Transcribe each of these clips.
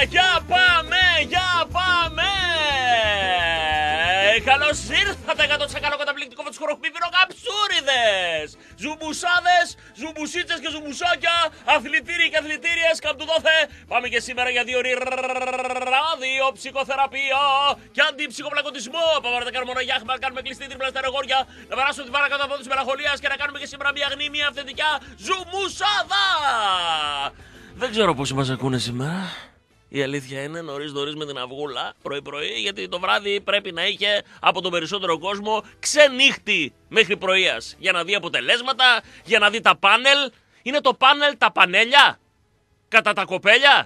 Για πάμε, για πάμε! Καλώς ήρθατε 100% καταπληκτικό με τους χοροχμήπινο καψούριδες! Ζουμπουσάδες, ζουμπουσίτσες και ζουμπουσάκια, αθλητήριοι και αθλητήριες, καπτουδόθε! Πάμε και σήμερα για 2 ώρες ράδιο, ψυχοθεραπεία και αντιψυχοπλακωτισμό! Πάμε να τα κάνουμε μόνο γιάχμα, να κάνουμε κλειστή τρίπλα στα ρεγόρια, να περάσουμε την παρακάτω από της μελαγχολίας και να κάνουμε και σήμερα μια γνή, μια αυθεντικά ζουμπουσάδα! Δεν ξέρω πόσοι μας ακούνε σήμερα. Η αλήθεια είναι νωρίς με την αυγούλα, πρωί-πρωί, γιατί το βράδυ πρέπει να είχε από τον περισσότερο κόσμο ξενύχτη μέχρι πρωίας. Για να δει αποτελέσματα, για να δει τα πάνελ. Είναι το πάνελ τα πανέλια, κατά τα κοπέλια,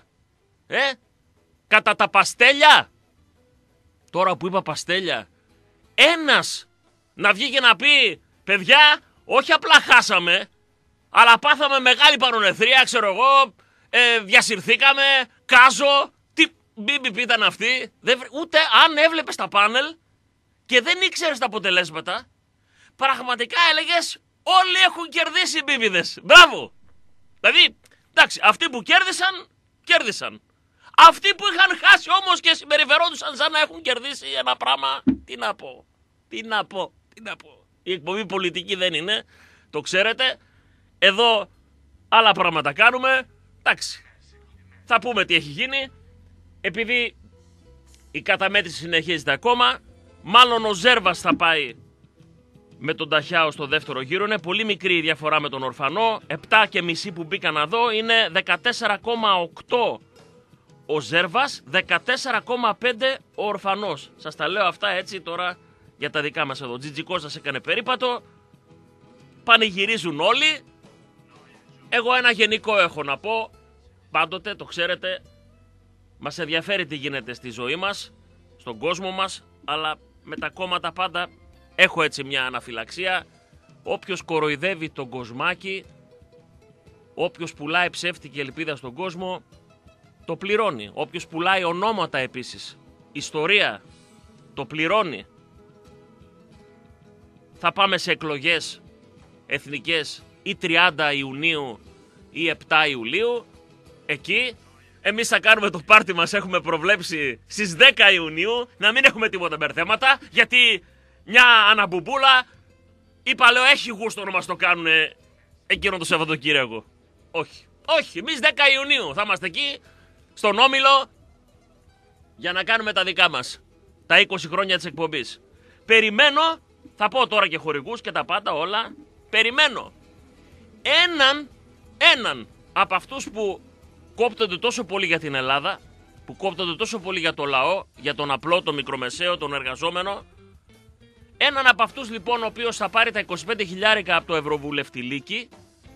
κατά τα παστέλια. Τώρα που είπα παστέλια, ένας να βγει και να πει, παιδιά, όχι απλά χάσαμε, αλλά πάθαμε μεγάλη παρονεθρία, ξέρω εγώ, διασυρθήκαμε, κάζω, τι BBP ήταν αυτή, ούτε αν έβλεπες τα πάνελ και δεν ήξερες τα αποτελέσματα, πραγματικά έλεγες όλοι έχουν κερδίσει οι μπίμπιδες. Μπράβο! Δηλαδή, εντάξει, αυτοί που κέρδισαν. Αυτοί που είχαν χάσει όμως και συμπεριφερόντουσαν σαν να έχουν κερδίσει ένα πράγμα, τι να πω. Η εκπομπή πολιτική δεν είναι, το ξέρετε, εδώ άλλα πράγματα κάνουμε. Εντάξει, θα πούμε τι έχει γίνει. Επειδή η καταμέτρηση συνεχίζεται ακόμα, μάλλον ο Ζέρβας θα πάει με τον Ταχιάο στο δεύτερο γύρο. Είναι πολύ μικρή η διαφορά με τον Ορφανό. 7,5 που μπήκαν εδώ είναι 14,8 ο Ζέρβας, 14,5 ο Ορφανός. Σας τα λέω αυτά έτσι τώρα για τα δικά μας εδώ. Τζιτζικός σας έκανε περίπατο, πανηγυρίζουν όλοι. Εγώ ένα γενικό έχω να πω, πάντοτε το ξέρετε, μας ενδιαφέρει τι γίνεται στη ζωή μας, στον κόσμο μας, αλλά με τα κόμματα πάντα έχω έτσι μια αναφυλαξία. Όποιος κοροϊδεύει τον κοσμάκι, όποιος πουλάει ψεύτικη ελπίδα στον κόσμο, το πληρώνει. Όποιος πουλάει ονόματα επίσης, ιστορία, το πληρώνει. Θα πάμε σε εκλογές εθνικές ή 30 Ιουνίου ή 7 Ιουλίου, εκεί εμείς θα κάνουμε το πάρτι μας, έχουμε προβλέψει στις 10 Ιουνίου, να μην έχουμε τίποτα μπερδέματα, γιατί μια αναμπουμπούλα είπα, λέω, έχει γούστο να μας το κάνουν εκείνο το Σαββατοκύριακο. Όχι, εμείς 10 Ιουνίου θα είμαστε εκεί, στον Όμιλο, για να κάνουμε τα δικά μας, τα 20 χρόνια της εκπομπής. Περιμένω, θα πω τώρα και χορηγούς και τα πάντα όλα, περιμένω έναν από αυτούς που κόπτονται τόσο πολύ για την Ελλάδα, που κόπτονται τόσο πολύ για το λαό, για τον απλό, τον μικρομεσαίο, τον εργαζόμενο. Έναν από αυτούς λοιπόν ο οποίος θα πάρει τα 25.000 από το Ευρωβουλευτηλίκι,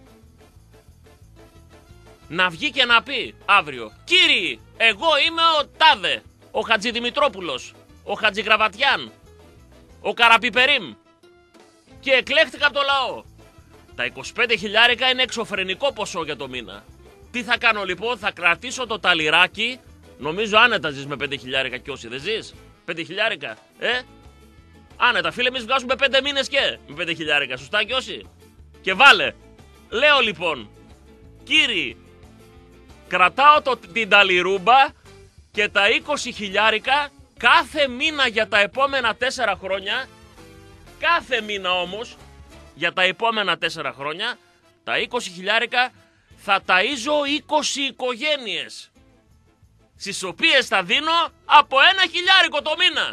να βγει και να πει αύριο, κύριοι, εγώ είμαι ο Τάδε, ο Χατζηδημητρόπουλος, ο Χατζηγραβατιάν, ο Καραπιπερίμ και εκλέχτηκα από το λαό. Τα 25.000 είναι εξωφρενικό ποσό για το μήνα. Τι θα κάνω λοιπόν, θα κρατήσω το ταλιράκι, νομίζω άνετα ζεις με 5.000 κι όσοι δεν ζεις, 5.000, άνετα φίλε, εμείς βγάζουμε 5 μήνες και με 5.000, σωστά κι όσοι. Και βάλε, λέω λοιπόν, κύριοι, κρατάω την ταλιρούμπα και τα 20.000 κάθε μήνα για τα επόμενα 4 χρόνια, κάθε μήνα όμως, για τα επόμενα 4 χρόνια, τα 20.000 θα ταΐζω 20 οικογένειες, στις οποίες θα δίνω από 1.000 το μήνα.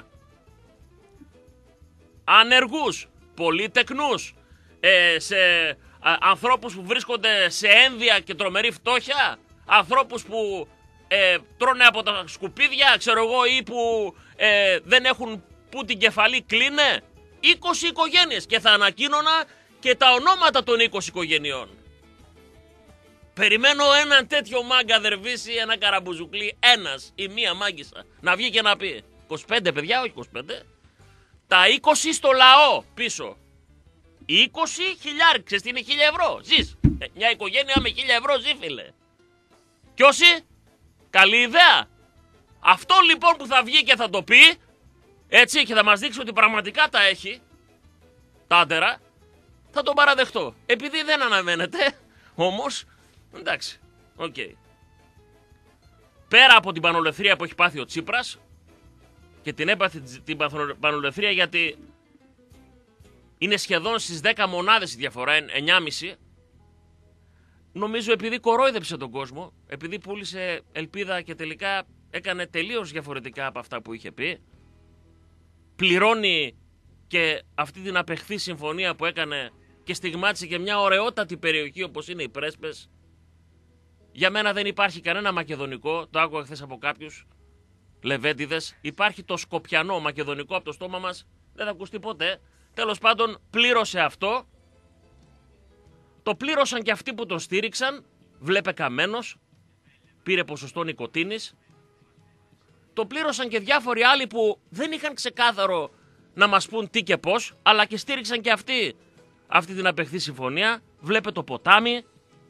Ανεργούς, πολυτεκνούς, σε ανθρώπους που βρίσκονται σε ένδια και τρομερή φτώχεια, ανθρώπους που τρώνε από τα σκουπίδια, ξέρω εγώ, ή που δεν έχουν που την κεφαλή κλείνε. 20 οικογένειες και θα ανακοίνωνα και τα ονόματα των 20 οικογενειών. Περιμένω έναν τέτοιο μάγκα δερβίση, ένα καραμπουζουκλί, ένας ή μία μάγκισσα, να βγει και να πει 25 παιδιά, όχι 25, τα 20 στο λαό πίσω. 20.000, ξέρεις τι είναι 1.000 ευρώ, ζεις. Μια οικογένεια με 1.000 ευρώ ζει, φίλε. Κι όσοι, καλή ιδέα. Αυτό λοιπόν που θα βγει και θα το πει, έτσι, και θα μας δείξει ότι πραγματικά τα έχει, τα άντερα, θα τον παραδεχτώ. Επειδή δεν αναμένεται, όμως, εντάξει, οκ. πέρα από την πανολευθερία που έχει πάθει ο Τσίπρας και την έπαθε την πανολευθερία γιατί είναι σχεδόν στις 10 μονάδες η διαφορά, 9,5. Νομίζω επειδή κορόιδεψε τον κόσμο, επειδή πούλησε ελπίδα και τελικά έκανε τελείως διαφορετικά από αυτά που είχε πει, πληρώνει και αυτή την απεχθή συμφωνία που έκανε και στιγμάτισε και μια ωραιότατη περιοχή όπως είναι οι Πρέσπες. Για μένα δεν υπάρχει κανένα μακεδονικό, το άκουγα χθες από κάποιους λεβέντιδες. Υπάρχει το σκοπιανό μακεδονικό από το στόμα μας, δεν θα ακουστεί ποτέ. Τέλος πάντων, πλήρωσε αυτό. Το πλήρωσαν και αυτοί που τον στήριξαν. Βλέπε Καμένος, πήρε ποσοστό νοικοτήνης. Το πλήρωσαν και διάφοροι άλλοι που δεν είχαν ξεκάθαρο να μας πούν τι και πώς, αλλά και στήριξαν και αυτοί αυτή την απεχθή συμφωνία. Βλέπε το Ποτάμι.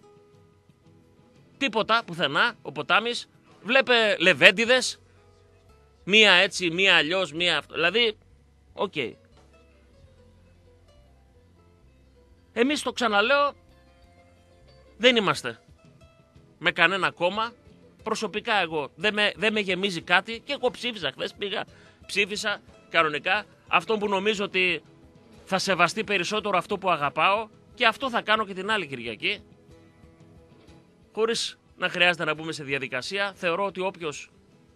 Τίποτα, πουθενά, ο Ποτάμις. Βλέπε λεβέντιδες. Μία έτσι, μία αλλιώς, μία αυτό. Δηλαδή, οκ. Εμείς το ξαναλέω, δεν είμαστε με κανένα κόμμα. Προσωπικά εγώ δεν με γεμίζει κάτι και εγώ ψήφισα χθες, ψήφισα κανονικά αυτό που νομίζω ότι θα σεβαστεί περισσότερο αυτό που αγαπάω και αυτό θα κάνω και την άλλη Κυριακή. Χωρίς να χρειάζεται να μπούμε σε διαδικασία, θεωρώ ότι όποιος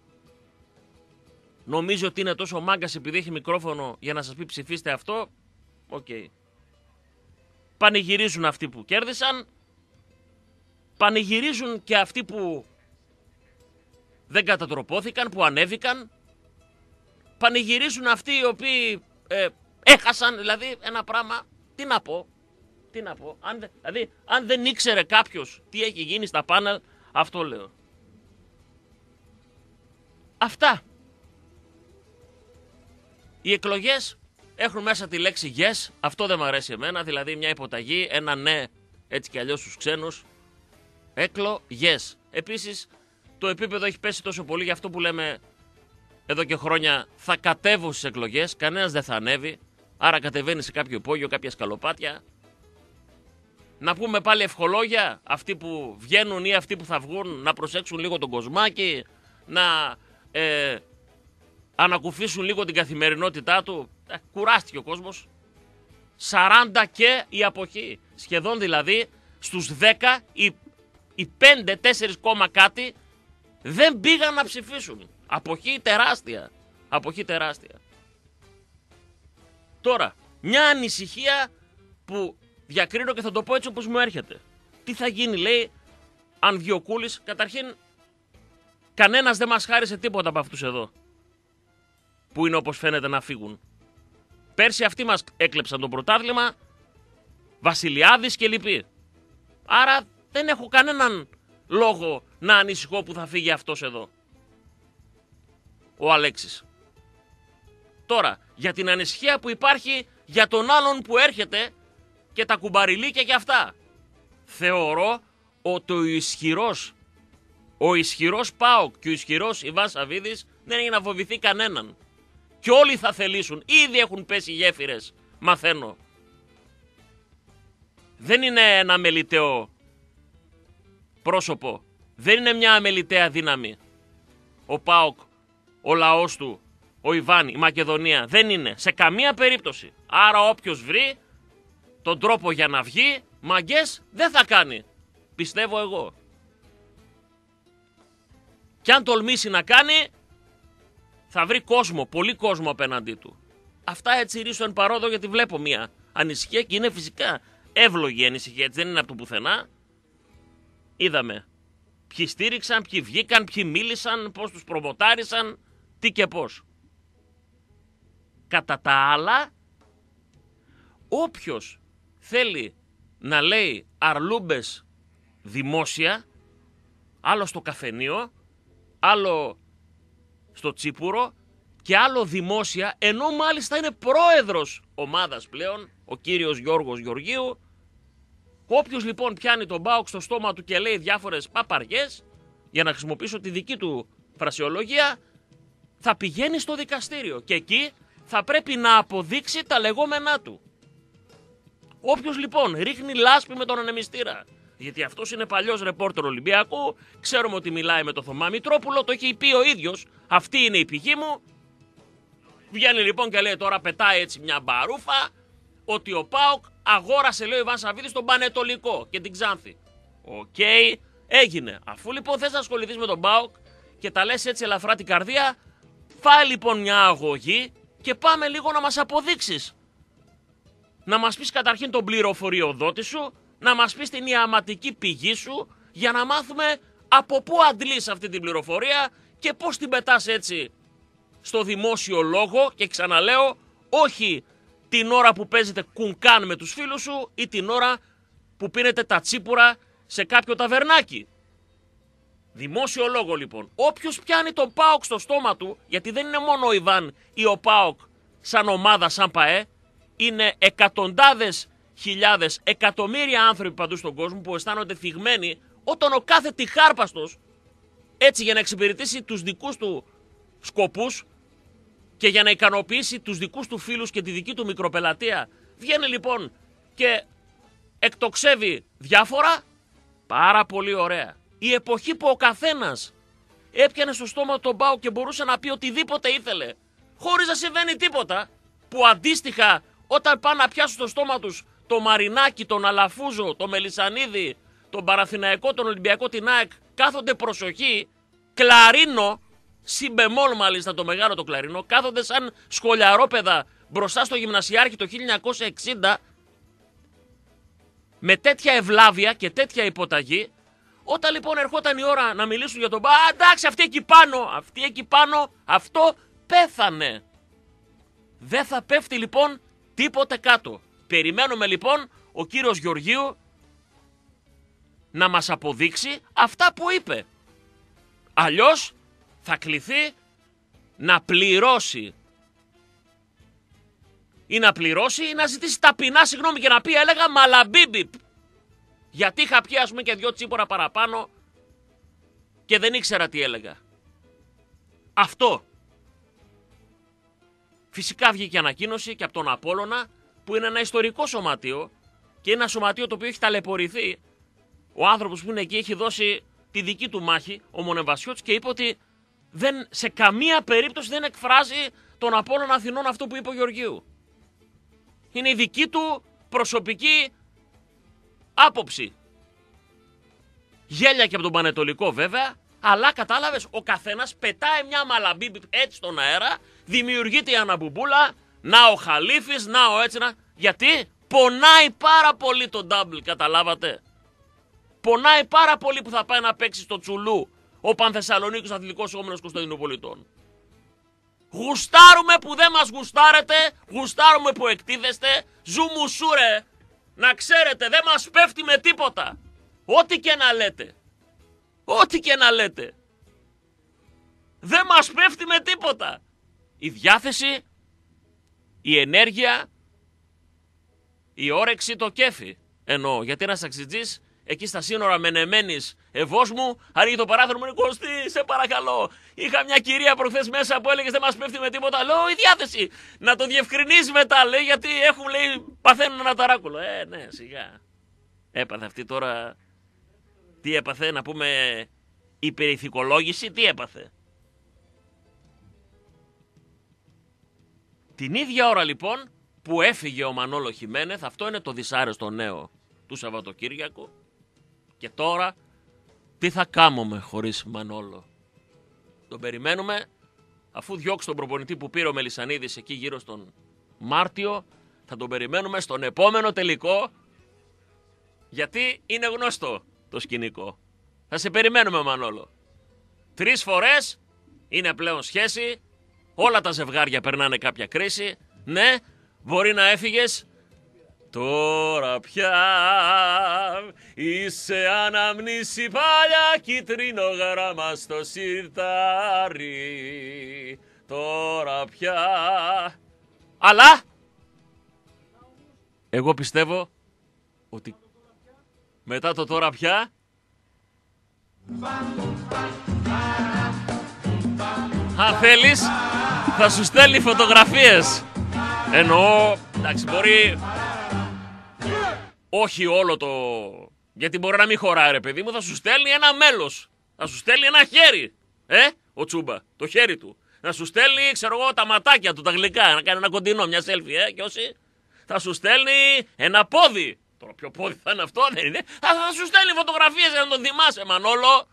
νομίζει ότι είναι τόσο μάγκας επειδή έχει μικρόφωνο για να σας πει ψηφίστε αυτό, οκ. Πανηγυρίζουν αυτοί που κέρδισαν, πανηγυρίζουν και αυτοί που δεν κατατροπώθηκαν, που ανέβηκαν, πανηγυρίζουν αυτοί οι οποίοι έχασαν, δηλαδή ένα πράγμα, τι να πω, δηλαδή αν δεν ήξερε κάποιος τι έχει γίνει στα πάνελ, αυτό λέω. Αυτά. Οι εκλογές έχουν μέσα τη λέξη yes, αυτό δεν μου αρέσει εμένα, δηλαδή μια υποταγή, ένα ναι, έτσι κι αλλιώς στους ξένους. Yes. Επίσης, το επίπεδο έχει πέσει τόσο πολύ για αυτό που λέμε εδώ και χρόνια, θα κατέβω στις εκλογές, κανένας δεν θα ανέβει, άρα κατεβαίνει σε κάποιο υπόγειο, κάποια σκαλοπάτια. Να πούμε πάλι ευχολόγια, αυτοί που βγαίνουν ή αυτοί που θα βγουν, να προσέξουν λίγο τον κοσμάκι, να ανακουφίσουν λίγο την καθημερινότητά του. Κουράστηκε ο κόσμος. 40 και η αποχή. Σχεδόν δηλαδή στους 10 οι 5, 4 κόμμα κάτι δεν πήγαν να ψηφίσουν. Αποχή τεράστια. Αποχή τεράστια. Τώρα, μια ανησυχία που διακρίνω και θα το πω έτσι όπως μου έρχεται. Τι θα γίνει, λέει, αν βγει ο Κούλης? Καταρχήν, κανένας δεν μας χάρισε τίποτα από αυτούς εδώ, που είναι όπως φαίνεται να φύγουν. Πέρσι αυτοί μας έκλεψαν το πρωτάθλημα, Βασιλιάδης και λοιποί. Άρα δεν έχω κανέναν λόγο να ανησυχώ που θα φύγει αυτός εδώ, ο Αλέξης. Τώρα, για την ανησυχία που υπάρχει για τον άλλον που έρχεται και τα κουμπαριλίκια και αυτά. Θεωρώ ότι ο ισχυρός ΠΑΟΚ και ο ισχυρός Ιβάν Σαββίδης δεν έχει να φοβηθεί κανέναν. Και όλοι θα θελήσουν. Ήδη έχουν πέσει γέφυρες. Μαθαίνω. Δεν είναι ένα αμεληταίο πρόσωπο. Δεν είναι μια αμεληταία δύναμη. Ο ΠΑΟΚ, ο λαός του, ο Ιβάν, η Μακεδονία. Δεν είναι. Σε καμία περίπτωση. Άρα όποιος βρει τον τρόπο για να βγει, μαγκές δεν θα κάνει. Πιστεύω εγώ. Κι αν τολμήσει να κάνει, θα βρει κόσμο, πολύ κόσμο απέναντί του. Αυτά έτσι ρίσω εν παρόδο, γιατί βλέπω μια ανησυχία και είναι φυσικά εύλογη ανησυχία, έτσι δεν είναι από το πουθενά. Είδαμε ποιοι στήριξαν, ποιοι βγήκαν, ποιοι μίλησαν, πώς τους προμοτάρισαν, τι και πώς. Κατά τα άλλα, όποιος θέλει να λέει αρλούμπες δημόσια, άλλο στο καφενείο, άλλο στο τσίπουρο και άλλο δημόσια, ενώ μάλιστα είναι πρόεδρος ομάδας πλέον, ο κύριος Γιώργος Γεωργίου. Όποιος λοιπόν πιάνει τον ΠΑΟΚ στο στόμα του και λέει διάφορες παπαριές, για να χρησιμοποιήσω τη δική του φρασιολογία, θα πηγαίνει στο δικαστήριο και εκεί θα πρέπει να αποδείξει τα λεγόμενά του. Όποιος λοιπόν ρίχνει λάσπη με τον ανεμιστήρα Γιατί αυτός είναι παλιός ρεπόρτερ Ολυμπιακού, ξέρουμε ότι μιλάει με τον Θωμά Μητρόπουλο, το έχει πει ο ίδιος, αυτή είναι η πηγή μου. Βγαίνει λοιπόν και λέει τώρα, πετάει έτσι μια μπαρούφα, ότι ο ΠΑΟΚ αγόρασε, λέει ο Ιβάν Σαββίδης, τον Πανετολικό και την Ξάνθη. Οκ, έγινε. Αφού λοιπόν θες να ασχοληθείς με τον ΠΑΟΚ και τα λες έτσι ελαφρά την καρδία, φάει λοιπόν μια αγωγή και πάμε λίγο να μας αποδείξεις. Να μας πεις καταρχήν τον πληροφοριοδότη σου, να μας πεις την ιαματική πηγή σου, για να μάθουμε από πού αντλείς αυτή την πληροφορία και πώς την πετάς έτσι στο δημόσιο λόγο, και ξαναλέω, όχι την ώρα που παίζετε κουνκάν με τους φίλους σου ή την ώρα που πίνετε τα τσίπουρα σε κάποιο ταβερνάκι. Δημόσιο λόγο λοιπόν. Όποιος πιάνει τον ΠΑΟΚ στο στόμα του, γιατί δεν είναι μόνο ο Ιβάν ή ο ΠΑΟΚ σαν ομάδα, σαν ΠΑΕ, είναι εκατοντάδες χιλιάδες, εκατομμύρια άνθρωποι παντού στον κόσμο που αισθάνονται θυγμένοι όταν ο κάθε τυχάρπαστος, έτσι για να εξυπηρετήσει τους δικούς του σκοπούς και για να ικανοποιήσει τους δικούς του φίλους και τη δική του μικροπελατεία, βγαίνει λοιπόν και εκτοξεύει διάφορα. Πάρα πολύ ωραία. Η εποχή που ο καθένας έπιανε στο στόμα τον ΠΑΟΚ και μπορούσε να πει οτιδήποτε ήθελε, χωρίς να συμβαίνει τίποτα, που αντίστοιχα όταν πάνε να πιάσουν στο στόμα τους το Μαρινάκι, τον Αλαφούζο, τον Μελισσανίδη, τον Παραθηναϊκό, τον Ολυμπιακό, την ΑΕΚ, κάθονται προσοχή, κλαρίνο, συμπεμόλ μάλιστα το μεγάλο το κλαρίνο, κάθονται σαν σχολιαρόπαιδα μπροστά στο Γυμνασιάρχη το 1960, με τέτοια ευλάβεια και τέτοια υποταγή. Όταν λοιπόν ερχόταν η ώρα να μιλήσουν για τον εντάξει, αυτή εκεί πάνω, αυτό πέθανε. Δεν θα πέφτει λοιπόν τίποτε κάτω. Περιμένουμε λοιπόν ο κύριος Γεωργίου να μας αποδείξει αυτά που είπε. Αλλιώς θα κληθεί να πληρώσει. Ή να πληρώσει ή να ζητήσει ταπεινά συγγνώμη και να πει, έλεγα μαλαμπίμπιπ. Γιατί είχα πιει ας πούμε και 2 τσίπορα παραπάνω και δεν ήξερα τι έλεγα. Αυτό. Φυσικά βγήκε ανακοίνωση και από τον Απόλλωνα, που είναι ένα ιστορικό σωματείο και ένα σωματείο το οποίο έχει ταλαιπωρηθεί. Ο άνθρωπος που είναι εκεί έχει δώσει τη δική του μάχη, ο Μονεβασιώτης, και είπε ότι σε καμία περίπτωση δεν εκφράζει τον Απόλλωνα Αθηνών αυτό που είπε ο Γεωργίου. Είναι η δική του προσωπική άποψη. Γέλια και από τον Πανετολικό βέβαια, αλλά κατάλαβες, ο καθένας πετάει μια μαλαμπίμπι έτσι στον αέρα, δημιουργείται η αναμπουμπούλα, να ο Χαλίφης, να ο έτσι να... Γιατί πονάει πάρα πολύ το double, καταλάβατε. Πονάει πάρα πολύ που θα πάει να παίξει στο Τσουλού ο Πανθεσσαλονίκος Αθλητικός Όμιλος Κωνσταντινοπολιτών. Γουστάρουμε που δεν μας γουστάρετε, γουστάρουμε που εκτίθεστε, ζουμουσούρε. Να ξέρετε, δεν μας πέφτει με τίποτα. Ό,τι και να λέτε. Ό,τι και να λέτε. Δεν μας πέφτει με τίποτα. Η διάθεση, η ενέργεια, η όρεξη, το κέφι. Εννοώ, γιατί ένας ταξιτζής εκεί στα σύνορα Μενεμένης Ευόσμου ανοίγει το παράθυρο μου, Κωστή, σε παρακαλώ. Είχα μια κυρία προχθές μέσα που έλεγε δεν μας πέφτει με τίποτα. Λέω η διάθεση. Να το διευκρινίζει μετά, λέει, γιατί έχουν, λέει, παθαίνουν ένα ταράκουλο. Ναι, σιγά. Έπαθε αυτή τώρα. Τι έπαθε, να πούμε υπερηθικολόγηση, τι έπαθε. Την ίδια ώρα λοιπόν που έφυγε ο Μανόλο Χιμένεθ, αυτό είναι το δυσάρεστο νέο του Σαββατοκύριακου. Και τώρα τι θα κάνουμε χωρίς Μανόλο. Τον περιμένουμε, αφού διώξει τον προπονητή που πήρε ο Μελισσανίδης εκεί γύρω στον Μάρτιο, θα τον περιμένουμε στον επόμενο τελικό, γιατί είναι γνωστό το σκηνικό. Θα σε περιμένουμε, Μανόλο. 3 φορές είναι πλέον σχέση, όλα τα ζευγάρια περνάνε κάποια κρίση. Ναι, μπορεί να έφυγες. Τώρα πια είσαι αναμνήση παλιά, κίτρινο γράμμα στο σιρτάρι. Τώρα πια. Αλλά εγώ πιστεύω ότι μετά το τώρα πια αν θέλεις θα σου στέλνει φωτογραφίες. Εννοώ, εντάξει, μπορεί όχι όλο Γιατί μπορεί να μην χωράει, ρε παιδί μου, θα σου στέλνει ένα μέλος. Θα σου στέλνει ένα χέρι. Ο Τσούμπα, το χέρι του. Να σου στέλνει, ξέρω εγώ, τα ματάκια του, τα γλυκά. Να κάνει ένα κοντινό, μια selfie, και όσοι. Θα σου στέλνει ένα πόδι. Τώρα, ποιο πόδι θα είναι αυτό, δεν είναι. Θα σου στέλνει φωτογραφίες για να τον θυμάσαι, Μανόλο.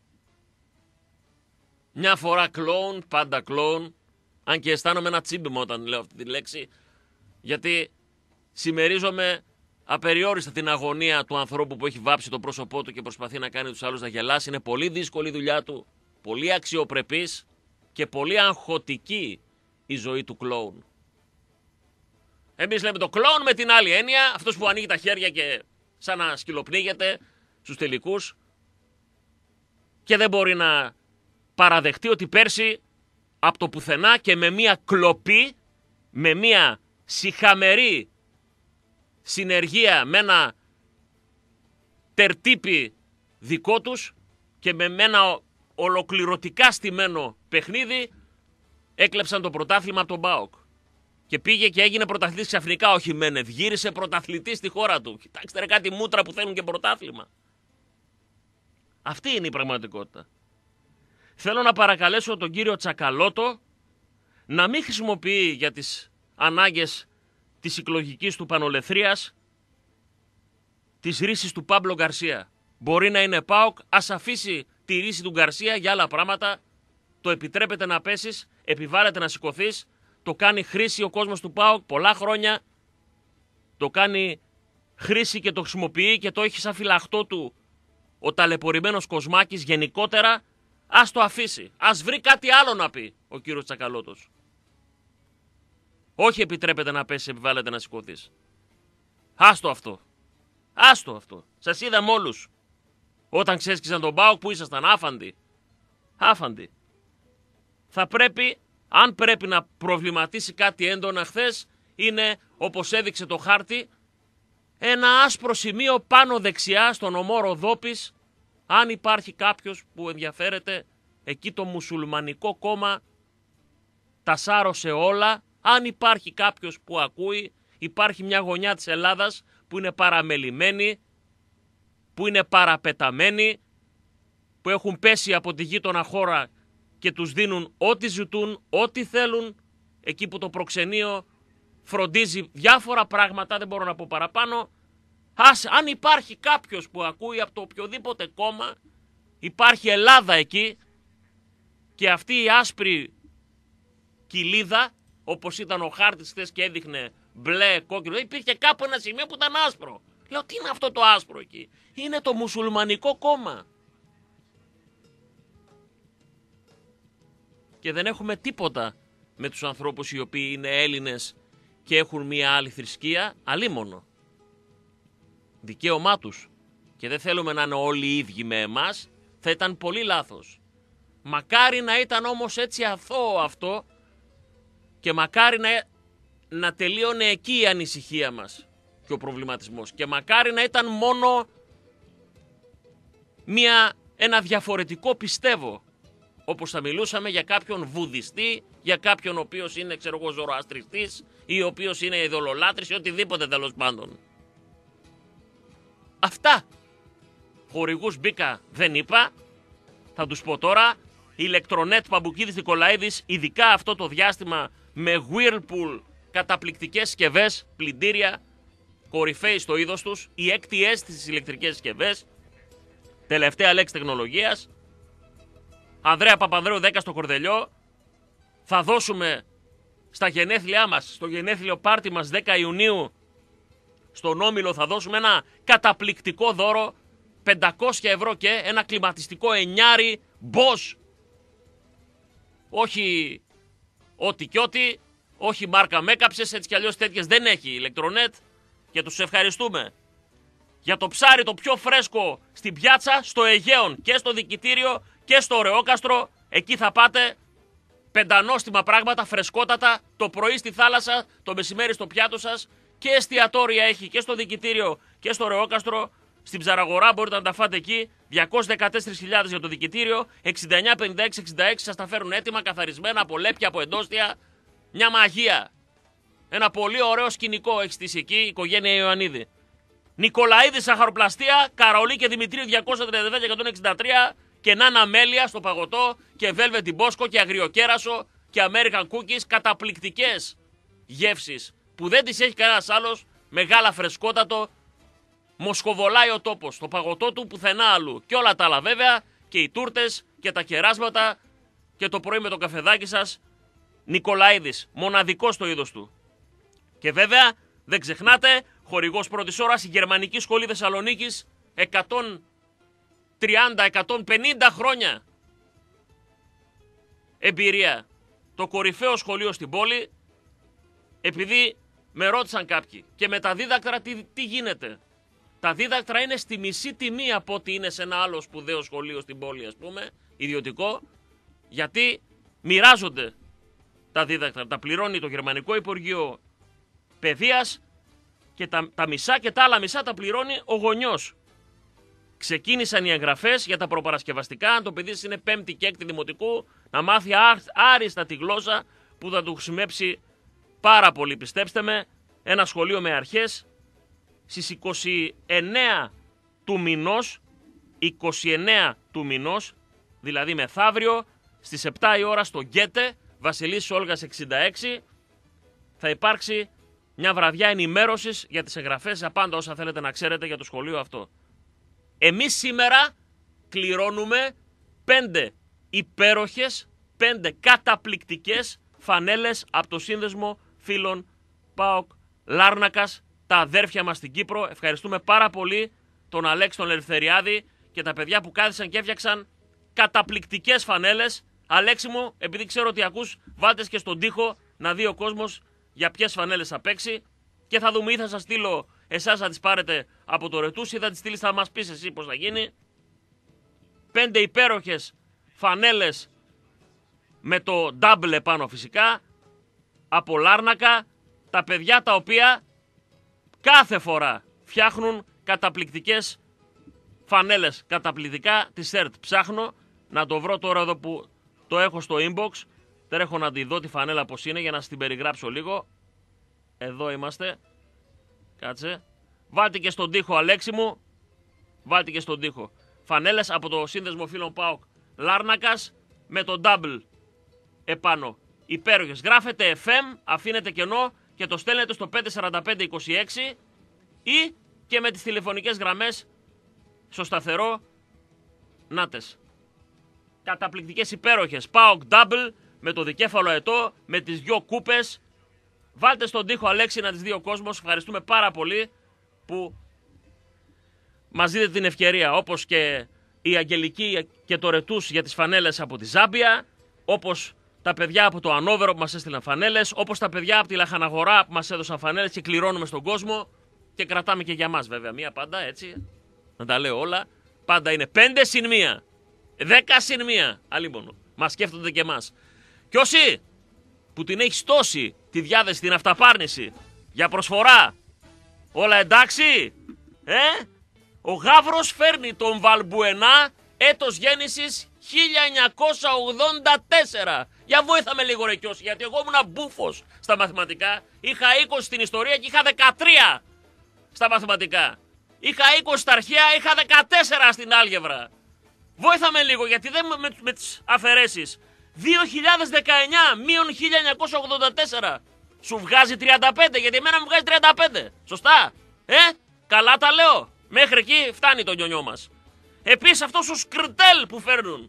Μια φορά κλόουν, πάντα κλόουν. Αν και αισθάνομαι ένα τσίμπημα όταν λέω αυτή τη λέξη. Γιατί συμμερίζομαι απεριόριστα την αγωνία του ανθρώπου που έχει βάψει το πρόσωπό του και προσπαθεί να κάνει τους άλλους να γελάσει. Είναι πολύ δύσκολη η δουλειά του, πολύ αξιοπρεπής και πολύ αγχωτική η ζωή του κλόουν. Εμείς λέμε το κλόουν με την άλλη έννοια, αυτός που ανοίγει τα χέρια και σαν να σκυλοπνίγεται στους τελικούς και δεν μπορεί να παραδεχτεί ότι πέρσι από το πουθενά και με μία κλοπή, με μία σιχαμερή συνεργία με ένα τερτύπι δικό τους και με ένα ολοκληρωτικά στημένο παιχνίδι έκλεψαν το πρωτάθλημα από τον ΠΑΟΚ. Και πήγε και έγινε πρωταθλητής ξαφνικά, όχι Μένεθ, γύρισε πρωταθλητής στη χώρα του. Κοιτάξτε ρε, κάτι μούτρα που θέλουν και πρωτάθλημα. Αυτή είναι η πραγματικότητα. Θέλω να παρακαλέσω τον κύριο Τσακαλώτο να μην χρησιμοποιεί για τις ανάγκες της εκλογικής του πανολεθρίας τις ρίσεις του Πάμπλο Γκαρσία. Μπορεί να είναι ΠΑΟΚ, ας αφήσει τη ρίση του Γκαρσία για άλλα πράγματα. Το επιτρέπεται να πέσεις, επιβάλλεται να σηκωθείς. Το κάνει χρήση ο κόσμος του ΠΑΟΚ πολλά χρόνια. Το κάνει χρήση και το χρησιμοποιεί και το έχει σαν φυλαχτό του ο ταλαιπωρημένος Κοσμάκης γενικότερα. Ας το αφήσει. Ας βρει κάτι άλλο να πει ο κύριος Τσακαλώτος. Όχι επιτρέπεται να πέσει, επιβάλλεται να σηκωθείς. Άστο αυτό. Άστο αυτό. Σας είδαμε όλους. Όταν ξέσκισαν τον ΠΑΟΚ που ήσασταν άφαντοι. Άφαντοι. Θα πρέπει, αν πρέπει να προβληματίσει κάτι έντονα χθες, είναι όπως έδειξε το χάρτη, ένα άσπρο σημείο πάνω δεξιά στον ομό Ροδόπης. Αν υπάρχει κάποιος που ενδιαφέρεται, εκεί το μουσουλμανικό κόμμα τα σάρωσε όλα. Αν υπάρχει κάποιος που ακούει, υπάρχει μια γωνιά της Ελλάδας που είναι παραμελημένη, που είναι παραπεταμένη, που έχουν πέσει από τη γείτονα χώρα και τους δίνουν ό,τι ζητούν, ό,τι θέλουν, εκεί που το προξενείο φροντίζει διάφορα πράγματα, δεν μπορώ να πω παραπάνω. Αν υπάρχει κάποιος που ακούει από το οποιοδήποτε κόμμα, υπάρχει Ελλάδα εκεί και αυτή η άσπρη κοιλίδα, όπως ήταν ο χάρτης χθες και έδειχνε μπλε, κόκκινο, υπήρχε κάπου ένα σημείο που ήταν άσπρο. Λέω, τι είναι αυτό το άσπρο εκεί? Είναι το μουσουλμανικό κόμμα. Και δεν έχουμε τίποτα με τους ανθρώπους οι οποίοι είναι Έλληνες και έχουν μία άλλη θρησκεία, αλίμονο. Δικαίωμά τους. Και δεν θέλουμε να είναι όλοι ίδιοι με εμάς, θα ήταν πολύ λάθος. Μακάρι να ήταν όμως έτσι αθώο αυτό και μακάρι να τελείωνε εκεί η ανησυχία μας και ο προβληματισμός. Και μακάρι να ήταν μόνο ένα διαφορετικό πιστεύω. Όπως θα μιλούσαμε για κάποιον βουδιστή, για κάποιον ο οποίος είναι ζωροαστριστής ή ο οποίος είναι ειδωλολάτρης ή οτιδήποτε τέλος πάντων. Αυτά. Χορηγούς μπήκα, δεν είπα. Θα τους πω τώρα. Ηλεκτρονέτ Παμπουκίδης Νικολαίδης, ειδικά αυτό το διάστημα με Whirlpool, καταπληκτικές συσκευές, πλυντήρια, κορυφαίοι στο είδος τους, η έκτη αίσθηση στις ηλεκτρικές συσκευές, τελευταία λέξη τεχνολογίας. Ανδρέα Παπανδρέου 10 στο Κορδελιό. Θα δώσουμε στα γενέθλιά μας, στο γενέθλιο πάρτι μας 10 Ιουνίου, στον Όμιλο θα δώσουμε ένα καταπληκτικό δώρο, 500 ευρώ και ένα κλιματιστικό εννιάρι Bosch. Όχι ό,τι κι ό,τι, όχι μάρκα μέκαψες, έτσι κι αλλιώς τέτοιες δεν έχει η ηλεκτρονέτ και τους ευχαριστούμε. Για το ψάρι το πιο φρέσκο στην πιάτσα, στο Αιγαίον και στο Δικητήριο και στο Ωρεόκαστρο, εκεί θα πάτε, πεντανόστιμα πράγματα, φρεσκότατα, το πρωί στη θάλασσα, το μεσημέρι στο πιάτο σας, και εστιατόρια έχει και στο Δικητήριο και στο Ωρεόκαστρο. Στην Ψαραγορά μπορείτε να τα φάτε εκεί, 214.000 για το Δικητήριο, 69,56,66 σας τα φέρουν έτοιμα, καθαρισμένα από λέπια, από εντόστια, μια μαγεία. Ένα πολύ ωραίο σκηνικό έχει στήσει εκεί η οικογένεια Ιωαννίδη. Νικολαίδης Σαχαροπλαστεία, Καρολί και Δημητρίου 232-163 και Νάνα Μέλια στο παγωτό και Velvet Bosco και Αγριοκέρασο και American Cookies. Καταπληκτικές γεύσεις που δεν τις έχει κανένας άλλος. Μεγάλα φρεσκότατο. Μοσχοβολάει ο τόπος. Το παγωτό του πουθενά αλλού. Και όλα τα άλλα βέβαια. Και οι τούρτες και τα κεράσματα και το πρωί με το καφεδάκι σας. Νικολαίδης. Μοναδικός στο είδος του. Και βέβαια δεν ξεχνάτε, χορηγός πρώτης ώρας η Γερμανική Σχολή Θεσσαλονίκης. 130-150 χρόνια εμπειρία. Το κορυφαίο σχολείο στην πόλη. Επειδή με ρώτησαν κάποιοι και με τα δίδακτρα τι γίνεται. Τα δίδακτρα είναι στη μισή τιμή από ό,τι είναι σε ένα άλλο σπουδαίο σχολείο στην πόλη, ας πούμε, ιδιωτικό, γιατί μοιράζονται τα δίδακτρα. Τα πληρώνει το Γερμανικό Υπουργείο Παιδείας και τα μισά και τα άλλα μισά τα πληρώνει ο γονιός. Ξεκίνησαν οι εγγραφές για τα προπαρασκευαστικά. Αν το παιδί σας είναι 5η και 6η δημοτικού, να μάθει άριστα τη γλώσσα που θα του χρησιμεύσει πάρα πολύ, πιστέψτε με. Ένα σχολείο με αρχές στις 29 του μηνός, 29 του μηνός, δηλαδή μεθαύριο, στις 7 η ώρα στο Γκέτε, Βασιλής Όλγας 66, θα υπάρξει μια βραδιά ενημέρωσης για τις εγγραφές, για πάντα όσα θέλετε να ξέρετε για το σχολείο αυτό. Εμείς σήμερα κληρώνουμε 5 υπέροχες, 5 καταπληκτικές φανέλες από το Σύνδεσμο Φίλων ΠΑΟΚ Λάρνακας, τα αδέρφια μας στην Κύπρο. Ευχαριστούμε πάρα πολύ τον Αλέξη τον Ελευθεριάδη και τα παιδιά που κάθισαν και έφτιαξαν καταπληκτικές φανέλες. Αλέξη μου, επειδή ξέρω ότι ακούς, βάλτε και στον τοίχο να δει ο κόσμος για ποιες φανέλες θα παίξει και θα δούμε ή θα σας στείλω εσάς να τις πάρετε από το Ρετούς ή θα τις στείλεις, θα μας πεις εσύ πώς θα γίνει. 5 υπέροχες φανέλες με το double επάνω φυσικά από Λάρνακα, τα παιδιά τα οποία κάθε φορά φτιάχνουν καταπληκτικές φανέλες, καταπληκτικά τη ΣΕΡΤ. Ψάχνω να το βρω τώρα εδώ που το έχω στο inbox. Τρέχω να τη δω τη φανέλα πως είναι για να σας την περιγράψω λίγο. Εδώ είμαστε. Κάτσε. Βάλτε και στον τοίχο, Αλέξη μου. Βάλτε και στον τοίχο. Φανέλες από το Σύνδεσμο Φίλων ΠΑΟΚ Λάρνακας με το double επάνω. Υπέροχες. Γράφετε FM, αφήνετε κενό και το στέλνετε στο 54526 ή και με τις τηλεφωνικές γραμμές στο σταθερό. Νάτες. Καταπληκτικές υπέροχες. ΠΑΟΚ double με το δικέφαλο ετώ, με τις δυο κούπες. Βάλτε στον τοίχο, Αλέξη, να τις δει ο κόσμος. Ευχαριστούμε πάρα πολύ που μας δίνετε την ευκαιρία. Όπως και η Αγγελική και το Ρετούς για τις φανέλες από τη Ζάμπια. Όπως τα παιδιά από το Ανόβερο που μας έστειλαν φανέλες. Όπως τα παιδιά από τη Λαχαναγορά που μας έδωσαν φανέλες και κληρώνουμε στον κόσμο. Και κρατάμε και για μας βέβαια. Μία πάντα έτσι. Να τα λέω όλα. Πάντα είναι 5 συν 1. 10 συν 1. Αλίμονο. Μας σκέφτονται και εμάς. Και όσοι που την έχει στώσει τη διάθεση, την αυταπάρνηση για προσφορά, όλα εντάξει, ο Γαύρος φέρνει τον Βαλμπουενά, έτος γέννησης 1984. Για βόηθαμε λίγο ρε Κιώση, γιατί εγώ ήμουν μπούφος στα μαθηματικά. Είχα 20 στην ιστορία και είχα 13 στα μαθηματικά. Είχα 20 στα αρχαία, είχα 14 στην άλγευρα. Βόηθαμε λίγο, γιατί δεν με τις αφαιρέσεις. 2019 μείον 1984. Σου βγάζει 35, γιατί εμένα μου βγάζει 35. Σωστά. Καλά τα λέω. Μέχρι εκεί φτάνει το νιονιό μας. Επίσης αυτός ο Σκρτέλ που φέρνουν.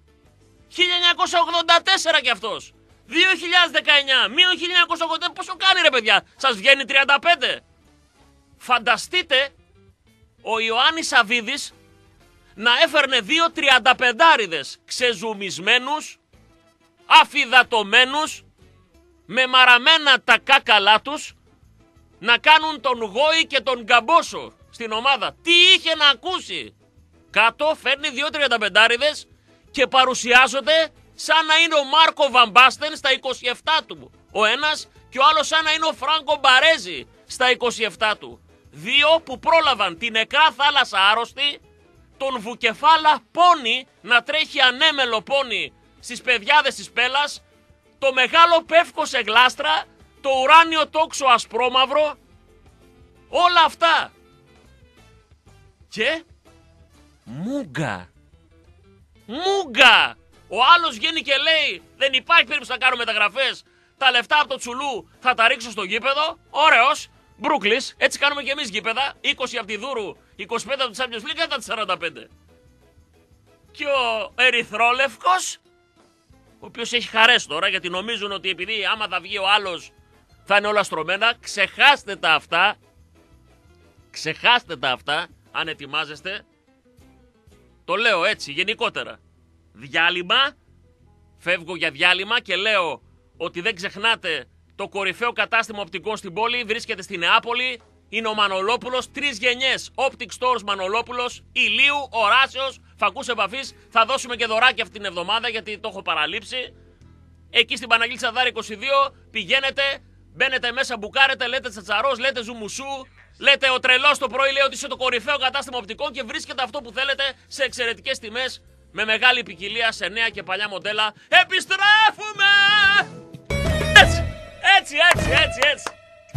1984 κι αυτός. 2019 μείον 1984. Πόσο κάνει ρε παιδιά. Σας βγαίνει 35. Φανταστείτε ο Ιωάννης Σαββίδης να έφερνε 2 35άριδες ξεζουμισμένους, αφιδατωμένους, με μαραμένα τα κάκαλά τους, να κάνουν τον Γόη και τον Γκαμπόσο στην ομάδα. Τι είχε να ακούσει. Κάτω φέρνει 2 35άριδες και παρουσιάζονται σαν να είναι ο Μάρκο Βαμπάστεν στα 27 του ο ένας και ο άλλος σαν να είναι ο Φράνκο Μπαρέζι στα 27 του. 2 που πρόλαβαν την νεκρά θάλασσα άρρωστη, τον Βουκεφάλα πόνι να τρέχει ανέμελο πόνι στις παιδιάδες της Πέλας, το μεγάλο πεύκο σε γλάστρα, το ουράνιο τόξο ασπρόμαυρο, όλα αυτά. Και μούγκα. Μούγκα! Ο άλλος βγαίνει και λέει δεν υπάρχει περίπτωση να κάνω μεταγραφές. Τα λεφτά από το τσουλού θα τα ρίξω στο γήπεδο. Ωραίος. Μπρούκλις. Έτσι κάνουμε και εμείς γήπεδα. 20 από τη Δούρου, 25 από τη Champions League, κατά τις 45. Και ο Ερυθρόλευκος, ο οποίος έχει χαρές τώρα γιατί νομίζουν ότι επειδή άμα θα βγει ο άλλος θα είναι όλα στρωμένα. Ξεχάστε τα αυτά. Ξεχάστε τα αυτά αν ετοιμάζεστε. Το λέω έτσι γενικότερα. Διάλειμμα. Φεύγω για διάλειμμα και λέω ότι δεν ξεχνάτε το κορυφαίο κατάστημα οπτικών στην πόλη. Βρίσκεται στη Νεάπολη. Είναι ο Μανολόπουλος. 3 γενιές. Optic Stores Μανολόπουλος. Ηλίου, Οράσεως, φακούς επαφής. Θα δώσουμε και δωράκια αυτή την εβδομάδα γιατί το έχω παραλείψει. Εκεί στην Παναγίλη Τσαδάρη 22 πηγαίνετε, μπαίνετε μέσα, μπουκάρετε, λέτε Τσατσαρός, λέτε Ζουμουσού. Λέτε ο τρελός το πρωί λέει ότι είσαι το κορυφαίο κατάστημα οπτικών και βρίσκεται αυτό που θέλετε σε εξαιρετικές τιμές με μεγάλη ποικιλία σε νέα και παλιά μοντέλα. Επιστρέφουμε! Έτσι.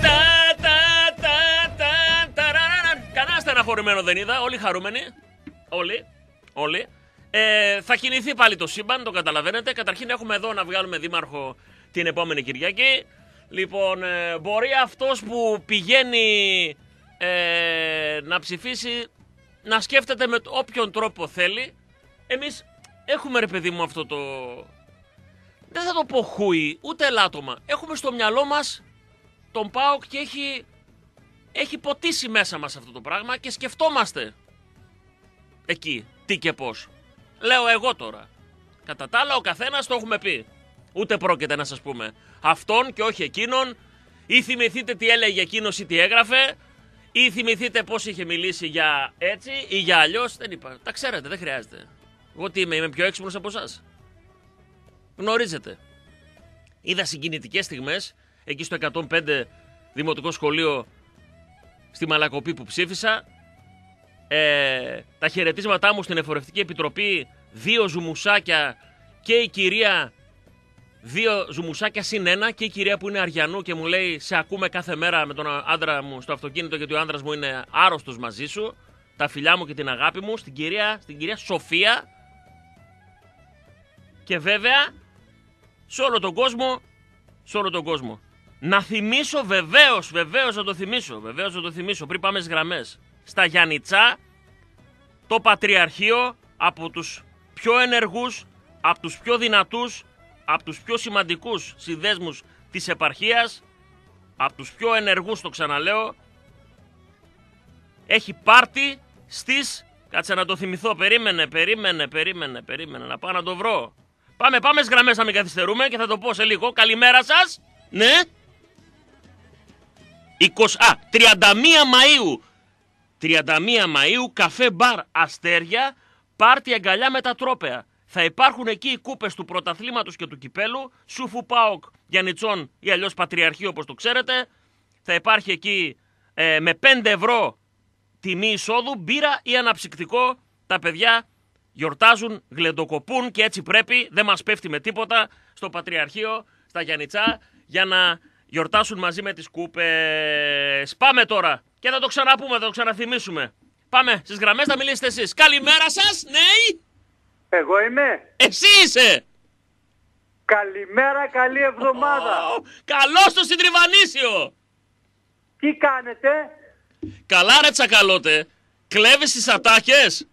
Κανένα στεναχωρημένο δεν είδα, όλοι χαρούμενοι. Όλοι. Θα κινηθεί πάλι το σύμπαν, το καταλαβαίνετε. Καταρχήν έχουμε εδώ να βγάλουμε δήμαρχο την επόμενη Κυριακή. Λοιπόν, μπορεί αυτός που πηγαίνει να ψηφίσει να σκέφτεται με όποιον τρόπο θέλει. Εμείς έχουμε ρε παιδί μου αυτό το... Δεν θα το πω χούι, ούτε ελάττωμα. Έχουμε στο μυαλό μας τον ΠΑΟΚ και έχει ποτίσει μέσα μας αυτό το πράγμα και σκεφτόμαστε εκεί τι και πώς. Λέω εγώ τώρα. Κατά τα άλλα ο καθένας το έχουμε πει. Ούτε πρόκειται να σας πούμε αυτόν και όχι εκείνον. Ή θυμηθείτε τι έλεγε εκείνος ή τι έγραφε. Ή θυμηθείτε πώς είχε μιλήσει για έτσι ή για αλλιώς. Δεν είπα. Τα ξέρετε, δεν χρειάζεται. Εγώ τι είμαι πιο έξυπνος από εσάς. Γνωρίζετε. Είδα συγκινητικές στιγμές εκεί στο 105 Δημοτικό Σχολείο στη Μαλακοπή που ψήφισα. Τα χαιρετίσματά μου στην Εφορευτική Επιτροπή, 2 ζουμουσάκια και η κυρία, 2 ζουμουσάκια συν 1 και η κυρία που είναι Αριανού και μου λέει σε ακούμε κάθε μέρα με τον άντρα μου στο αυτοκίνητο γιατί ο άντρας μου είναι άρρωστος μαζί σου. Τα φιλιά μου και την αγάπη μου στην κυρία Σοφία. Και βέβαια σε όλο τον κόσμο. Να θυμίσω βεβαίως να το θυμίσω πριν πάμε στις γραμμές. Στα Γιαννιτσά το Πατριαρχείο από τους πιο ενεργούς, από τους πιο δυνατούς, από τους πιο σημαντικούς συνδέσμους της επαρχίας, από τους πιο ενεργούς το ξαναλέω, έχει πάρτι στις... Κάτσε να το θυμηθώ, περίμενε, να πάω να το βρω. Πάμε στις γραμμές να μην καθυστερούμε και θα το πω σε λίγο. Καλημέρα σας. Ναι. 31 Μαΐου, καφέ μπαρ Αστέρια, πάρτι αγκαλιά με τα τρόπαια. Θα υπάρχουν εκεί οι κούπες του πρωταθλήματος και του κυπέλου, Σούφου ΠΑΟΚ Γιαννιτσών ή αλλιώς Πατριαρχείο όπως το ξέρετε. Θα υπάρχει εκεί με 5 ευρώ τιμή εισόδου, μπύρα ή αναψυκτικό. Τα παιδιά γιορτάζουν, γλεντοκοπούν και έτσι πρέπει, δεν μας πέφτει με τίποτα στο Πατριαρχείο, στα Γιαννιτσά, για να γιορτάσουν μαζί με τις κούπες. Πάμε τώρα και θα το ξαναπούμε, θα το ξαναθυμίσουμε. Πάμε στις γραμμές, θα μιλήσετε εσείς. Καλημέρα σας, ναι. Εγώ είμαι. Εσύ είσαι. Καλημέρα, καλή εβδομάδα. Καλώς το Συντριβανίσιο. Τι κάνετε? Καλά ρε τσακαλώτε. Κλέβεις τις ατάκες.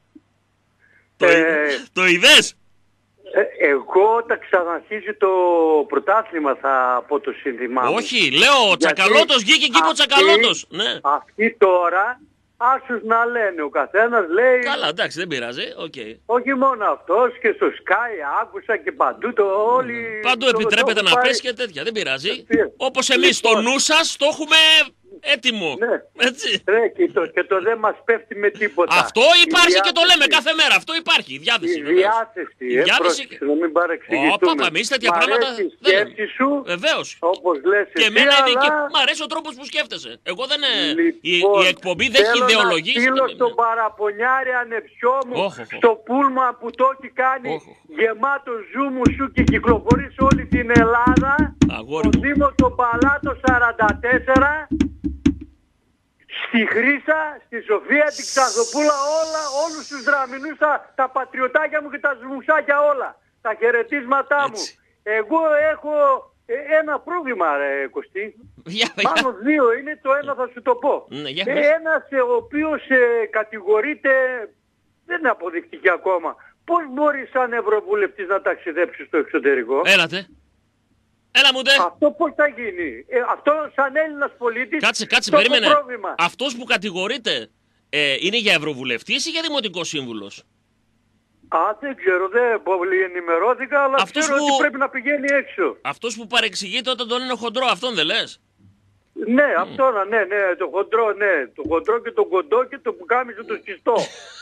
Το είδες? Εγώ όταν ξαναρχίζει το πρωτάθλημα θα πω το σύνθημά μου. Όχι, λέω ο Τσακαλώτος βγήκε εκεί ο Τσακαλώτος. Ναι. Αυτοί τώρα άσους να λένε, ο καθένας λέει... Καλά, εντάξει, δεν πειράζει, okay. Όχι μόνο αυτός και στο Sky άκουσα και παντού το όλοι... Παντού επιτρέπεται να πέσει και τέτοια, δεν πειράζει. Όπως εμείς το νου σας το έχουμε έτοιμο. Ναι. Έτσι. Ναι, και το δεν μας πέφτει με τίποτα. Αυτό υπάρχει και το λέμε κάθε μέρα. Αυτό υπάρχει. Η διάθεση. Η διάθεση. Να μην παρεξηγηθούμε. Όπα, εμείς τέτοια πράγματα. Η σκέψη σου. Βεβαίως. Όπως λες και εσύ, εμένα αλλά... Μ' αρέσει ο τρόπος που σκέφτεσαι. Εγώ δεν. Λοιπόν, η εκπομπή δεν έχει ιδεολογήσει. Θέλω στον παραπονιάρη ανεψιό μου στο πούλμα που το έχει κάνει γεμάτο ζούμου σου και κυκλοφορεί σε όλη την Ελλάδα. Στο Δήμο των Παλάτων 44. στη Χρύσα, στη Σοφία, την Ξαρδοπούλα, όλους τους Δραμηνούς, τα πατριωτάκια μου και τα σμουσάκια όλα. Τα χαιρετίσματά μου. Εγώ έχω ένα πρόβλημα, ρε Κωστή. Μάλλον δύο είναι, το ένα θα σου το πω. Ένας ο οποίος κατηγορείται, δεν είναι αποδεικτική ακόμα. Πώς μπορεί σαν Ευρωβουλευτής να ταξιδέψει στο εξωτερικό? Έλα μου ντε. Αυτό πώς θα γίνει? Αυτό σαν Έλληνας πολίτης. Κάτσε, περίμενε. Αυτός που κατηγορείται είναι για Ευρωβουλευτής ή για Δημοτικός Σύμβουλος? Δεν ξέρω, δεν πολύ ενημερώθηκα, αλλά ξέρω ότι πρέπει να πηγαίνει έξω. Αυτός που παρεξηγείται όταν τον είναι χοντρό, αυτόν δεν λες? Ναι, αυτό ναι, το χοντρό, ναι. Το χοντρό και το κοντό και το πουκάμισο το σκιστό.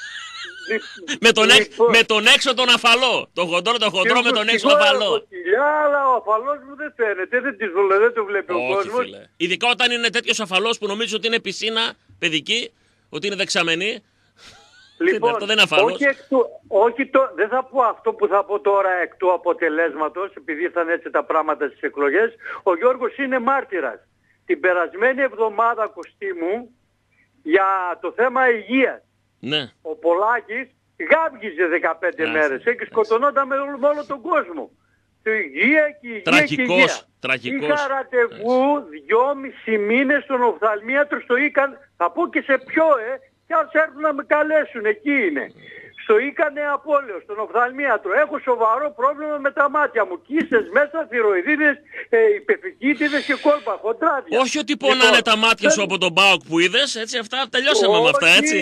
με τον έξω τον αφαλό. Το χοντρό με τον έξω αφαλό. Αλλά ο αφαλός μου δεν φαίνεται, δεν το βλέπει ο κόσμος. Ειδικά όταν είναι τέτοιος αφαλός που νομίζει ότι είναι πισίνα παιδική, ότι είναι δεξαμενή. Λοιπόν, αυτό δεν είναι αφαλός. Δεν θα πω αυτό που θα πω τώρα εκ του αποτελέσματος, επειδή ήρθαν έτσι τα πράγματα στις εκλογές. Ο Γιώργος είναι μάρτυρας. Την περασμένη εβδομάδα, Κωστή μου, για το θέμα υγείας, ναι, ο Πολάκης γάβγιζε 15 μέρες και σκοτωνόταν με όλο τον κόσμο. Το υγεία και υγεία. Τραγικός. Είχα ραντεβού 2,5 μήνες στον οφθαλμίατρο στο Ίκαν, θα πω και σε ποιο και ας έρθουν να με καλέσουν, εκεί είναι. Στο Ίκανε Απόλαιο, στον οφθαλμίατρο. Έχω σοβαρό πρόβλημα με τα μάτια μου. Κοίσες μέσα, θηροειδίδες, υπεφυκίτιδες και κόλπα, χοντράδια. Όχι ότι πονάνε τα μάτια σου από τον ΠΑΟΚ που είδες, έτσι, αυτά τελειώσαμε με αυτά, έτσι.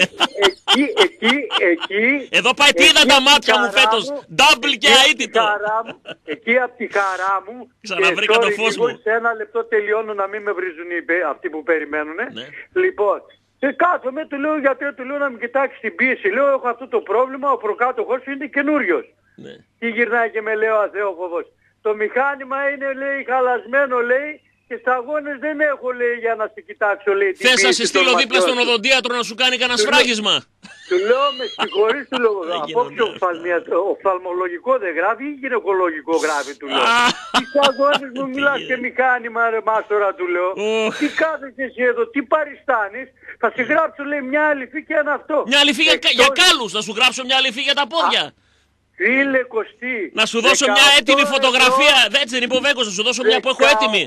Εκεί. Εδώ πάει, τι είδα τα μάτια μου φέτος. Double και αίτητο. Εκεί από τη χαρά μου. Ξαναβρήκα το φως μου. Σε ένα λεπτό τελειώνω να μην με βρίζουν αυτοί που περιμένουνε. Λοιπόν. Κάθομαι, του λέω γιατρέ, του λέω να μην κοιτάξει την πίεση. Λέω έχω αυτό το πρόβλημα, ο προκάτοχος είναι καινούριος. Ναι. Τι γυρνάει και με λέω αθέοφοβος. Το μηχάνημα είναι, λέει, χαλασμένο, λέει, και σταγόνες δεν έχω, λέει, για να σε κοιτάξω, λέει. Θες να σε στείλω δίπλα στον οδοντίατρο να σου κάνει κανένα σφράγισμα? Του λέω, με συγχωρείς, του λέω, απόψε οφθαλμολογικό δεν γράφει ή γυναικολογικό γράφει, του λέω. Τι σταγόνες μου μιλάς και μηχάνημα, ρε μάστορα, του λέω. Τι κάθεσαι εσύ εδώ, τι παριστάνεις? Θα σε γράψω, λέει, μια αληφή και ένα αυτό. Μια αληφή για κάλους, να σου γράψω μια αληφή για τα πόδια. Φίλε Κωστή. Να σου δώσω μια έτοιμη φωτογραφία. Έτσι δεν είπε ο Βέγκος, να σου δώσω μια που έχω έτοιμη.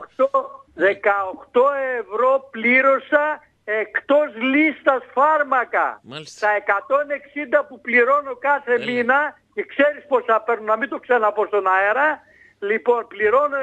18 ευρώ πλήρωσα εκτός λίστας φάρμακα. Μάλιστα. Τα 160 που πληρώνω κάθε μήνα, και ξέρεις πόσα παίρνω, να μην το ξαναπώ στον αέρα. Λοιπόν, πληρώνω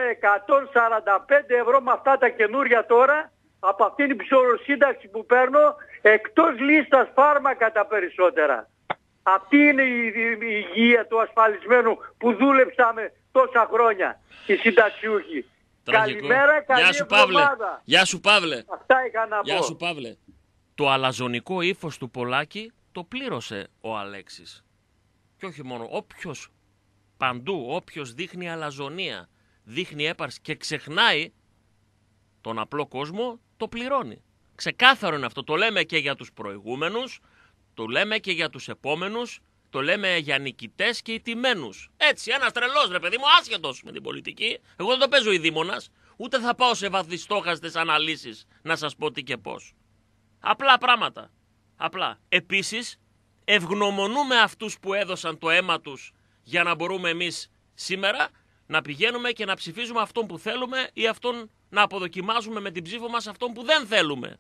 145 ευρώ με αυτά τα καινούρια τώρα, από αυτήν την ψωροσύνταξη που παίρνω, εκτός λίστας φάρμακα τα περισσότερα. Αυτή είναι η υγεία του ασφαλισμένου που δούλεψαμε τόσα χρόνια, οι συνταξιούχοι. Καλημέρα, καλή εβδομάδα. Γεια σου Παύλε. Αυτά είχα να πω. Γεια σου Παύλε. Το αλαζονικό ύφος του Πολάκη το πλήρωσε ο Αλέξης. Και όχι μόνο, όποιος παντού, όποιος δείχνει αλαζονία, δείχνει έπαρση και ξεχνάει τον απλό κόσμο, το πληρώνει. Ξεκάθαρο είναι αυτό. Το λέμε και για τους προηγούμενους, το λέμε και για τους επόμενους, το λέμε για νικητές και ηττημένους. Έτσι, ένας τρελός, ρε παιδί μου, άσχετος με την πολιτική. Εγώ δεν το παίζω ειδήμονας, ούτε θα πάω σε βαθιστόχαστες αναλύσεις να σας πω τι και πώς. Απλά πράγματα. Απλά. Επίσης, ευγνωμονούμε αυτούς που έδωσαν το αίμα τους για να μπορούμε εμείς σήμερα να πηγαίνουμε και να ψηφίζουμε αυτόν που θέλουμε ή αυτόν να αποδοκιμάζουμε με την ψήφο μας αυτόν που δεν θέλουμε.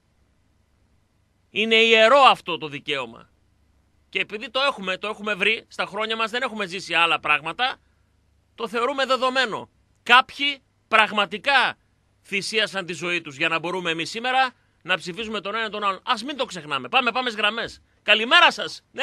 Είναι ιερό αυτό το δικαίωμα. Και επειδή το έχουμε βρει, στα χρόνια μας δεν έχουμε ζήσει άλλα πράγματα, το θεωρούμε δεδομένο. Κάποιοι πραγματικά θυσίασαν τη ζωή τους για να μπορούμε εμείς σήμερα να ψηφίζουμε τον ένα τον άλλον. Ας μην το ξεχνάμε. Πάμε στις γραμμές. Καλημέρα σας. Ναι.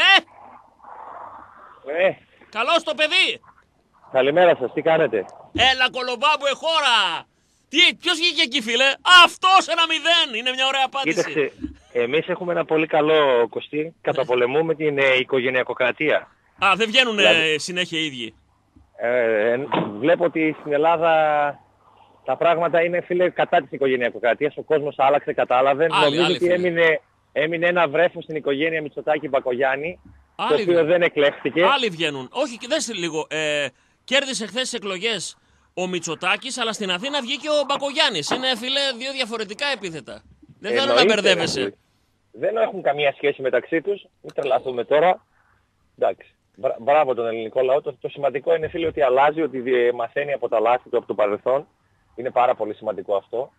Καλώς το παιδί. Καλημέρα σας. Τι κάνετε? Έλα κολομπάμπου χώρα. Ποιος βγήκε εκεί φίλε? Αυτός 1-0. Είναι μια ωραία απάντηση. Κοίταξε, εμείς έχουμε ένα πολύ καλό, Κωστή. Καταπολεμούμε την οικογενειακοκρατία. Δεν βγαίνουν συνέχεια οι ίδιοι. Βλέπω ότι στην Ελλάδα τα πράγματα είναι, φίλε, κατά της οικογενειακοκρατίας. Ο κόσμος άλλαξε, κατάλαβε. Νομίζω ότι έμεινε ένα βρέφος στην οικογένεια Μητσοτάκη-Μπακογιάννη, το οποίο δεν εκλέχθηκε. Άλλοι βγαίνουν. Όχι, δες λίγο. Κέρδισε χθες τις εκλογές ο Μητσοτάκης, αλλά στην Αθήνα βγήκε ο Μπακογιάννης. Είναι, φίλε, δύο διαφορετικά επίθετα. Δεν θέλω να μπερδεύεσαι. δεν έχουν καμία σχέση μεταξύ τους. Μην τρελαθούμε τώρα. Εντάξει. Μπράβο τον ελληνικό λαό. Το σημαντικό είναι, φίλε, ότι αλλάζει, ότι μαθαίνει από τα λάθη του, από το παρελθόν. Είναι πάρα πολύ σημαντικό αυτό.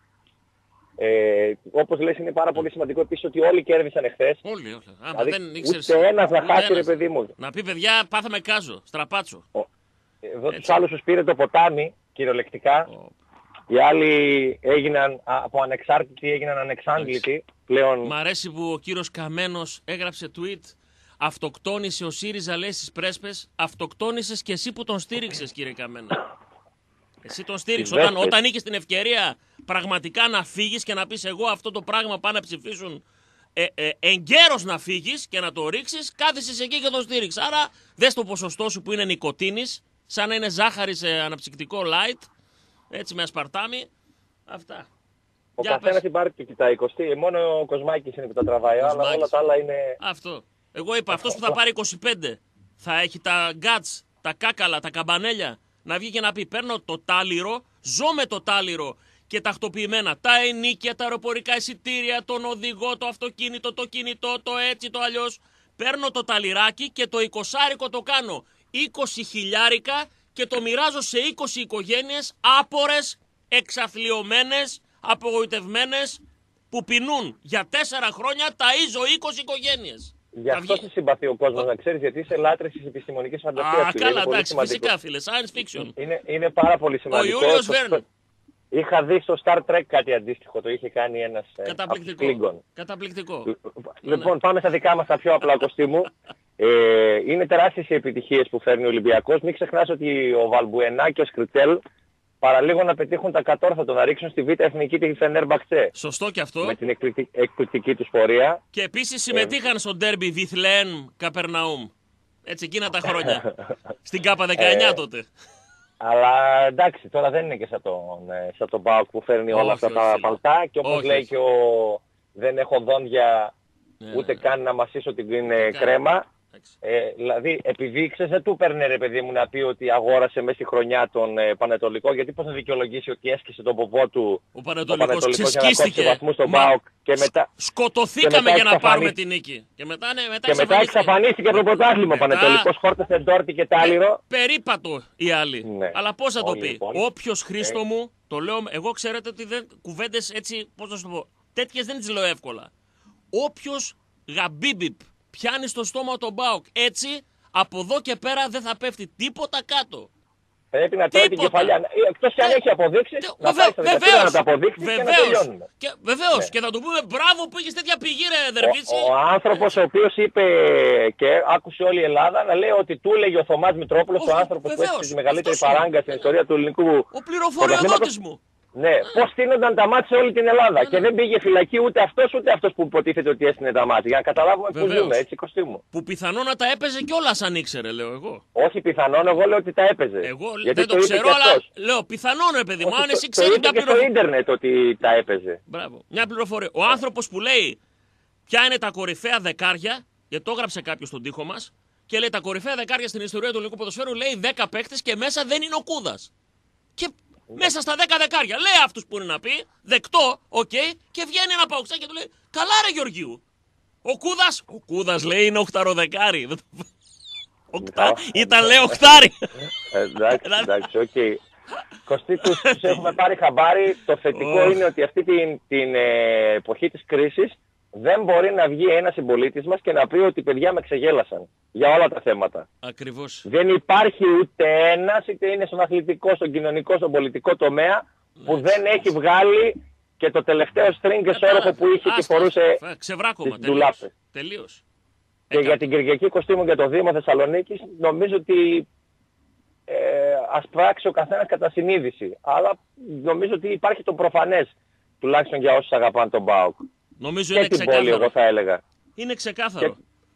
Όπως λες, είναι πάρα πολύ σημαντικό επίσης ότι όλοι κέρδισαν εχθές. Όλοι. Δηλαδή, δεν ήξερες, ούτε ένας να χάσει, ρε παιδί μου. Να πει, παιδιά, πάθαμε κάζο, στραπάτσο. Εδώ τους άλλους τους πήρε το ποτάμι, κυριολεκτικά. Οι άλλοι έγιναν από ανεξάρτητοι, έγιναν ανεξάντλητοι. Πλέον... Μ' αρέσει που ο κύριος Καμένος έγραψε tweet. Αυτοκτόνησε ο ΣΥΡΙΖΑ, λέει, στις πρέσπες. Αυτοκτόνησες και εσύ που τον στήριξες, κύριε Καμένο. Εσύ τον στήριξες. Όταν είχες την ευκαιρία πραγματικά να φύγεις και να πεις, εγώ αυτό το πράγμα πάνε να ψηφίσουν, εγκαίρως να φύγεις και να το ρίξεις, κάθεσες εκεί και τον στήριξες. Άρα δες το ποσοστό σου που είναι νοικοτήνης, σαν να είναι ζάχαρη σε αναψυκτικό light, έτσι με ασπαρτάμι. Αυτά. Ο καθένας την πάρει του κοιτάει 20, μόνο ο Κοσμάκης είναι που τα τραβάει, αλλά όλα τα άλλα είναι... Αυτό. Εγώ είπα, αυτός που θα πάρει 25 θα έχει τα γκάτς, τα κάκαλα, τα καμπανέλια, να βγει και να πει, παίρνω το τάλιρο, ζω με το τάλιρο και τακτοποιημένα, τα ενίκια, τα αεροπορικά εισιτήρια, τον οδηγό, το αυτοκίνητο, το κινητό, το έτσι, το αλλιώς. Παίρνω το ταλιράκι και το 20άρικο το κάνω 20 χιλιάρικα και το μοιράζω σε 20 οικογένειες άπορες, εξαθλιωμένες, απογοητευμένες, που πεινούν για 4 χρόνια, ταΐζω 20 οικογένειες. Γι' αυτό σε συμπαθεί ο κόσμος, να ξέρεις, γιατί είσαι λάτρης της επιστημονικής φαντασίας. Καλά, εντάξει, φυσικά, φίλε, science fiction. Είναι πάρα πολύ σημαντικό. Ο Ιούλιος Βέρν. Είχα δει στο Star Trek κάτι αντίστοιχο, το είχε κάνει ένας Καταπληκτικό. Καταπληκτικό. Λοιπόν, πάμε στα δικά μας τα πιο απλά, Κωστή μου. Είναι τεράστιες οι επιτυχίες που φέρνει ο Ολυμπιακός. Μην ξεχνάς ότι ο Βαλμπουενά και ο Σκριτσέλ παραλίγο να πετύχουν τα κατόρθωτο, να ρίξουν στη Β' Εθνική τη Φενέρμπαχτσε. Σωστό και αυτό. Με την εκπληκτική τους πορεία. Και επίσης συμμετείχαν στο ντέρμπι Βιθλέν Καπερναούμ. Έτσι, εκείνα τα χρόνια. Στην ΚΑΠΑ 19 τότε. Αλλά εντάξει, τώρα δεν είναι και σαν τον ΠΑΟΚ που φέρνει όλα αυτά τα παλτά και όπως λέει και ο δεν έχω δόντια ούτε καν να μασίσω την κρέμα. Δηλαδή, επειδή ξέρεις, δεν του παίρνε, ρε παιδί μου, να πει ότι αγόρασε μέσα στη χρονιά τον Πανετολικό, γιατί πώς θα δικαιολογήσει ότι έσκησε τον ποπό του ο Πανετολικός ξεσκίστηκε βαθμούς στον ΠΑΟΚ και μετά... Σκοτωθήκαμε για να πάρουμε την νίκη. Και μετά εξαφανίστηκε από το πρωτάθλημα ο Πανετολικός, χόρτασε ντόρτι και τάλιρο. Περίπατο οι άλλοι. Ναι. Αλλά πώς θα το πει. Λοιπόν. Όποιος, Χρήστο μου, το λέω, εγώ ξέρετε ότι κουβέντες έτσι, πώς να σου το πω, τέτοιες δεν τις λέω εύκολα. Όποιος γαμπίμπιπ πιάνει στο στόμα τον ΠΑΟΚ έτσι, από εδώ και πέρα δεν θα πέφτει τίποτα κάτω. Πρέπει να τρώει την κεφαλιά. Εκτός και αν έχει αποδείξεις, να πάει στα δικαστήρια να τα αποδείξεις και να τελειώνουμε. Βεβαίως. Και θα του πούμε μπράβο που είχες τέτοια πηγή, ρε Δερβίτσι. Ο άνθρωπος ο οποίος είπε και άκουσε όλη η Ελλάδα να λέει ότι του έλεγε ο Θωμάς Μητρόπουλος, ο άνθρωπος που έχει τη μεγαλύτερη παράγκα στην ιστορία του ελληνικού. Ο πληροφοριοδότης μου. Ναι, πώς στείνονταν τα μάτια σε όλη την Ελλάδα. Και δεν πήγε φυλακή ούτε αυτός που υποτίθεται ότι έστεινε τα μάτια. Για να καταλάβουμε πού ζούμε, έτσι, Κωστή μου. Που πιθανόν να τα έπαιζε κιόλας αν ήξερε, λέω εγώ. Όχι πιθανόν, εγώ λέω ότι τα έπαιζε. Εγώ γιατί δεν το ξέρω, αλλά λέω πιθανόν, ρε παιδί μου, αν εσύ ξέρεις μια πληροφορία. Στο ίντερνετ ότι τα έπαιζε. Μπράβο. Μια πληροφορία. Ο άνθρωπος που λέει ποια είναι τα κορυφαία δεκάρια, γιατί το έγραψε κάποιο στον τοίχο μας, και λέει τα κορυφαία δεκάρια στην ιστορία του ελληνικού ποδοσφαίρου, λέει 10 παίκτες και μέσα δεν είναι ο Κούδας. Και μέσα στα 10 δεκάρια. Λέει αυτούς που είναι να πει, δεκτό, και βγαίνει ένα παουξάκι και του λέει, καλά ρε Γεωργίου. Ο Κούδας λέει είναι οχταροδεκάρι. Ήταν λέει οχτάρι. Εντάξει, οκ. Κωστή, τους έχουμε πάρει χαμπάρι. Το θετικό είναι ότι αυτή την εποχή της κρίσης δεν μπορεί να βγει ένας συμπολίτης μας και να πει ότι παιδιά με ξεγέλασαν για όλα τα θέματα. Ακριβώς. Δεν υπάρχει ούτε ένας, είτε είναι στον αθλητικό, στον κοινωνικό, στον πολιτικό τομέα, που δεν έχει βγάλει και το τελευταίο string και σώροχο που είχε και φορούσε τις ντουλάπες. Τελείως. Και για την Κυριακή, Κωστή μου, για το Δήμο Θεσσαλονίκης, νομίζω ότι ας πράξει ο καθένας κατά συνείδηση. Αλλά νομίζω ότι υπάρχει το προφανές, τουλάχιστον για όσους αγαπάνε τον ΠΑΟΚ. Νομίζω και είναι την ξεκάθαρο. πόλη, εγώ θα έλεγα. Είναι ξεκάθαρο.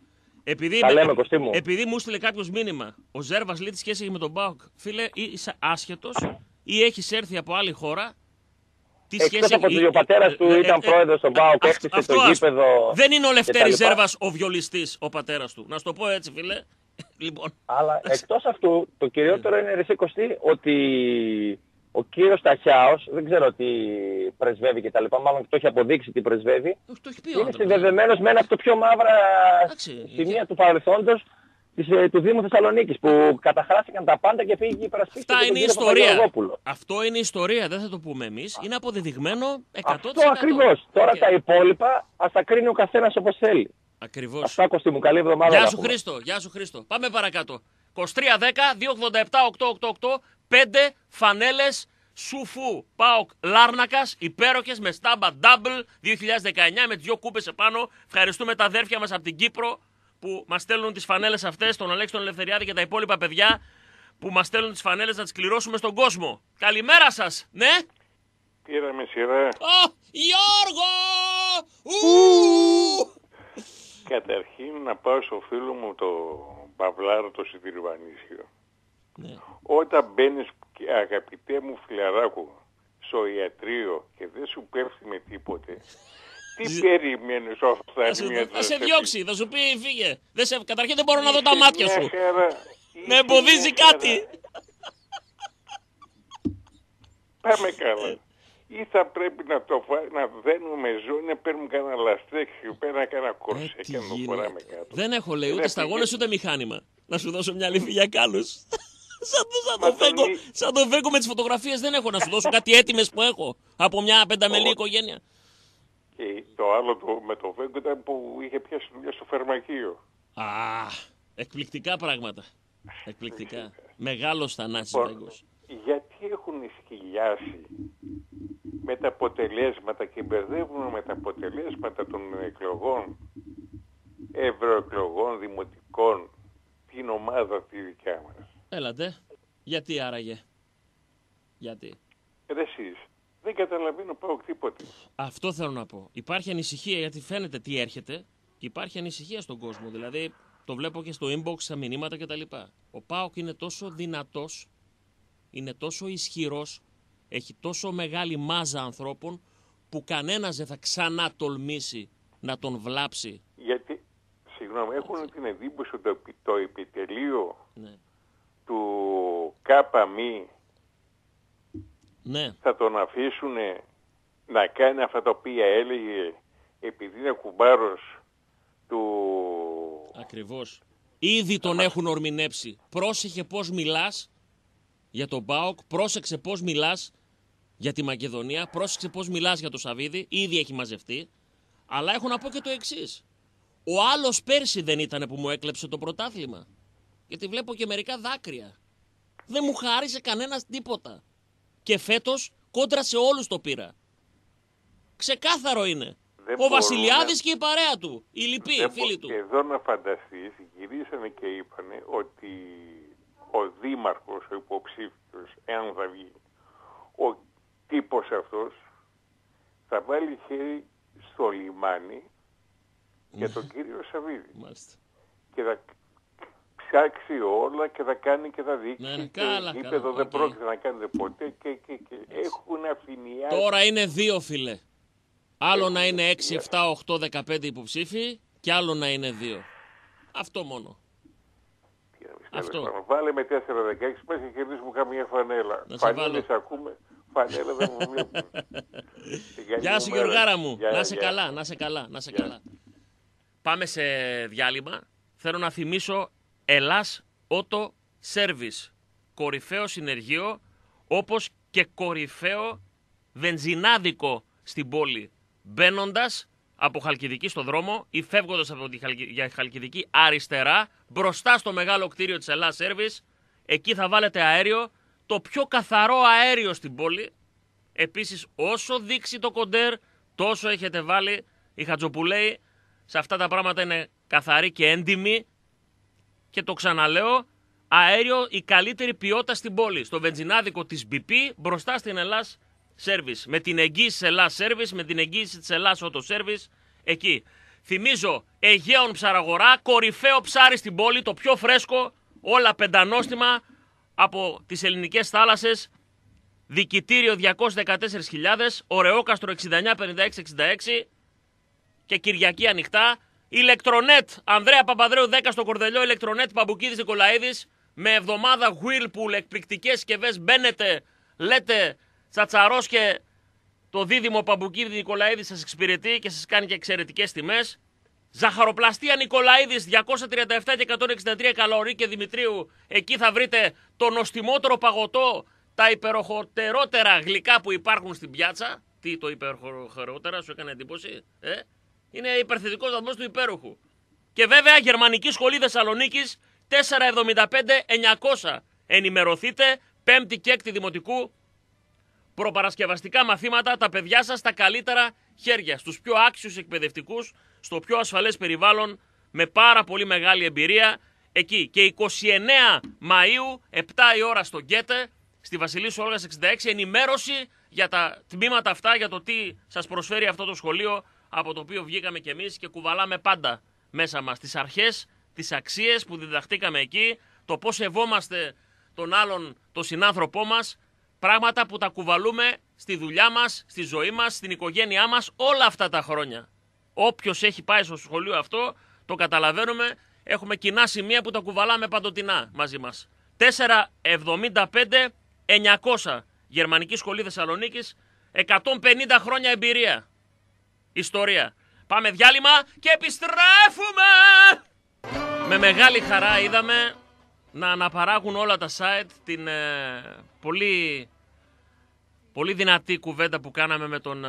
Επειδή μου στείλε κάποιος μήνυμα, ο Ζέρβας λέει τη σχέση με τον ΠΑΟΚ. Φίλε, είσαι άσχετος ή έχεις έρθει από άλλη χώρα. Εκτός από ότι ο πατέρας του ήταν πρόεδρος στον ΠΑΟΚ, έκτισε το γήπεδο. Δεν είναι ο Λευτέρης Ζέρβας ο βιολιστής, ο πατέρας του. Να σου το πω έτσι, φίλε. Λοιπόν. Αλλά εκτός αυτού, το κυριότερο είναι, ρε Κωστή, ότι Ο κύριος Ταχιάος, δεν ξέρω τι πρεσβεύει και τα λοιπά, μάλλον το έχει αποδείξει τι πρεσβεύει. Είναι συνδεδεμένος με ένα από τα πιο μαύρα σημεία του παρελθόντος του Δήμου Θεσσαλονίκης, που καταχράστηκαν τα πάντα και πήγε και υπερασπίστηκε τον κύριο Παπαγεωργόπουλο. Αυτό είναι ιστορία, δεν θα το πούμε εμείς. Είναι αποδεδειγμένο 100%. Αυτό ακριβώς. Τώρα τα υπόλοιπα ας τα κρίνει ο καθένας όπως θέλει. Ακριβώς. Αυτά, Κωστή μου, καλή εβδομάδα. Γεια σου Χρήστο. Πάμε παρακάτω. 2310-287-888, 5 φανέλες Σουφού ΠΑΟΚ Λάρνακας, υπέροχες με στάμπα double 2019 με 2 κούπες επάνω. Ευχαριστούμε τα αδέρφια μας από την Κύπρο που μας στέλνουν τις φανέλες αυτές, τον Αλέξη τον Ελευθεριάδη και τα υπόλοιπα παιδιά που μας στέλνουν τις φανέλες να τις κληρώσουμε στον κόσμο. Καλημέρα σας, ναι! Πήραμε σειρά. Γιώργο! Καταρχήν να πάω στο φίλο μου το Παυλάρο το Σιδηρουανίσιο. Ναι. Όταν μπαίνεις, αγαπητέ μου φιλαράκου, στο ιατρείο και δεν σου πέφτει με τίποτε, τι περιμένεις οφθαλμία? Θα σε διώξει, θα σου πει φύγε. Καταρχήν δεν μπορώ να δω τα μάτια σου. Με εμποδίζει κάτι. Πάμε καλά. Ή θα πρέπει να δένουμε ζώνη, να παίρνουμε κανένα λαστέξι, πέρα κανένα κορσέ και να το φοράμε κάτω. Δεν έχω, λέει, ούτε σταγόνες ούτε μηχάνημα. Να σου δώσω μια λύφη για κάλους. Σαν το Βέγκο με τις φωτογραφίες δεν έχω να σου δώσω κάτι έτοιμες που έχω από μια πενταμελή οικογένεια. Και το άλλο με το Βέγκο ήταν που είχε πιάσει δουλειά στο φαρμακείο. Εκπληκτικά πράγματα. Εκπληκτικά. Μεγάλος θανάσης Βέγκος. Γιατί έχουν σκυλιάσει με τα αποτελέσματα και μπερδεύουν με τα αποτελέσματα των εκλογών, ευρωεκλογών, δημοτικών, την ομάδα τη δικιά μας? Έλατε. Γιατί άραγε? Γιατί? Εσείς. Δεν καταλαβαίνω πάω τίποτε. Αυτό θέλω να πω. Υπάρχει ανησυχία γιατί φαίνεται τι έρχεται και υπάρχει ανησυχία στον κόσμο. Δηλαδή το βλέπω και στο inbox, στα μηνύματα κτλ. Ο ΠΑΟΚ είναι τόσο δυνατός, είναι τόσο ισχυρός, έχει τόσο μεγάλη μάζα ανθρώπων που κανένας δεν θα ξανά τολμήσει να τον βλάψει. Γιατί, συγγνώμη, έχουν την εντύπωση ότι το επιτελείο του ΚΑΠΑΜΗ θα τον αφήσουν να κάνει αυτά τα οποία έλεγε επειδή είναι κουμπάρος του... Ακριβώς. Ήδη τον έχουν ορμηνέψει. Πρόσεχε πώς μιλάς για τον ΠΑΟΚ, πρόσεξε πώς μιλάς για τη Μακεδονία, πρόσεξε πώς μιλάς για το Σαββίδι, ήδη έχει μαζευτεί. Αλλά έχω να πω και το εξής. Ο άλλος πέρσι δεν ήτανε που μου έκλεψε το πρωτάθλημα? Γιατί βλέπω και μερικά δάκρυα. Δεν μου χάρισε κανένας τίποτα. Και φέτος κόντρα σε όλους το πήρα. Ξεκάθαρο είναι. Ο Βασιλιάδης και η παρέα του, οι λοιποί φίλοι του. Και εδώ να φανταστείς, γυρίσανε και είπανε ότι ο δήμαρχος, ο υποψήφιος, εάν θα βγει, ο τύπος αυτός θα βάλει χέρι στο λιμάνι για τον κύριο Σαββίδη. Μάλιστα. Και θα ψάξει όλα και θα κάνει και θα δείξει. Καλά, γήπεδο δεν πρόκειται να κάνετε ποτέ και έχουν αφηνιάσει. Τώρα είναι 2 φίλε. Άλλο να είναι 6, 7, 8, 15 υποψήφοι και άλλο να είναι 2. Αυτό μόνο. Αυτό. Βάλε με 4-16 πες και κερδίσουμε καμία φανέλα. Φανέλες ακούμε, φανέλα δεν μου βλέπουμε. Γεια σου Γιωργάρα μου. Να είσαι καλά, να είσαι καλά, να είσαι καλά. Πάμε σε διάλειμμα. Θέλω να θυμίσω Ελλάς Auto Service. Κορυφαίο συνεργείο όπως και κορυφαίο βενζινάδικο στην πόλη. Μπαίνοντας από Χαλκιδική στο δρόμο ή φεύγοντας από τη Χαλκιδική αριστερά, μπροστά στο μεγάλο κτίριο της Ελλάς Service, εκεί θα βάλετε αέριο, το πιο καθαρό αέριο στην πόλη. Επίσης, όσο δείξει το κοντέρ, τόσο έχετε βάλει. Η Χατζοπουλέη σε αυτά τα πράγματα είναι καθαρή και έντιμη. Και το ξαναλέω, αέριο η καλύτερη ποιότητα στην πόλη. Στο βενζινάδικο της BP, μπροστά στην Ελλάς Service. Με την εγγύηση της Ελλάς Service, με την εγγύηση της Ελλάς Auto Service, εκεί. Θυμίζω, Αιγαίων Ψαραγορά, κορυφαίο ψάρι στην πόλη, το πιο φρέσκο, όλα πεντανόστιμα από τις ελληνικές θάλασσες. Δικητήριο 214.000, Ωρεόκαστρο 695666 και Κυριακή ανοιχτά. Ηλεκτρονέτ, Ανδρέα Παπαδρέου 10 στο Κορδελιό, Ηλεκτρονέτ Παμπουκίδης Νικολαίδης, με εβδομάδα Whirlpool, εκπληκτικές συσκευές, μπαίνετε λέτε Τσατσαρός και το δίδυμο Παμπουκίδη Νικολαίδη σας εξυπηρετεί και σας κάνει και εξαιρετικές τιμές. Ζαχαροπλαστεία Νικολαίδης 237 και 163 Καλορί και Δημητρίου. Εκεί θα βρείτε το νοστιμότερο παγωτό, τα υπεροχωτερότερα γλυκά που υπάρχουν στην πιάτσα. Τι το υπεροχωρότερα, σου έκανε εντύπωση? Είναι υπερθετικός βαθμός του υπέροχου. Και βέβαια Γερμανική Σχολή Θεσσαλονίκης 475-900. Ενημερωθείτε, 5η και 6η Δημοτικού. Προπαρασκευαστικά μαθήματα, τα παιδιά σας στα καλύτερα χέρια, στους πιο άξιους εκπαιδευτικούς, στο πιο ασφαλές περιβάλλον, με πάρα πολύ μεγάλη εμπειρία. Εκεί και 29 Μαΐου, 7 η ώρα στο Γκέτε, στη Βασιλίσσου Όλγας 66, ενημέρωση για τα τμήματα αυτά, για το τι σας προσφέρει αυτό το σχολείο, από το οποίο βγήκαμε κι εμείς και κουβαλάμε πάντα μέσα μας τις αρχές, τις αξίες που διδαχτήκαμε εκεί, το πώς σεβόμαστε τον άλλον, τον συνάνθρωπό μας, πράγματα που τα κουβαλούμε στη δουλειά μας, στη ζωή μας, στην οικογένειά μας όλα αυτά τα χρόνια. Όποιος έχει πάει στο σχολείο αυτό, το καταλαβαίνουμε, έχουμε κοινά σημεία που τα κουβαλάμε παντοτινά μαζί μας. 475-900 Γερμανική Σχολή Θεσσαλονίκης, 150 χρόνια εμπειρία. Ιστορία. Πάμε διάλειμμα και επιστρέφουμε! Με μεγάλη χαρά είδαμε να αναπαράγουν όλα τα site την πολύ δυνατή κουβέντα που κάναμε με τον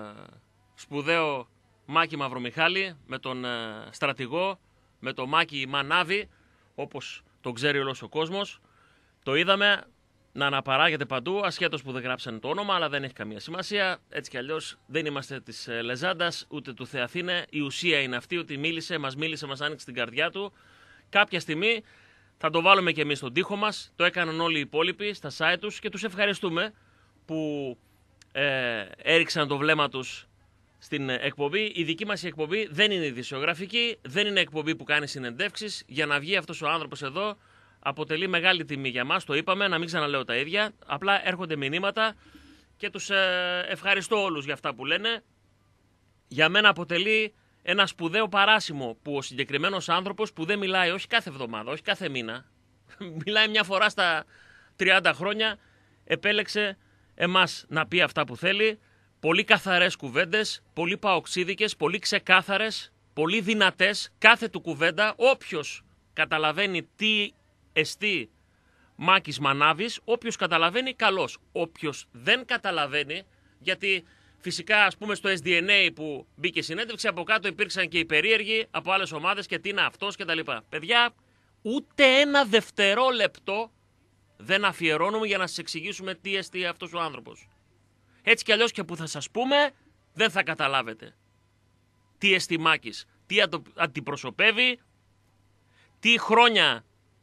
σπουδαίο Μάκη Μαυρομιχάλη, με τον στρατηγό, με τον Μάκη Μανάβη, όπως τον ξέρει όλος ο κόσμος. Το είδαμε να αναπαράγεται παντού, ασχέτως που δεν γράψανε το όνομα, αλλά δεν έχει καμία σημασία. Έτσι κι αλλιώς δεν είμαστε της Λεζάντας, ούτε του Θεαθήνε. Η ουσία είναι αυτή, ότι μας μίλησε, μας άνοιξε την καρδιά του. Κάποια στιγμή θα το βάλουμε και εμείς στον τοίχο μας. Το έκαναν όλοι οι υπόλοιποι στα site τους και τους ευχαριστούμε που έριξαν το βλέμμα τους στην εκπομπή. Η δική μας εκπομπή δεν είναι ειδησιογραφική, δεν είναι εκπομπή που κάνει συνεντεύξεις. Για να βγει αυτός ο άνθρωπος εδώ αποτελεί μεγάλη τιμή για μας, το είπαμε, να μην ξαναλέω τα ίδια. Απλά έρχονται μηνύματα και τους ευχαριστώ όλους για αυτά που λένε. Για μένα αποτελεί ένα σπουδαίο παράσημο που ο συγκεκριμένος άνθρωπος, που δεν μιλάει όχι κάθε εβδομάδα, όχι κάθε μήνα, μιλάει μια φορά στα 30 χρόνια, επέλεξε εμάς να πει αυτά που θέλει. Πολύ καθαρές κουβέντες, πολύ παοξίδικες, πολύ ξεκάθαρες, πολύ δυνατές, κάθε του κουβέντα. Όποιος καταλαβαίνει τι εστί Μάκης Μανάβης, όποιος καταλαβαίνει καλώς. Όποιος δεν καταλαβαίνει, γιατί φυσικά ας πούμε στο SDNA που μπήκε συνέντευξη, από κάτω υπήρξαν και οι περίεργοι από άλλες ομάδες και τι είναι αυτός κτλ. Παιδιά, ούτε ένα δευτερόλεπτο δεν αφιερώνουμε για να σας εξηγήσουμε τι εστί αυτός ο άνθρωπος. Έτσι κι αλλιώς και που θα σας πούμε, δεν θα καταλάβετε τι εστί Μάκης, τι αντιπροσωπεύει, τι χρόνια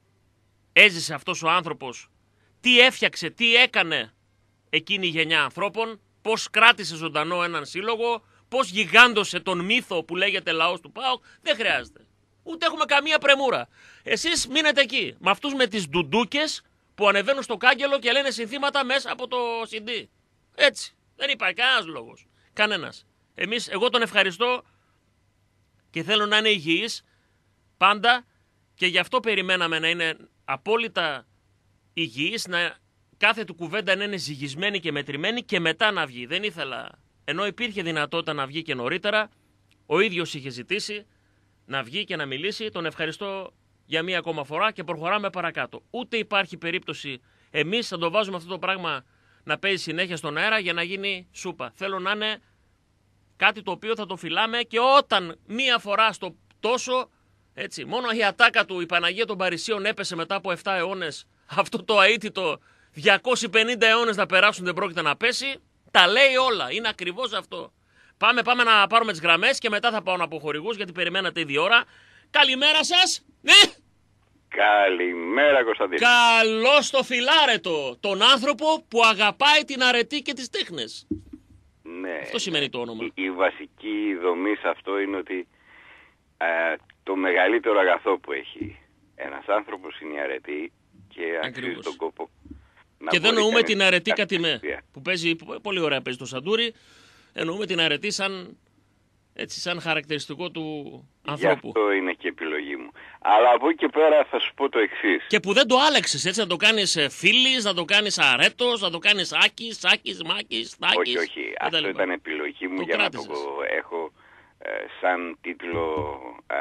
έζησε αυτός ο άνθρωπος, τι έφτιαξε, τι έκανε εκείνη η γενιά ανθρώπων, πώς κράτησε ζωντανό έναν σύλλογο, πώς γιγάντωσε τον μύθο που λέγεται λαός του ΠΑΟΚ. Δεν χρειάζεται. Ούτε έχουμε καμία πρεμούρα. Εσείς μείνετε εκεί, με αυτούς με τις ντουντούκες που ανεβαίνουν στο κάγκελο και λένε συνθήματα μέσα από το CD. Έτσι. Δεν υπάρχει κανένας λόγος. Κανένας. Εγώ τον ευχαριστώ και θέλω να είναι υγιής πάντα και γι' αυτό περιμέναμε να είναι απόλυτα υγιής, να κάθε του κουβέντα να είναι ζυγισμένη και μετρημένη και μετά να βγει. Δεν ήθελα, ενώ υπήρχε δυνατότητα να βγει και νωρίτερα, ο ίδιος είχε ζητήσει να βγει και να μιλήσει. Τον ευχαριστώ για μία ακόμα φορά και προχωράμε παρακάτω. Ούτε υπάρχει περίπτωση εμείς θα το βάζουμε αυτό το πράγμα να παίζει συνέχεια στον αέρα για να γίνει σούπα. Θέλω να είναι κάτι το οποίο θα το φυλάμε και όταν μία φορά στο τόσο, έτσι, μόνο η ατάκα του η Παναγία των Παρισίων έπεσε μετά από 7 αιώνες, αυτό το αίτητο 250 αιώνες να περάσουν δεν πρόκειται να πέσει, τα λέει όλα, είναι ακριβώς αυτό. Πάμε να πάρουμε τις γραμμές και μετά θα πάω να αποχωρηγούς γιατί περιμένατε ήδη ώρα. Καλημέρα σας! Ναι! Καλημέρα Κωνσταντίνε. Καλώς το φιλάρετο, τον άνθρωπο που αγαπάει την αρετή και τις τέχνες. Ναι. Αυτό σημαίνει το όνομα. Η βασική δομή σε αυτό είναι ότι το μεγαλύτερο αγαθό που έχει ένας άνθρωπος είναι η αρετή και αξίζει τον κόπο. Και δεν εννοούμε την αρετή κατημέ, που παίζει πολύ ωραία, παίζει το σαντούρι. Εννοούμε την αρετή σαν Έτσι, σαν χαρακτηριστικό του ανθρώπου. Γι' αυτό είναι και επιλογή μου. Αλλά από εκεί και πέρα θα σου πω το εξής. Και που δεν το άλλαξες, έτσι, να το κάνεις Φίλης, να το κάνεις Αρέτος, να το κάνεις Άκης, Μάκης, Τάκης. Όχι. Αυτό ήταν επιλογή μου για κράτησες. Να το έχω σαν τίτλο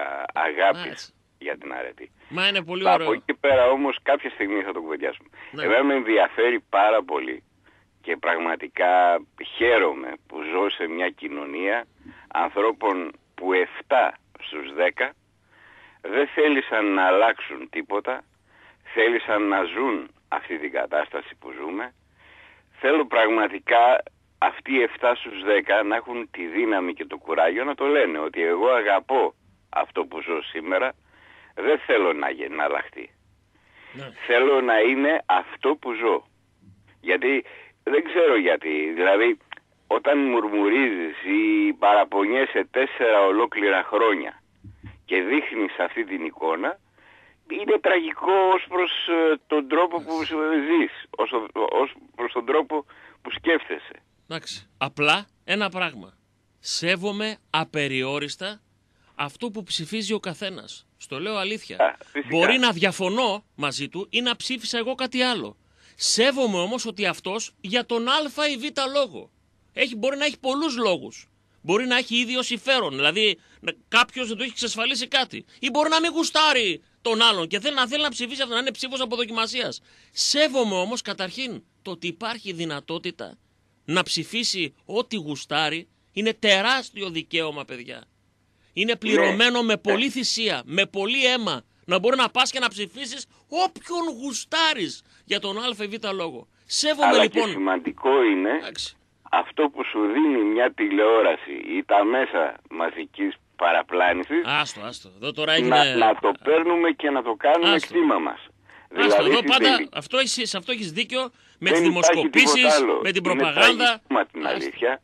αγάπης για την αρετή. Μα είναι πολύ ωραίο. Από εκεί και πέρα όμως κάποια στιγμή θα το κουβεντιάσουμε. Ναι. Εμένα με ενδιαφέρει πάρα πολύ και πραγματικά χαίρομαι που ζω σε μια κοινωνία ανθρώπων που 7 στους 10 δεν θέλησαν να αλλάξουν τίποτα, θέλησαν να ζουν αυτή την κατάσταση που ζούμε. Θέλω πραγματικά αυτοί οι 7 στους 10 να έχουν τη δύναμη και το κουράγιο να το λένε ότι εγώ αγαπώ αυτό που ζω σήμερα, δεν θέλω να αλλάχτεί. Ναι. Θέλω να είναι αυτό που ζω. Γιατί δεν ξέρω γιατί, δηλαδή όταν μουρμουρίζεις ή παραπονιέσαι 4 ολόκληρα χρόνια και δείχνεις αυτή την εικόνα, είναι τραγικό ως προς τον τρόπο που ζεις, ως προς τον τρόπο που σκέφτεσαι. Εντάξει, απλά ένα πράγμα. Σέβομαι απεριόριστα αυτό που ψηφίζει ο καθένας. Στο λέω αλήθεια. Μπορεί να διαφωνώ μαζί του ή να ψήφισα εγώ κάτι άλλο. Σέβομαι όμως ότι αυτός για τον α ή β λόγο. Μπορεί να έχει πολλούς λόγους. Μπορεί να έχει ίδιο συμφέρον. Δηλαδή κάποιος δεν το έχει εξασφαλίσει κάτι. Ή μπορεί να μην γουστάρει τον άλλον και να θέλει να ψηφίσει αυτό, να είναι ψήφος αποδοκιμασίας. Σέβομαι όμως καταρχήν το ότι υπάρχει δυνατότητα να ψηφίσει ό,τι γουστάρει. Είναι τεράστιο δικαίωμα, παιδιά. Είναι πληρωμένο με πολλή θυσία, με πολύ αίμα. Να μπορεί να πας και να ψηφίσεις όποιον γουστάρεις για τον α ή β λόγο. Σέβομαι αλλά λοιπόν. Και σημαντικό είναι αυτό που σου δίνει μια τηλεόραση ή τα μέσα μαζικής παραπλάνησης. Άστο. Εδώ τώρα έγινε... να το παίρνουμε και να το κάνουμε κτήμα μας. Δηλαδή, εδώ πάντα, σε αυτό έχεις δίκιο, με τις δημοσκοπήσεις, με την προπαγάνδα. Είναι την αλήθεια.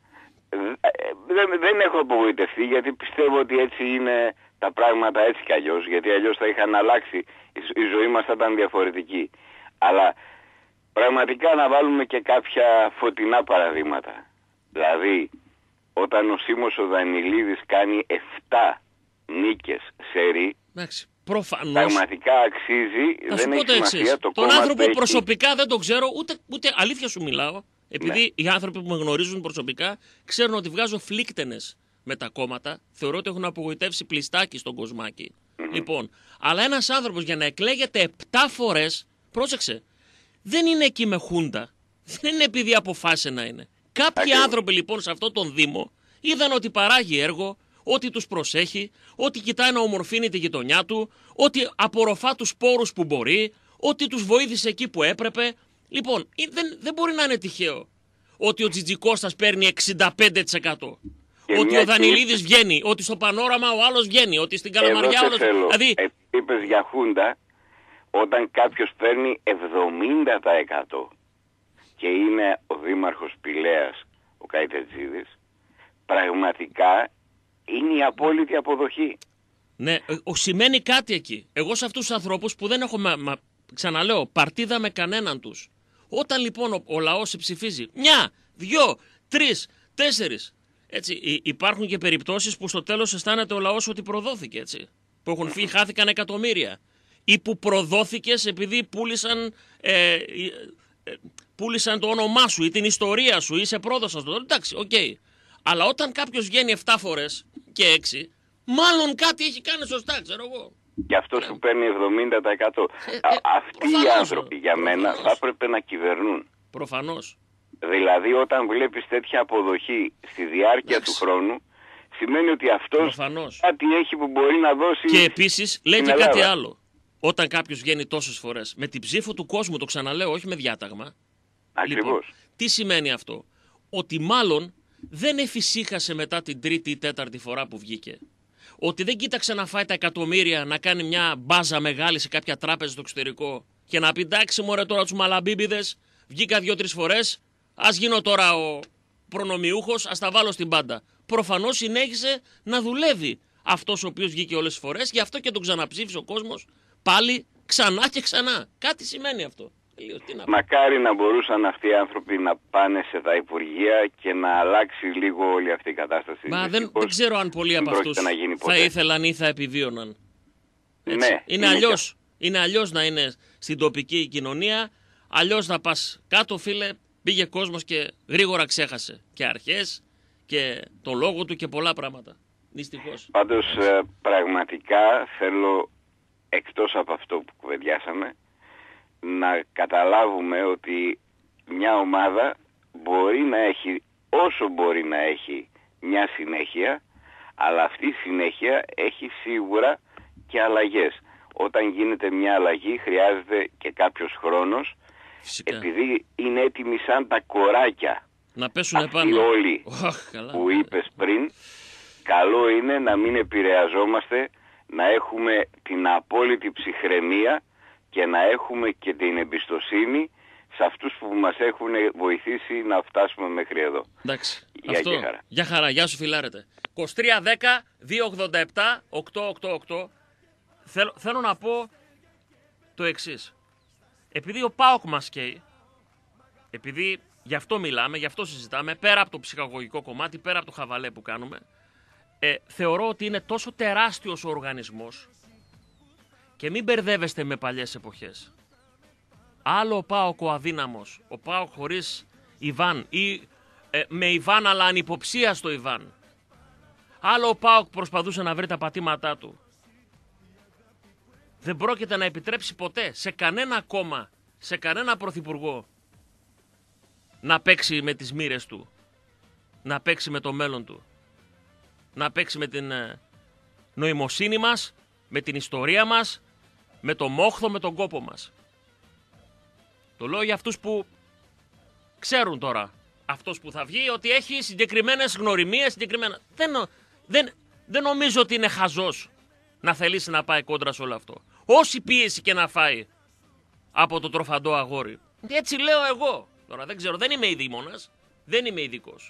Δεν έχω απογοητευτεί γιατί πιστεύω ότι έτσι είναι τα πράγματα έτσι κι αλλιώς, γιατί αλλιώς θα είχαν αλλάξει, η ζωή μας θα ήταν διαφορετική. Αλλά πραγματικά να βάλουμε και κάποια φωτεινά παραδείγματα. Δηλαδή, όταν ο Σίμος ο Δανειλίδης κάνει 7 νίκες σερί, προφανώς. Πραγματικά αξίζει, δεν έχει σημασία το κόμμα. Τον άνθρωπο προσωπικά δεν τον ξέρω, ούτε αλήθεια σου μιλάω. Επειδή οι άνθρωποι που με γνωρίζουν προσωπικά ξέρουν ότι βγάζω φλίκτενες με τα κόμματα, θεωρώ ότι έχουν απογοητεύσει πλιστάκι στον Κοσμάκη. Λοιπόν, αλλά ένας άνθρωπος για να εκλέγεται 7 φορές, πρόσεξε, δεν είναι εκεί με χούντα. Δεν είναι επειδή αποφάσισε να είναι. Κάποιοι άνθρωποι λοιπόν σε αυτόν τον Δήμο είδαν ότι παράγει έργο, ότι τους προσέχει, ότι κοιτάει να ομορφύνει τη γειτονιά του, ότι απορροφά τους πόρους που μπορεί, ότι τους βοήθησε εκεί που έπρεπε. Λοιπόν, δεν μπορεί να είναι τυχαίο ότι ο Τζιτζικώστας παίρνει 65%. Ότι ο Δανειλίδης βγαίνει, ότι στο Πανόραμα ο άλλος βγαίνει, ότι στην Καλαμαριά όλος... Δηλαδή... Είπες για χούντα, όταν κάποιος παίρνει 70% και είναι ο δήμαρχος Πηλαίας, ο Καϊτετζίδης, πραγματικά είναι η απόλυτη αποδοχή. Ναι, σημαίνει κάτι εκεί. Εγώ σε αυτούς τους ανθρώπους που δεν έχω, ξαναλέω, παρτίδα με κανέναν τους. Όταν λοιπόν ο λαός σε ψηφίζει 1, 2, 3, 4, έτσι, υπάρχουν και περιπτώσεις που στο τέλος αισθάνεται ο λαός ότι προδόθηκε, έτσι. Που έχουν φύγει, χάθηκαν εκατομμύρια. Ή που προδόθηκες επειδή πούλησαν το όνομά σου ή την ιστορία σου ή σε πρόδωσαν στο τέλος. Εντάξει, οκ. Αλλά όταν κάποιος βγαίνει 7 φορές και 6, μάλλον κάτι έχει κάνει σωστά, ξέρω εγώ. Και αυτός που παίρνει 70%. Αυτοί οι άνθρωποι για μένα θα έπρεπε να κυβερνούν. Προφανώς. Δηλαδή όταν βλέπεις τέτοια αποδοχή στη διάρκεια του χρόνου, σημαίνει ότι αυτός κάτι έχει που μπορεί να δώσει. Και επίσης λέει και κάτι άλλο. Όταν κάποιος βγαίνει τόσες φορές, με την ψήφο του κόσμου, το ξαναλέω, όχι με διάταγμα. Ακριβώς. Λοιπόν, τι σημαίνει αυτό? Ότι μάλλον δεν εφησύχασε μετά την 3η ή 4η φορά που βγήκε. Ότι δεν κοίταξε να φάει τα εκατομμύρια, να κάνει μια μπάζα μεγάλη σε κάποια τράπεζα στο εξωτερικό και να πει εντάξει μωρέ τώρα τους μαλαμπίμπιδες, βγήκα 2-3 φορές, ας γίνω τώρα ο προνομιούχος, ας τα βάλω στην πάντα. Προφανώς συνέχισε να δουλεύει αυτός ο οποίος βγήκε όλες τις φορές, γι' αυτό και τον ξαναψήφισε ο κόσμος πάλι ξανά και ξανά. Κάτι σημαίνει αυτό. Μακάρι να μπορούσαν αυτοί οι άνθρωποι να πάνε σε τα υπουργεία και να αλλάξει λίγο όλη αυτή η κατάσταση. Μα δεν ξέρω αν πολλοί από αυτούς θα ήθελαν ή θα επιβίωναν. Ναι, είναι αλλιώς να είναι στην τοπική κοινωνία, αλλιώς να πας κάτω, φίλε, πήγε κόσμος και γρήγορα ξέχασε και αρχές και το λόγο του και πολλά πράγματα. Δυστυχώς. Πάντως πραγματικά θέλω, εκτός από αυτό που κουβεντιάσαμε, να καταλάβουμε ότι μια ομάδα μπορεί να έχει, όσο μπορεί να έχει μια συνέχεια, αλλά αυτή η συνέχεια έχει σίγουρα και αλλαγές. Όταν γίνεται μια αλλαγή χρειάζεται και κάποιος χρόνος. Φυσικά. Επειδή είναι έτοιμοι σαν τα κοράκια να πέσουν αυτοί επάνω όλοι που είπες πριν, καλό είναι να μην επηρεαζόμαστε, να έχουμε την απόλυτη ψυχραιμία και να έχουμε και την εμπιστοσύνη σε αυτούς που μας έχουν βοηθήσει να φτάσουμε μέχρι εδώ. Εντάξει. Αυτό. Για χαρά. Γεια σου φιλάρετε. 2310-287-888. Θέλω να πω το εξής. Επειδή ο ΠΑΟΚ μας καίει, επειδή γι' αυτό μιλάμε, γι' αυτό συζητάμε, πέρα από το ψυχαγωγικό κομμάτι, πέρα από το χαβαλέ που κάνουμε, θεωρώ ότι είναι τόσο τεράστιος ο οργανισμός και μην μπερδεύεστε με παλιές εποχές. Άλλο ο ΠΑΟΚ ο αδύναμος, ο ΠΑΟΚ χωρίς Ιβάν ή με Ιβάν αλλά ανυποψία στο Ιβάν. Άλλο ο ΠΑΟΚ προσπαθούσε να βρει τα πατήματά του. Δεν πρόκειται να επιτρέψει ποτέ σε κανένα κόμμα, σε κανένα πρωθυπουργό να παίξει με τις μοίρες του, να παίξει με το μέλλον του, να παίξει με την νοημοσύνη μας, με την ιστορία μας, με το μόχθο, με τον κόπο μας. Το λέω για αυτούς που ξέρουν τώρα, αυτός που θα βγει, ότι έχει συγκεκριμένες γνωριμίες, συγκεκριμένα. Δεν νομίζω ότι είναι χαζός να θελήσει να πάει κόντρα σε όλο αυτό. Όση πίεση και να φάει από το τροφαντό αγόρι. Έτσι λέω εγώ. Τώρα δεν ξέρω, δεν είμαι ειδήμονας, δεν είμαι ειδικός.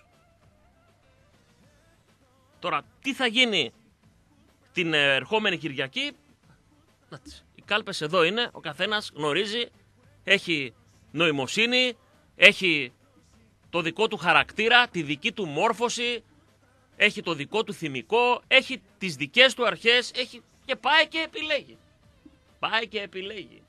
Τώρα τι θα γίνει την ερχόμενη Κυριακή, οι κάλπες εδώ είναι, ο καθένας γνωρίζει, έχει νοημοσύνη, έχει το δικό του χαρακτήρα, τη δική του μόρφωση, έχει το δικό του θυμικό, έχει τις δικές του αρχές, έχει και πάει και επιλέγει. Πάει και επιλέγει.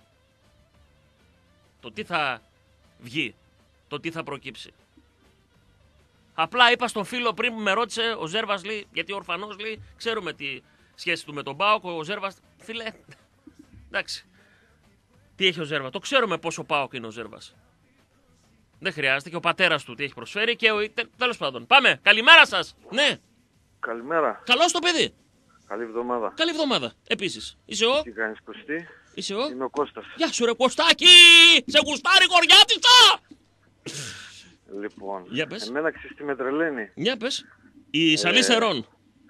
Το τι θα βγει, το τι θα προκύψει. Απλά είπα στον φίλο πριν που με ρώτησε, ο Ζέρβας λέει, γιατί ο ορφανός λέει, ξέρουμε τη σχέση του με τον ΠΑΟΚ, ο Ζέρβας, φίλε, εντάξει. Τι έχει ο Ζέρβας, το ξέρουμε πόσο ΠΑΟΚ είναι ο Ζέρβας. Δεν χρειάζεται και ο πατέρας του τι έχει προσφέρει και τέλος πάντων. Πάμε, καλημέρα σας. Ναι. Καλημέρα. Καλώς το παιδί. Καλή εβδομάδα. Καλή εβδομάδα. Επίσης. Είσαι ο. Τι κάνεις Κωστή? Είσαι ο. Είμαι ο Κώστας. Γεια σου ρε Κωστάκη. Σε γουστάρει κοριάτισσα. Λοιπόν, για πες. Εμένα ξέρεις τι με τρελαίνει. Για πες. Η Σαλή Σερών.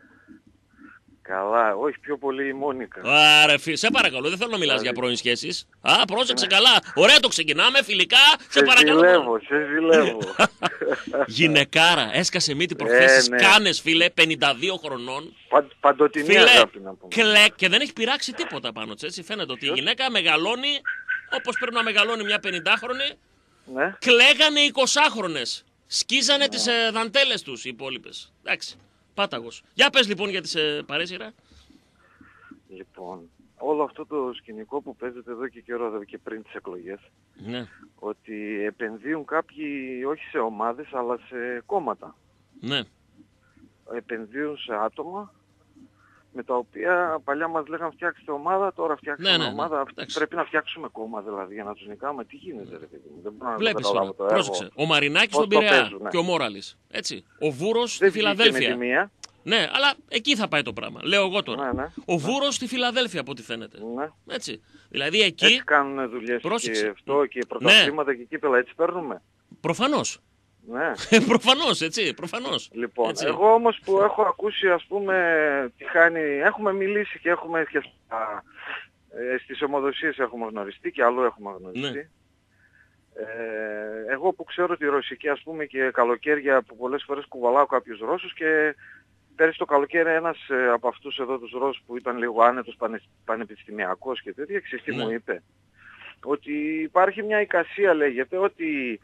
Καλά, όχι πιο πολύ η Μόνικα. Άρα, σε παρακαλώ, δεν θέλω να μιλάς για πρώην σχέσεις. Α, πρόσεξε καλά. Ωραία, το ξεκινάμε, φιλικά. Σε παρακαλώ. Σε ζηλεύω. Γυναικάρα, έσκασε μύτη προχθές. Κάνες, φίλε, 52 χρονών. Παντοτινή αγάπη να πούμε. Κλεκ και δεν έχει πειράξει τίποτα πάνω της, έτσι. Φαίνεται ότι η γυναίκα μεγαλώνει όπως πρέπει να μεγαλώνει μια 50χρονη. Ναι. Κλαίγανε 20χρονες. Σκίζανε τις δαντέλες τους οι υπόλοιπες. Εντάξει. Πάταγος. Για πες λοιπόν για τις παρέσυρα. Λοιπόν, όλο αυτό το σκηνικό που παίζεται εδώ και καιρό και πριν τις εκλογές, ναι. ότι επενδύουν κάποιοι όχι σε ομάδες αλλά σε κόμματα. Ναι. Επενδύουν σε άτομα με τα οποία παλιά μας λέγανε φτιάξτε ομάδα, τώρα φτιάξουμε ομάδα. Πρέπει να φτιάξουμε κόμμα δηλαδή για να τους νικάμε. Τι γίνεται ρε παιδί μου. Δεν μπορώ να καταλάβω το έργο. Πρόσεξε. Ο Μαρινάκης στον Πειραιά και ο Μόραλης. Έτσι. Ο Βούρος στη Φιλαδέλφια. Ναι, αλλά εκεί θα πάει το πράγμα. Λέω εγώ τώρα. Ναι. Ο Βούρος στη Φιλαδέλφια από ό,τι φαίνεται. Ναι. Έτσι. Δηλαδή εκεί. Έτσι κάνουν δουλειές και αυτό και πρωταθλήματα και κύπελα έτσι παίρνουμε. Προφανώς. Ναι. Προφανώς, έτσι, προφανώς. Λοιπόν, έτσι. Εγώ όμως που έχω ακούσει, ας πούμε, τι χάνει, έχουμε μιλήσει και έχουμε και στις ομοδοσίες έχουμε γνωριστεί και αλλού έχουμε γνωριστεί. Ναι. Εγώ που ξέρω τη ρωσική, ας πούμε, και καλοκαίρια που πολλές φορές κουβαλάω κάποιους Ρώσους και πέρυσι το καλοκαίρι ένας από αυτούς εδώ τους Ρώσους που ήταν λίγο άνετος πανεπιστημιακός και τέτοια, ξέρεις τι μου είπε? ότι υπάρχει μια εικασία, λέγεται, ότι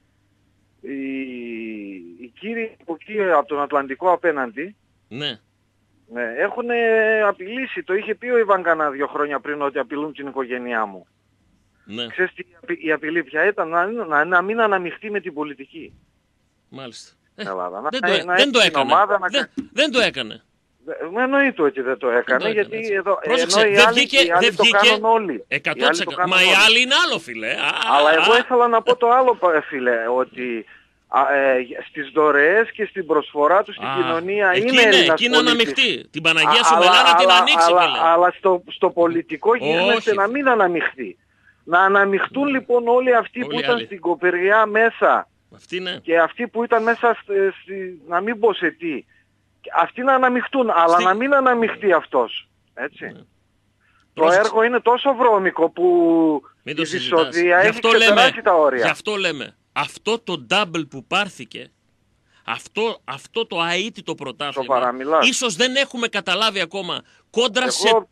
οι κύριοι από εκεί, από τον Ατλαντικό απέναντι, ναι, έχουν απειλήσει. Το είχε πει ο Ιβάν κανένα 2 χρόνια πριν, ότι απειλούν την οικογένειά μου. Ναι. Ξέρεις η απειλή ποια ήταν? Να μην αναμειχθεί με την πολιτική. Μάλιστα. Δεν το έκανε. Δεν το έκανε. Εννοείται ότι δεν το έκανε, γιατί εδώ πρόσεξε, δεν το κάνουν όλοι. 100%. Μα οι άλλοι είναι άλλο, φίλε. Αλλά εγώ ήθελα να πω το άλλο, φίλε, ότι στις δωρεές και στην προσφορά του στην κοινωνία είναι Έλληνας πολίτης. Εκεί να αναμειχθεί. Την Παναγία σου μελά να την ανοίξει, φίλε. Αλλά στο πολιτικό γίνεται να μην αναμειχθεί. Να αναμειχθούν λοιπόν όλοι αυτοί που ήταν στην Κοπεριά μέσα. Και αυτοί που ήταν μέσα να μην πω σε τι. Αυτοί να αναμειχθούν, αλλά να μην αναμειχθεί αυτός. Έτσι. Το έργο είναι τόσο βρώμικο που η δυσοδεία έχει ξεπεράσει τα όρια. Γι' αυτό λέμε, αυτό το double που πάρθηκε, αυτό το αίτητο πρωτάθλημα, ίσως δεν έχουμε καταλάβει ακόμα κόντρα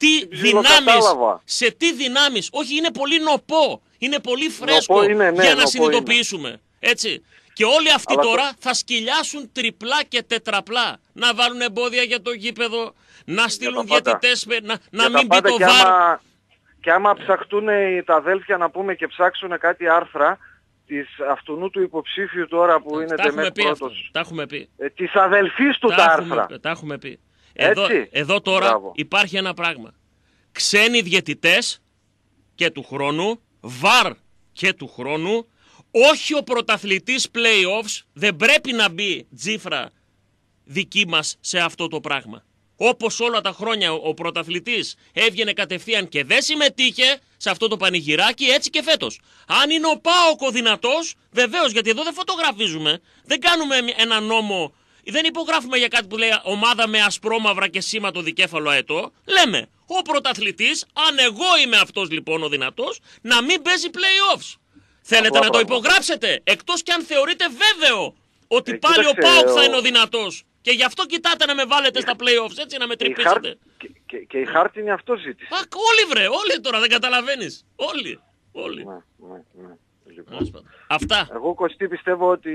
σε τι δυνάμεις, όχι, είναι πολύ νοπό, είναι πολύ φρέσκο για να συνειδητοποιήσουμε. Έτσι. Και όλοι αυτοί τώρα θα σκυλιάσουν τριπλά και τετραπλά. Να βάλουν εμπόδια για το γήπεδο, να στείλουν διαιτητές, να μην μπει το βάρ. Και άμα ψαχτούν τα αδέλφια, να πούμε, και ψάξουν κάτι άρθρα αυτού του υποψήφιου τώρα που είναι πρώτος. Τα έχουμε πει. Της αδελφής του τα άρθρα. Τα έχουμε πει. Εδώ τώρα υπάρχει ένα πράγμα. Ξένοι διαιτητές και του χρόνου, βαρ και του χρόνου. Όχι ο πρωταθλητής play-offs, δεν πρέπει να μπει τζίφρα δική μας σε αυτό το πράγμα. Όπως όλα τα χρόνια ο πρωταθλητής έβγαινε κατευθείαν και δεν συμμετείχε σε αυτό το πανηγυράκι, έτσι και φέτος. Αν είναι ο ΠΑΟΚ ο δυνατός, βεβαίως, γιατί εδώ δεν φωτογραφίζουμε, δεν κάνουμε ένα νόμο, δεν υπογράφουμε για κάτι που λέει ομάδα με ασπρόμαυρα και σήμα το δικέφαλο αετό. Λέμε, ο πρωταθλητής, αν εγώ είμαι αυτός λοιπόν ο δυνατός, να μην παίζει play-offs. Θέλετε να το υπογράψετε, εκτός κι αν θεωρείτε βέβαιο ότι πάλι ο ΠΑΟΚ θα είναι ο δυνατός. Και γι' αυτό κοιτάτε να με βάλετε στα play-offs, έτσι, να με τρυπήσετε. Και η χάρτινη αυτό ζήτησε. Όλοι τώρα, δεν καταλαβαίνεις. Όλοι. Ναι. Λοιπόν. Αυτά. Εγώ, Κωστή, πιστεύω ότι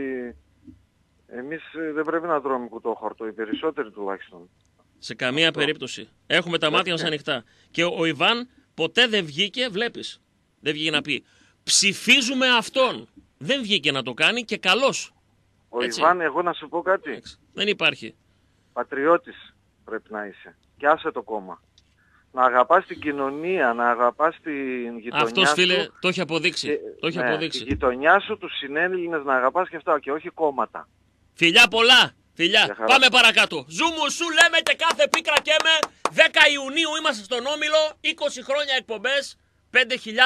εμείς δεν πρέπει να τρώμε κουτόχαρτο, οι περισσότεροι τουλάχιστον. Σε καμία περίπτωση. Έχουμε τα μάτια μας ανοιχτά. Και ο Ιβάν ποτέ δεν βγήκε, βλέπεις. Δεν βγήκε να πει ψηφίζουμε αυτόν. Δεν βγήκε να το κάνει και καλώς. Ο Ιβάν, εγώ να σου πω κάτι. Δεν υπάρχει. Πατριώτης πρέπει να είσαι. Και άσε το κόμμα. Να αγαπάς την κοινωνία, να αγαπάς την γειτονιά αυτός, σου. φίλε, το έχει αποδείξει. Τη γειτονιά σου, τους συνέλληνες, να αγαπάς και αυτά, και όχι κόμματα. Φιλιά πολλά. Φιλιά. Πάμε παρακάτω. Ζουμουσού λέμε και κάθε πίκρα και με. 10 Ιουνίου είμαστε στον Όμιλο. 20 χρόνια εκπομπές. 5.000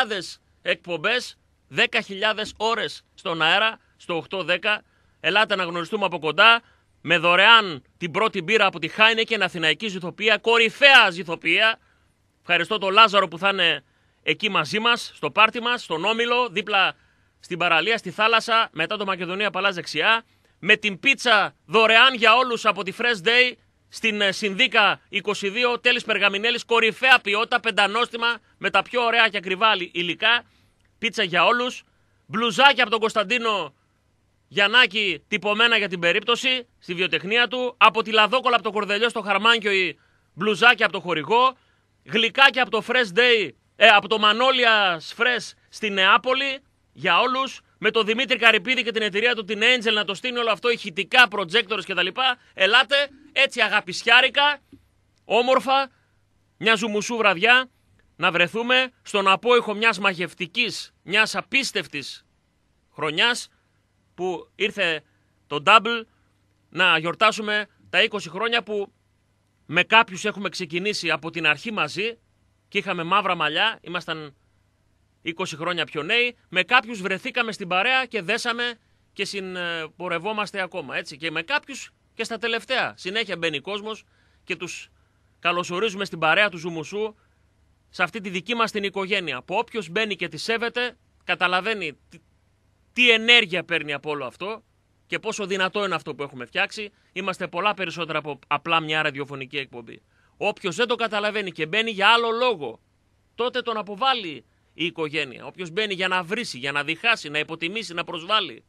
εκπομπές. 10.000 ώρες στον αέρα. Στο 8-10. Ελάτε να γνωριστούμε από κοντά. Με δωρεάν την πρώτη μπύρα από τη Heineken, αθηναϊκή ζυθοποιία. Κορυφαία ζυθοποιία. Ευχαριστώ τον Λάζαρο που θα είναι εκεί μαζί μας. Στο πάρτι μας. Στον Όμιλο. Δίπλα στην παραλία, στη θάλασσα. Μετά το Μακεδονία Παλάς δεξιά. Με την πίτσα δωρεάν για όλους από τη Fresh Day στην Συνδίκα 22, Τέλης Περγαμινέλης, κορυφαία ποιότητα, πεντανόστιμα με τα πιο ωραία και ακριβά υλικά. Πίτσα για όλους. Μπλουζάκια από τον Κωνσταντίνο Γιαννάκη, τυπωμένα για την περίπτωση, στη βιοτεχνία του. Από τη Λαδόκολα από το Κορδελιό στο Χαρμάνκιο, μπλουζάκια από το χορηγό. Γλυκάκια από το Fresh Day, από το Μανώλιας Fresh στη Νεάπολη, για όλους. Με τον Δημήτρη Καρυπίδη και την εταιρεία του, την Angel, να το στείλει όλο αυτό, ηχητικά, projectors κτλ. Ελάτε, έτσι αγαπησιάρικα, όμορφα, μια ζουμουσού βραδιά, να βρεθούμε στον απόϊχο μιας μαγευτικής, μιας απίστευτης χρονιάς, που ήρθε το double, να γιορτάσουμε τα 20 χρόνια που με κάποιους έχουμε ξεκινήσει από την αρχή μαζί και είχαμε μαύρα μαλλιά, ήμασταν 20 χρόνια πιο νέοι, με κάποιους βρεθήκαμε στην παρέα και δέσαμε και συμπορευόμαστε ακόμα, έτσι. Και με κάποιους και στα τελευταία. Συνέχεια μπαίνει κόσμος και τους καλωσορίζουμε στην παρέα του Ζουμουσού, σε αυτή τη δική μας την οικογένεια. Που όποιος μπαίνει και τη σέβεται, καταλαβαίνει τι ενέργεια παίρνει από όλο αυτό και πόσο δυνατό είναι αυτό που έχουμε φτιάξει. Είμαστε πολλά περισσότερα από απλά μια ραδιοφωνική εκπομπή. Όποιος δεν το καταλαβαίνει και μπαίνει για άλλο λόγο, τότε τον αποβάλλει η οικογένεια. Όποιος μπαίνει για να βρίσει, για να διχάσει, να υποτιμήσει, να προσβάλλει.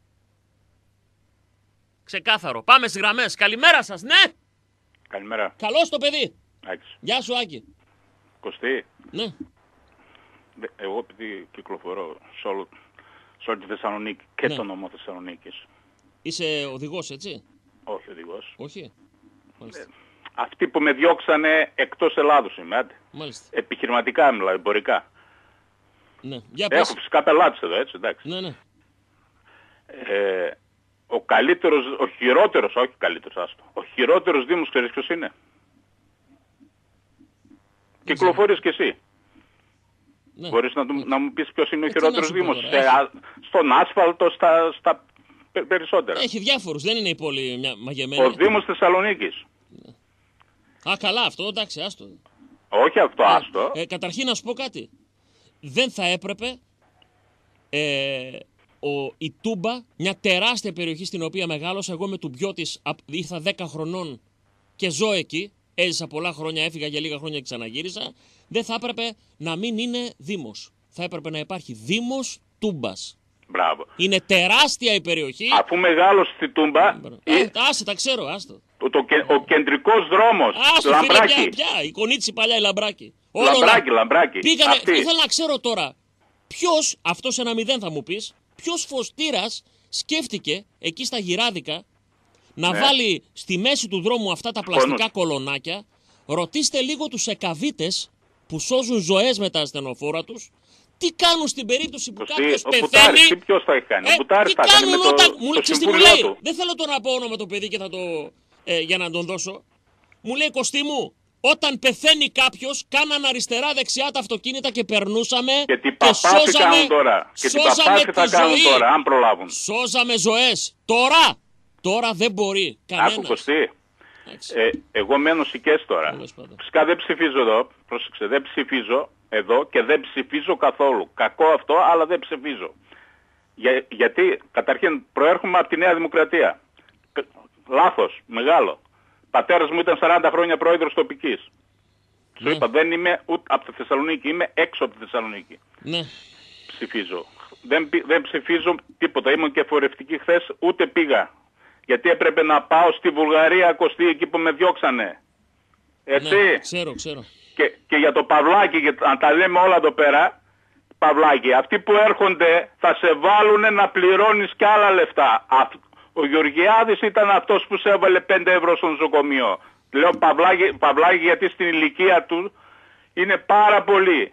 Ξεκάθαρο. Πάμε στις γραμμές. Καλημέρα σας, ναι! Καλημέρα. Καλώς το παιδί. Άκης. Γεια σου, Άκη. Κωστή. Ναι. Εγώ επειδή κυκλοφορώ σε όλη τη Θεσσαλονίκη και ναι. το νομό Θεσσαλονίκης. Είσαι οδηγός, έτσι? Όχι οδηγός. Όχι. Αυτοί που με διώξανε εκτός Ελλάδος είμαι, άντε. Μάλιστα. Επιχειρηματικά μιλάω, εμπορικά. Ναι. Για έχω φυσικά πελάτες εδώ, έτσι, εντάξει. Ναι, ναι. Ο καλύτερος, ο χειρότερος, όχι καλύτερος, άστο. Ο χειρότερος Δήμος, ξέρεις ποιος είναι? Κυκλοφορείς κι εσύ. Ναι. Μπορείς να μου πεις ποιος είναι ο χειρότερος Δήμος? Στον άσφαλτο, στα περισσότερα. Έχει διάφορους, δεν είναι η πόλη μαγεμένη. Ο Δήμος Θεσσαλονίκης. Ναι. Α, καλά, αυτό, εντάξει, άστο. Όχι αυτό, άστο. Καταρχήν να σου πω κάτι. Δεν θα έπρεπε η Τούμπα, μια τεράστια περιοχή στην οποία μεγάλωσα, εγώ με τον πιό της ήρθα 10 χρονών και ζω εκεί, έζησα πολλά χρόνια, έφυγα για λίγα χρόνια και ξαναγύρισα, δεν θα έπρεπε να μην είναι Δήμος. Θα έπρεπε να υπάρχει Δήμος Τούμπας. Μπράβο. Είναι τεράστια η περιοχή. Αφού μεγάλωσε στη Τούμπα... Άσε, τα ξέρω, άστο. Ο κεντρικός δρόμος, Λαμπράκη. Φίλε, πια, η Κονίτσι παλιά, η Λαμπράκη. Λαμπράκη. Πήγανε, ήθελα να ξέρω τώρα, ποιος, αυτό σε ένα 0 θα μου πεις, ποιος φωστήρας σκέφτηκε εκεί στα Γυράδικα να βάλει στη μέση του δρόμου αυτά τα πλαστικά κολονάκια. Ρωτήστε λίγο τους εκαβίτες που σώζουν ζωές με τα ασθενοφόρα τους, τι κάνουν στην περίπτωση που κάποιος πεθαίνει. Ποιος θα έχει κάνει? Τι κάνουν όταν μου λέει, δεν θέλω τώρα να πω όνομα το παιδί και θα το, για να τον δώσω. Μου λέει, Κωστή μου, όταν πεθαίνει κάποιος, κάναν αριστερά-δεξιά τα αυτοκίνητα και περνούσαμε και τι παπάθη κάνουν τώρα. Και τι παπάθη θα κάνουν τώρα, αν προλάβουν. Σώζαμε ζωές. Τώρα δεν μπορεί κανένας. Άκου, Κωστή. Εγώ μένω Σικές τώρα. Φυσικά δεν ψηφίζω εδώ. Πρόσεξε, δεν ψηφίζω εδώ και δεν ψηφίζω καθόλου. Κακό αυτό, αλλά δεν ψηφίζω. Γιατί, καταρχήν, προέρχομαι από τη Νέα Δημοκρατία. Λάθος, μεγάλο. Πατέρας μου ήταν 40 χρόνια πρόεδρος τοπικής. Σου είπα, δεν είμαι ούτε από τη Θεσσαλονίκη, είμαι έξω από τη Θεσσαλονίκη. Ναι. Ψηφίζω. Δεν ψηφίζω τίποτα. Ήμουν και φορευτική χθες, ούτε πήγα. Γιατί έπρεπε να πάω στη Βουλγαρία, Κωστή, εκεί που με διώξανε. Έτσι. Ναι, ξέρω. Και για το Παυλάκι, να τα λέμε όλα εδώ πέρα, Παυλάκι, αυτοί που έρχονται θα σε βάλουνε να πληρώνεις κι άλλα λεφτά. Ο Γεωργιάδης ήταν αυτός που σε έβαλε 5 ευρώ στο νοσοκομείο. Λέω Παυλάκι γιατί στην ηλικία του είναι πάρα πολύ.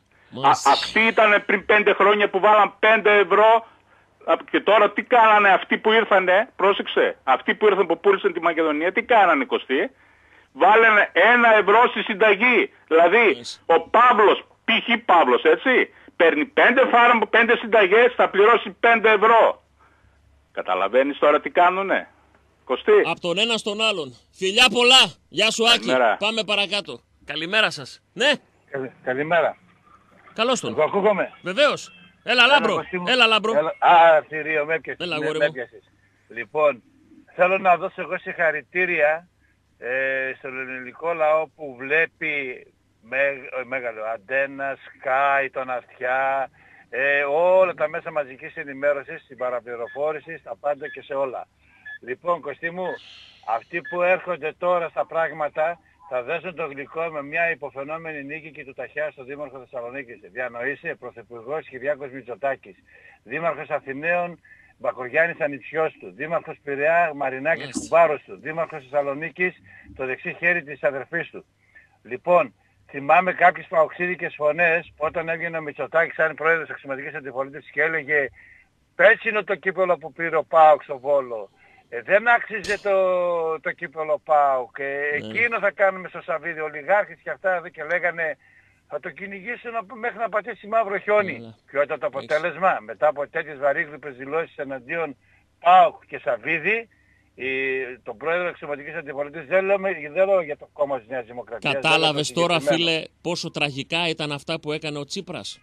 Αυτοί ήταν πριν 5 χρόνια που βάλαν 5 ευρώ και τώρα τι κάνανε αυτοί που ήρθανε, πρόσεξε, αυτοί που ήρθαν που πούλησαν τη Μακεδονία, τι κάνανε, Κωστή? Βάλανε 1 ευρώ στη συνταγή. Δηλαδή ο Παύλος, π.χ. Παύλος, έτσι, παίρνει 5 συνταγές, θα πληρώσει 5 ευρώ. Καταλαβαίνεις τώρα τι κάνουνε, Κωστή? Από τον ένα στον άλλον. Φιλιά πολλά. Γεια σου, Άκη. Καλημέρα. Πάμε παρακάτω. Καλημέρα σας. Ναι. Καλημέρα. Καλώς τον. Εγώ ακούγομαι. Βεβαίως. Έλα Λάμπρο. Θηρίο, με έπιασες. Λοιπόν, θέλω να δώσω εγώ συγχαρητήρια στον ελληνικό λαό που βλέπει Μέγαλο Αντένα, Sky, τον Αυτιά, όλα τα μέσα μαζικής ενημέρωσης, στην παραπληροφόρηση, στα πάντα και σε όλα. Λοιπόν, Κωστή μου, αυτοί που έρχονται τώρα στα πράγματα θα δέσουν το γλυκό με μια υποφαινόμενη νίκη και του Ταχιά στο Δήμαρχο Θεσσαλονίκης. Διανοείσαι, Πρωθυπουργός Κυριάκος Μητσοτάκης, Δήμαρχος Αθηναίων Μπακογιάννης Ανιτσιός του, Δήμαρχος Πειραιά Μαρινάκης Κουμπάρος του, Δήμαρχος Θεσσαλονίκης το δεξί χέρι της αδερφής του. Λοιπόν, θυμάμαι κάποιες παοξίδικες φωνές όταν έβγαινε ο Μητσοτάκης σαν πρόεδρος αξιωματικής αντιπολίτευσης και έλεγε «Πέτσινο το κύπελο που πήρε ο ΠΑΟΚ στο Βόλο». Δεν άξιζε το κύπελο ΠΑΟΚ. Εκείνο θα κάνουμε στο Σαββίδι. Ολιγάρχες και αυτά εδώ και λέγανε θα το κυνηγήσουν μέχρι να πατήσει μαύρο χιόνι. Ποιο ήταν το αποτέλεσμα? Μετά από τέτοιες βαρύγδουπες δηλώσεις εναντίον ΠΑΟΚ και Σαββίδι, τον πρόεδρο αξιωματικής αντιπολίτευσης, δεν λέω για το κόμμα της Νέας Δημοκρατίας. Κατάλαβες τώρα, φίλε, πόσο τραγικά ήταν αυτά που έκανε ο Τσίπρας?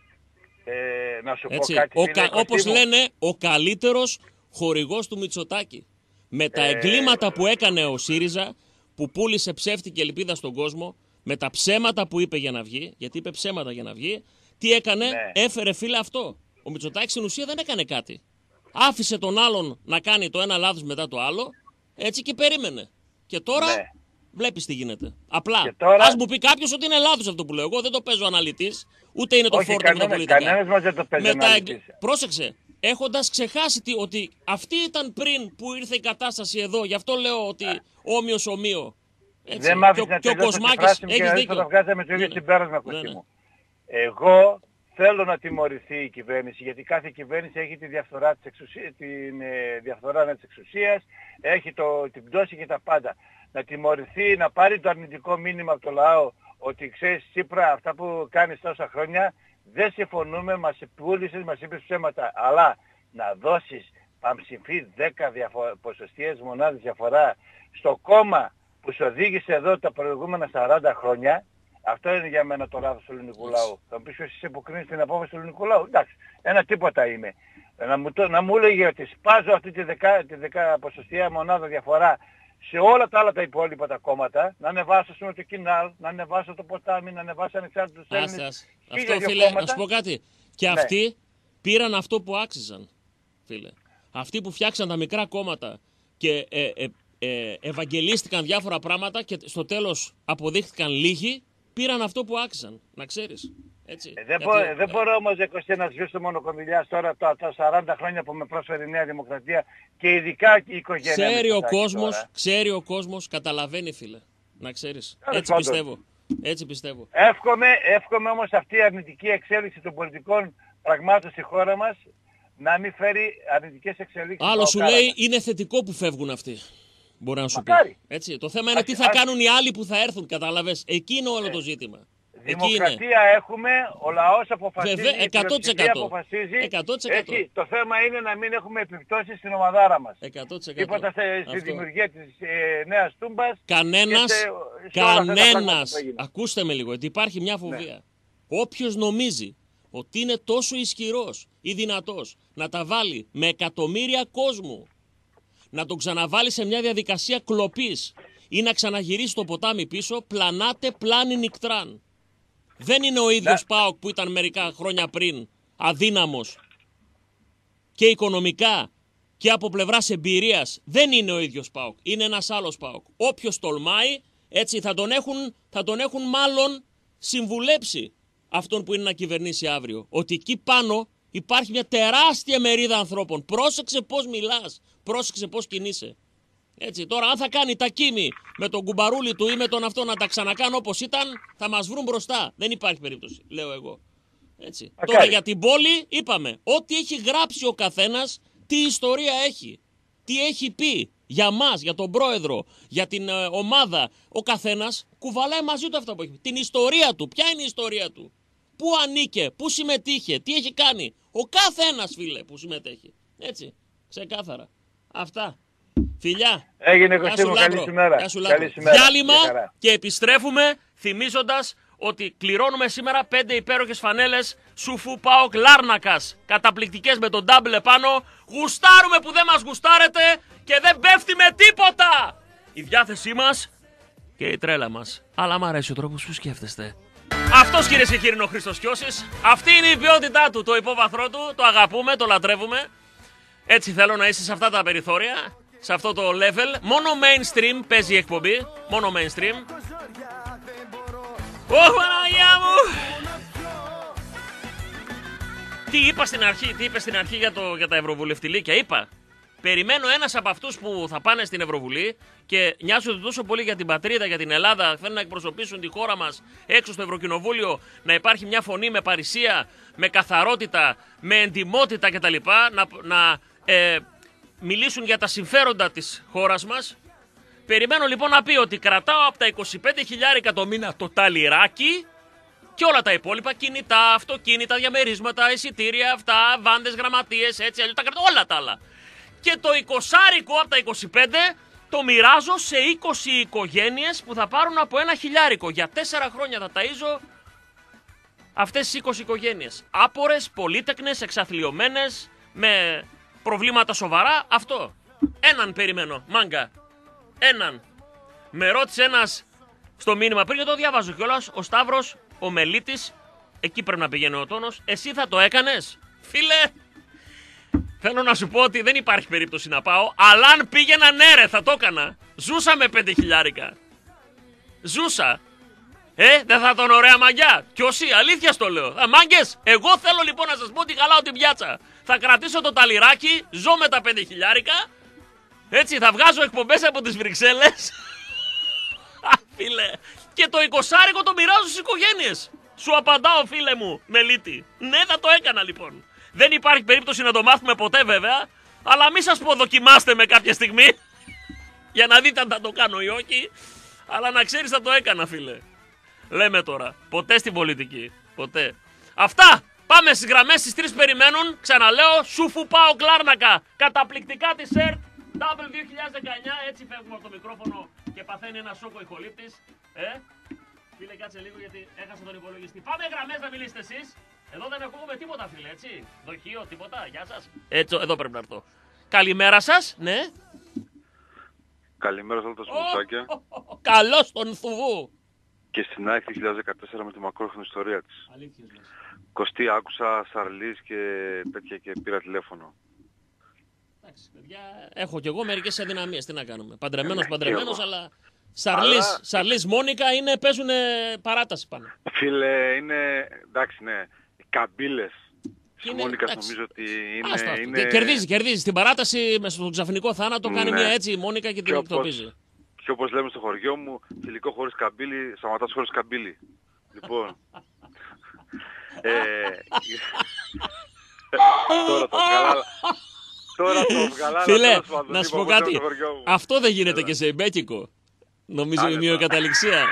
Να σου πω κάτι, όπως λένε, ο καλύτερος χορηγός του Μητσοτάκη. Με τα εγκλήματα που έκανε ο ΣΥΡΙΖΑ, που πούλησε ψεύτικη ελπίδα στον κόσμο, με τα ψέματα που είπε για να βγει, γιατί είπε ψέματα για να βγει, Τι έκανε, έφερε φίλε αυτό. Ο Μητσοτάκης στην ουσία δεν έκανε κάτι. Άφησε τον άλλον να κάνει το ένα λάθος μετά το άλλο, έτσι και περίμενε. Και τώρα βλέπεις τι γίνεται. Απλά, τώρα... ας μου πει κάποιος ότι είναι λάθος αυτό που λέω. Εγώ δεν το παίζω αναλυτής, ούτε είναι το φόρτο με τα πολιτικά. Κανένας μας δεν το παίζει αναλυτής. Πρόσεξε, έχοντας ξεχάσει ότι αυτή ήταν πριν που ήρθε η κατάσταση εδώ, γι' αυτό λέω ότι όμοιος ομοίο. Δεν μ' άφησε να τελειώσω τη φράση μου και θα βγάζαμε το ίδιο συμπέρασμα, Κωστή μου. Εγώ θέλω να τιμωρηθεί η κυβέρνηση, γιατί κάθε κυβέρνηση έχει τη διαφθορά της εξουσίας, έχει την πτώση και τα πάντα. Να τιμωρηθεί, να πάρει το αρνητικό μήνυμα από το λαό, ότι ξέρεις Τσίπρα, αυτά που κάνεις τόσα χρόνια, δεν συμφωνούμε, μας πούλησες, μας είπες ψέματα, αλλά να δώσεις παμψηφί 10 ποσοστιαίες μονάδες διαφορά στο κόμμα που σε οδήγησε εδώ τα προηγούμενα 40 χρόνια, αυτό είναι για μένα το λάθος του ελληνικού λαού. Θα μου πεις ότι εσύ υποκρίνεις την απόφαση του ελληνικού λαού. Εντάξει, ένα τίποτα είμαι. Να μου έλεγε ότι σπάζω αυτή τη 10 ποσοστιαία μονάδα διαφορά σε όλα τα άλλα τα υπόλοιπα τα κόμματα, να ανεβάσω το Κινάλ, να ανεβάσω το Ποτάμι, να ανεβάσω ανεξάρτητους Έλληνες. Αυτό φίλε, να σου πω κάτι. Και αυτοί πήραν αυτό που άξιζαν, φίλε. Αυτοί που φτιάξαν τα μικρά κόμματα και ευαγγελίστηκαν διάφορα πράγματα και στο τέλος αποδείχθηκαν λίγοι, πήραν αυτό που άξιζαν, να ξέρεις. Έτσι. Δεν μπορώ όμως να σβήσω μόνο κονδυλιάς τώρα τα 40 χρόνια που με πρόσφερε η Νέα Δημοκρατία και ειδικά η οικογένεια. Ξέρει ο κόσμος, καταλαβαίνει φίλε, να ξέρεις. Έτσι πιστεύω. Εύχομαι όμως αυτή η αρνητική εξέλιξη των πολιτικών πραγμάτων στη χώρα μας να μην φέρει αρνητικές εξελίξεις. Άλλο σου λέει είναι θετικό που φεύγουν αυτοί. Μπορεί να σου πει. Έτσι. Το θέμα είναι τι θα κάνουν οι άλλοι που θα έρθουν, καταλαβες. Εκεί είναι όλο το ζήτημα. Δημοκρατία έχουμε, ο λαός αποφασίζει, η πλειοψηφία αποφασίζει. 100%. Έτσι, το θέμα είναι να μην έχουμε επιπτώσεις στην ομαδάρα μας. 100%. Τίποτα στη δημιουργία της νέας Τούμπας. Κανένας, ακούστε με λίγο, γιατί υπάρχει μια φοβία. Όποιος νομίζει ότι είναι τόσο ισχυρός ή δυνατός να τα βάλει με εκατομμύρια κόσμου, να τον ξαναβάλει σε μια διαδικασία κλοπής ή να ξαναγυρίσει το ποτάμι πίσω, πλανάτε πλάνη νικτράν. Δεν είναι ο ίδιος ΠΑΟΚ που ήταν μερικά χρόνια πριν αδύναμος και οικονομικά και από πλευράς εμπειρίας. Δεν είναι ο ίδιος ΠΑΟΚ, είναι ένας άλλος ΠΑΟΚ. Όποιος τολμάει, έτσι θα τον έχουν μάλλον συμβουλέψει αυτόν που είναι να κυβερνήσει αύριο. Ότι εκεί πάνω υπάρχει μια τεράστια μερίδα ανθρώπων. Πρόσεξε πώς μιλάς, πρόσεξε πώς κινείσαι. Έτσι, τώρα αν θα κάνει τα κίμη με τον κουμπαρούλι του ή με τον αυτό να τα ξανακάνει όπως ήταν, θα μας βρουν μπροστά. Δεν υπάρχει περίπτωση, λέω εγώ. Έτσι. Τώρα για την πόλη είπαμε, ό,τι έχει γράψει ο καθένας, τι ιστορία έχει, τι έχει πει για μας, για τον πρόεδρο, για την ομάδα, ο καθένας κουβαλάει μαζί του αυτά που έχει πει. Την ιστορία του, ποια είναι η ιστορία του, πού ανήκε, πού συμμετείχε, τι έχει κάνει. Ο καθένας φίλε που συμμετέχει. Έτσι, ξεκάθαρα. Αυτά. Φιλιά. Έγινε Κωστή μου, καλή ημέρα. Διάλειμμα και επιστρέφουμε θυμίζοντας ότι κληρώνουμε σήμερα 5 υπέροχες φανέλες Σουφού ΠΑΟΚ Λάρνακας. Καταπληκτικές με τον double επάνω. Γουστάρουμε που δεν μας γουστάρετε και δεν πέφτει με τίποτα. Η διάθεσή μας και η τρέλα μας. Αλλά μ' αρέσει ο τρόπος που σκέφτεστε. Αυτός κυρίες και κύριοι είναι ο Χρήστος Κιώσης. Αυτή είναι η ποιότητά του, το υπόβαθρό του. Το αγαπούμε, το λατρεύουμε. Έτσι θέλω να είσαι σε αυτά τα περιθώρια. Σε αυτό το level, μόνο mainstream παίζει η εκπομπή. Μόνο mainstream. Παναγιά μου! Τι είπα στην αρχή για τα ευρωβουλευτηλίκια. Είπα, περιμένω ένας από αυτούς που θα πάνε στην Ευρωβουλή και νοιάζονται τόσο πολύ για την πατρίδα, για την Ελλάδα, θέλουν να εκπροσωπήσουν τη χώρα μας έξω στο Ευρωκοινοβούλιο, να υπάρχει μια φωνή με παρησία, με καθαρότητα, με εντιμότητα κτλ. Να μιλήσουν για τα συμφέροντα της χώρας μας. Περιμένω λοιπόν να πει ότι κρατάω από τα 25.000 το μήνα το ταλιράκι και όλα τα υπόλοιπα, κινητά, αυτοκίνητα, διαμερίσματα, εισιτήρια, αυτά, βάντες, γραμματείες, έτσι, αλλιώς τα κρατάω όλα τα άλλα. Και το 20 από τα 25 το μοιράζω σε 20 οικογένειες που θα πάρουν από 1.000. Για 4 χρόνια θα ταΐζω αυτές τις 20 οικογένειες. Άπορες, πολύτεκνες, εξαθλιωμένες, με προβλήματα σοβαρά, αυτό. Έναν περιμένω, μάγκα. Έναν. Με ρώτησε ένας στο μήνυμα πριν και το διαβάζω κιόλας, ο Σταύρος, ο Μελίτης, εκεί πρέπει να πηγαίνει ο τόνος. Εσύ θα το έκανες, φίλε? Θέλω να σου πω ότι δεν υπάρχει περίπτωση να πάω, αλλά αν πήγαινα, ναι ρε, θα το έκανα. Ζούσα με 5 χιλιάρικα. Ζούσα. Δεν θα ήταν ωραία μαγιά? Κι όσοι, αλήθεια στο λέω. Μάγκες, εγώ θέλω λοιπόν να σας πω ότι χαλάω την πιάτσα. Θα κρατήσω το ταλιράκι, ζω με τα 5 χιλιάρικα. Έτσι, θα βγάζω εκπομπές από τις Βρυξέλλες. Φίλε. Και το 20άρικο το μοιράζω στις οικογένειες. Σου απαντάω, φίλε μου, Μελίτη. Ναι, θα το έκανα λοιπόν. Δεν υπάρχει περίπτωση να το μάθουμε ποτέ βέβαια. Αλλά μη σας πω, δοκιμάστε με κάποια στιγμή. Για να δείτε αν θα το κάνω ή όχι. Αλλά να ξέρεις, θα το έκανα, φίλε. Λέμε τώρα. Ποτέ στην πολιτική. Ποτέ. Αυτά. Πάμε στις γραμμές, στις 3 περιμένουν. Ξαναλέω, Σούφου Πάο Κλάρνακα. Καταπληκτικά τη ΣΕΡΤ. Double 2019. Έτσι φεύγουμε από το μικρόφωνο και παθαίνει ένα σόκο ηχολήπτης. Φίλε, κάτσε λίγο γιατί έχασα τον υπολογιστή. Πάμε γραμμές να μιλήσετε εσείς. Εδώ δεν ακούγουμε τίποτα, φίλε, έτσι. Δοχείο, τίποτα. Γεια σας. Έτσι, εδώ πρέπει να έρθω. Καλημέρα σας, ναι. Καλημέρα σε όλα τα Σμουσάκια. Καλώς τον Θουβού. Και στην ΑΕΚ 2014 με τη μακρόχρονη ιστορία της. Αλήθειες λες. Κωστή, άκουσα Σαρλής και τέτοια και πήρα τηλέφωνο. Εντάξει, παιδιά, έχω κι εγώ μερικές αδυναμίες. Τι να κάνουμε. Παντρεμένος, αλλά... Σαρλής, Μόνικα παίζουν παράταση πάνω. Φίλε, είναι... εντάξει, ναι. Οι καμπύλες της Μόνικας νομίζω ότι είναι... Κερδίζει. Στην παράταση, με στον ξαφνικό θάνατο, κάνει μια έτσι η Μόνικα και την εκτοπίζει. Και όπως λέμε στο χωριό μου, φιλικό χωρίς καμπύλη, σταματάς χωρίς καμπύλη. Λοιπόν... Τώρα το βγαλάρα. Φίλε, να σου πω κάτι. Αυτό δεν γίνεται και σε Ιμπέκικο. Νομίζω η μειοκαταληξία.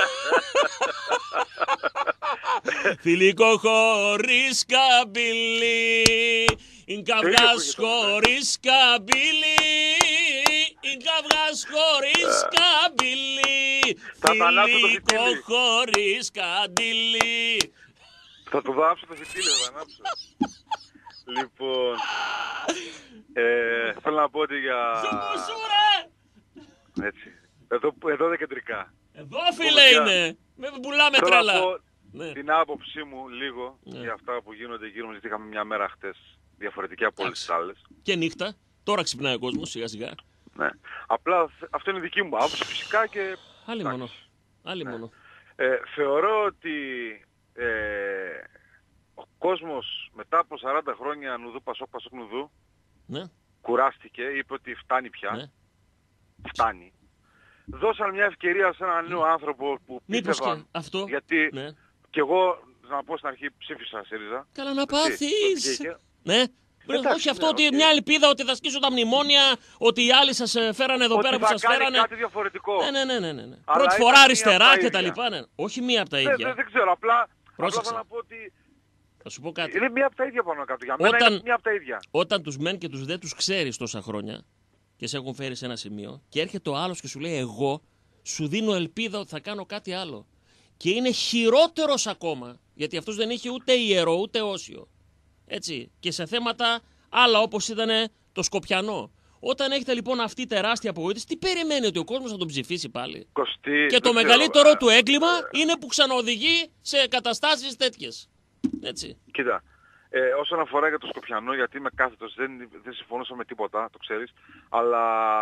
Φιλικό χωρίς καμπύλη, καυγάς χωρίς καμπύλη, καυγάς χωρίς καμπύλη, φιλικό χωρίς καμπύλη. Θα το δάψω το φυτίλιο, θα ανάψω. Λοιπόν, θέλω να πω ότι για... Έτσι, εδώ είναι κεντρικά. Εδώ, φίλε, είναι. Με πουλάμε τρέλα. Θέλω να πω την άποψή μου λίγο για αυτά που γίνονται γύρω μας, γιατί είχαμε μια μέρα χτες διαφορετική από όλες τις άλλες. Και νύχτα. Τώρα ξυπνάει ο κόσμος, σιγά σιγά. Ναι. Απλά αυτό είναι δική μου άποψη φυσικά και... Άλλη μόνο. Θεωρώ ότι ο κόσμος μετά από 40 χρόνια νουδού Πασόκ νουδού κουράστηκε, είπε ότι φτάνει πια. Φτάνει. Δώσαν μια ευκαιρία σε έναν νέο άνθρωπο που πίστευαν. Αυτό. Γιατί και εγώ, να πω στην αρχή, ψήφισα ΣΥΡΙΖΑ. Καλά να πάθεις. Ναι. Όχι αυτό ότι μια ελπίδα ότι θα σκίσουν τα μνημόνια, ότι οι άλλοι σας φέρανε εδώ πέρα που σας φέρανε. Κάτι διαφορετικό. Ναι. Πρώτη φορά αριστερά και τα λοιπά. Όχι μία από τα ίδια. Δεν ξέρω, απλά θέλω να πω ότι... Θα σου πω κάτι. Είναι μία από τα ίδια πάνω κάτω. Για μένα είναι μία από τα ίδια. Όταν τους μεν και τους δε τους ξέρεις τόσα χρόνια και σε έχουν φέρει σε ένα σημείο και έρχεται ο άλλος και σου λέει εγώ σου δίνω ελπίδα ότι θα κάνω κάτι άλλο. Και είναι χειρότερος ακόμα, γιατί αυτός δεν είχε ούτε ιερό ούτε όσιο. Έτσι. Και σε θέματα άλλα όπως ήταν το Σκοπιανό. Όταν έχετε λοιπόν αυτή η τεράστια απογοήτευση, τι περιμένει, ότι ο κόσμος θα τον ψηφίσει πάλι? Και το μεγαλύτερο του έγκλημα είναι που ξαναοδηγεί σε καταστάσεις τέτοιες. Έτσι. Κοίτα, όσον αφορά για το Σκοπιανό, γιατί είμαι κάθετος, δεν συμφωνούσα με τίποτα, το ξέρεις, αλλά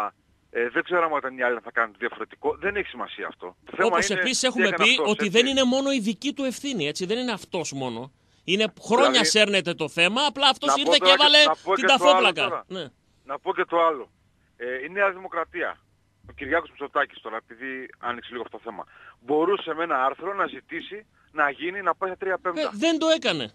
δεν ξέρω αν ήταν οι άλλοι θα κάνουν διαφορετικό, δεν έχει σημασία αυτό. Όπως επίσης έχουμε πει αυτός, ότι δεν είναι μόνο η δική του ευθύνη, έτσι, δεν είναι αυτός μόνο. Είναι χρόνια δηλαδή, σέρνεται το θέμα, απλά αυτός ήρθε και έβαλε την ταφόπλακα. Ναι. Να πω και το άλλο. Η Νέα Δημοκρατία, ο Κυριάκος Μητσοτάκης τώρα, επειδή άνοιξε λίγο αυτό το θέμα, μπορούσε με ένα άρθρο να ζητήσει να γίνει, να πάει στα 3/5. Δεν το έκανε.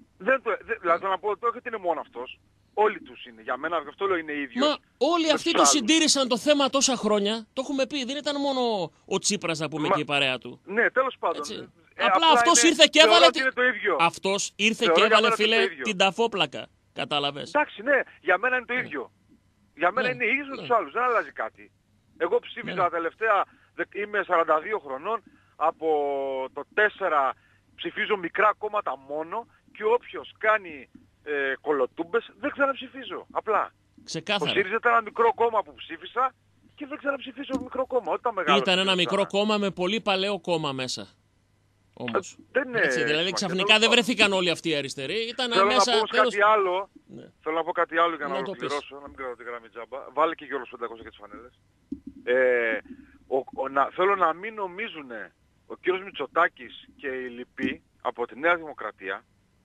Δηλαδή να πω ότι όχι είναι μόνο αυτός. Όλοι τους είναι. Για μένα αυτό λέω είναι ίδιος. Μα όλοι αυτοί το συντήρησαν το θέμα τόσα χρόνια. Το έχουμε πει. Δεν ήταν μόνο ο Τσίπρας να πούμε και η παρέα του. Ναι, τέλος πάντων. Απλά αυτός ήρθε και έβαλε. Αυτός ήρθε και έβαλε, φίλε, την ταφόπλακα. Κατάλαβες. Εντάξει, ναι. Για μένα είναι το ίδιο. Για μένα είναι ίδιος με τους άλλους. Δεν αλλάζει κάτι. Εγώ ψήφιζα τελευταία. Είμαι 42 χρονών. Από το 4 ψηφίζω μικρά κόμματα μόνο. Και όποιος κάνει κολοτούμπες δεν ξαναψηφίζω. Απλά. Ξεκάθαρα. Ο ΣΥΡΙΖΑ ήταν ένα μικρό κόμμα που ψήφισα και δεν ξαναψηφίζω μικρό κόμμα. Ήταν ένα μικρό κόμμα με πολύ παλαιό κόμμα μέσα. Όμως. Έτσι, δηλαδή ξαφνικά δεν βρεθήκαν όλοι αυτοί οι αριστεροί. Ήταν θέλω μέσα. Να πω κάτι άλλο. Ναι. Θέλω να πω κάτι άλλο για να το ολοκληρώσω, να μην κρατάω τη γραμμή τζάμπα. Βάλε και Γιώργος 500 και τις φανέλες. Θέλω να μην νομίζουν ο κύριος Μητσοτάκης και οι λοιποί από τη Νέα Δημοκρατία,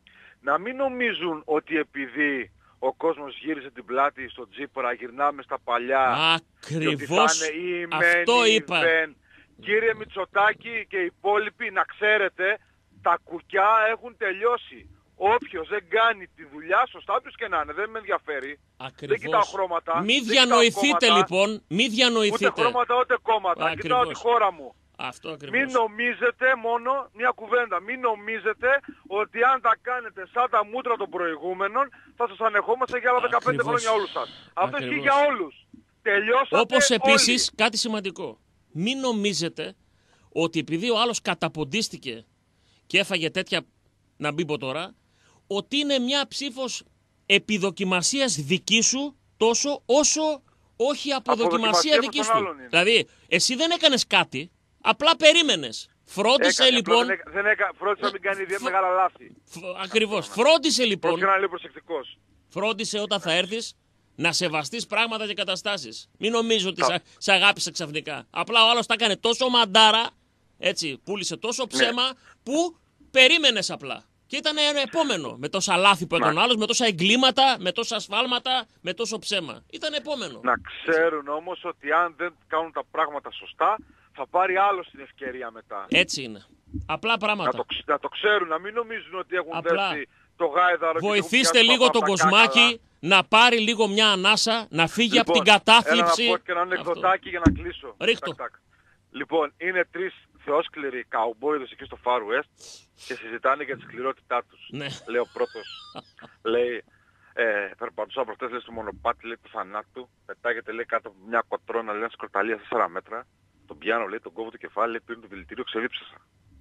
να μην νομίζουν ότι επειδή ο κόσμος γύρισε την πλάτη στο Τσίπρα, γυρνάμε στα παλιά. Ακριβώς αυτό είπα. Κύριε Μητσοτάκη και οι υπόλοιποι, να ξέρετε, τα κουκιά έχουν τελειώσει. Όποιος δεν κάνει τη δουλειά, σωστά όποιος και να είναι, δεν με ενδιαφέρει. Ακριβώς. Δεν κοιτάω χρώματα. Μη διανοηθείτε λοιπόν, μη διανοηθείτε. Ούτε χρώματα ούτε κόμματα. Ακριβώς. Κοιτάω τη χώρα μου. Αυτό ακριβώς. Μην νομίζετε μόνο μια κουβέντα. Μην νομίζετε ότι αν τα κάνετε σαν τα μούτρα των προηγούμενων θα σας ανεχόμαστε για άλλα 15 χρόνια όλους σας. Αυτό ισχύει για όλους. Τελειώσατε. Όπως επίσης όλοι. κάτι σημαντικό. Μην νομίζετε ότι επειδή ο άλλος καταποντίστηκε και έφαγε τέτοια, να μην πω τώρα, ότι είναι μια ψήφος επιδοκιμασίας δική σου τόσο όσο όχι αποδοκιμασία δική σου. Δηλαδή, εσύ δεν έκανες κάτι, απλά περίμενες. Φρόντισε λοιπόν. Φρόντισε να μην κάνει δύο μεγάλα λάθη. Ακριβώς. Φρόντισε λοιπόν. Πρέπει να είναι λίγο προσεκτικός. Φρόντισε όταν θα έρθεις να σεβαστείς πράγματα και καταστάσεις. Μην νομίζω ότι σε αγάπησε ξαφνικά. Απλά ο άλλος τα έκανε τόσο μαντάρα, έτσι, πούλησε τόσο ψέμα, που περίμενες απλά. Και ήταν ένα επόμενο. Με τόσα λάθη που έκανε ο άλλος, με τόσα εγκλήματα, με τόσα ασφάλματα, με τόσο ψέμα. Ήταν επόμενο. Να ξέρουν όμως ότι αν δεν κάνουν τα πράγματα σωστά, θα πάρει άλλο την ευκαιρία μετά. Έτσι είναι. Απλά πράγματα. Να το ξέρουν, να μην νομίζουν ότι έχουν δέσει το γάιδαρο. Βοηθήστε λίγο τον κοσμάκι να πάρει λίγο μια ανάσα, να φύγει από την κατάθλιψη. Έλα να πω και ένα ανεκδοτάκι για να κλείσω. Ρίχτω. Λοιπόν, είναι τρεις θεόσκληροι καουμπόιδες εκεί στο Far West και συζητάνε για τη σκληρότητά τους. Ναι. Λέει ο πρώτος. Λέει, περπατούσα προχτές, λέει, στο μονοπάτι, λέει, του θανάτου. Πετάγεται, λέει, κάτω από μια κοτρώνα, λέει, σκορταλία 4 μέτρα. Τον πιάνω, λέει, τον κόβω το κεφάλι, λέει, πήρε το δηλητήριο, ξεδίψασα.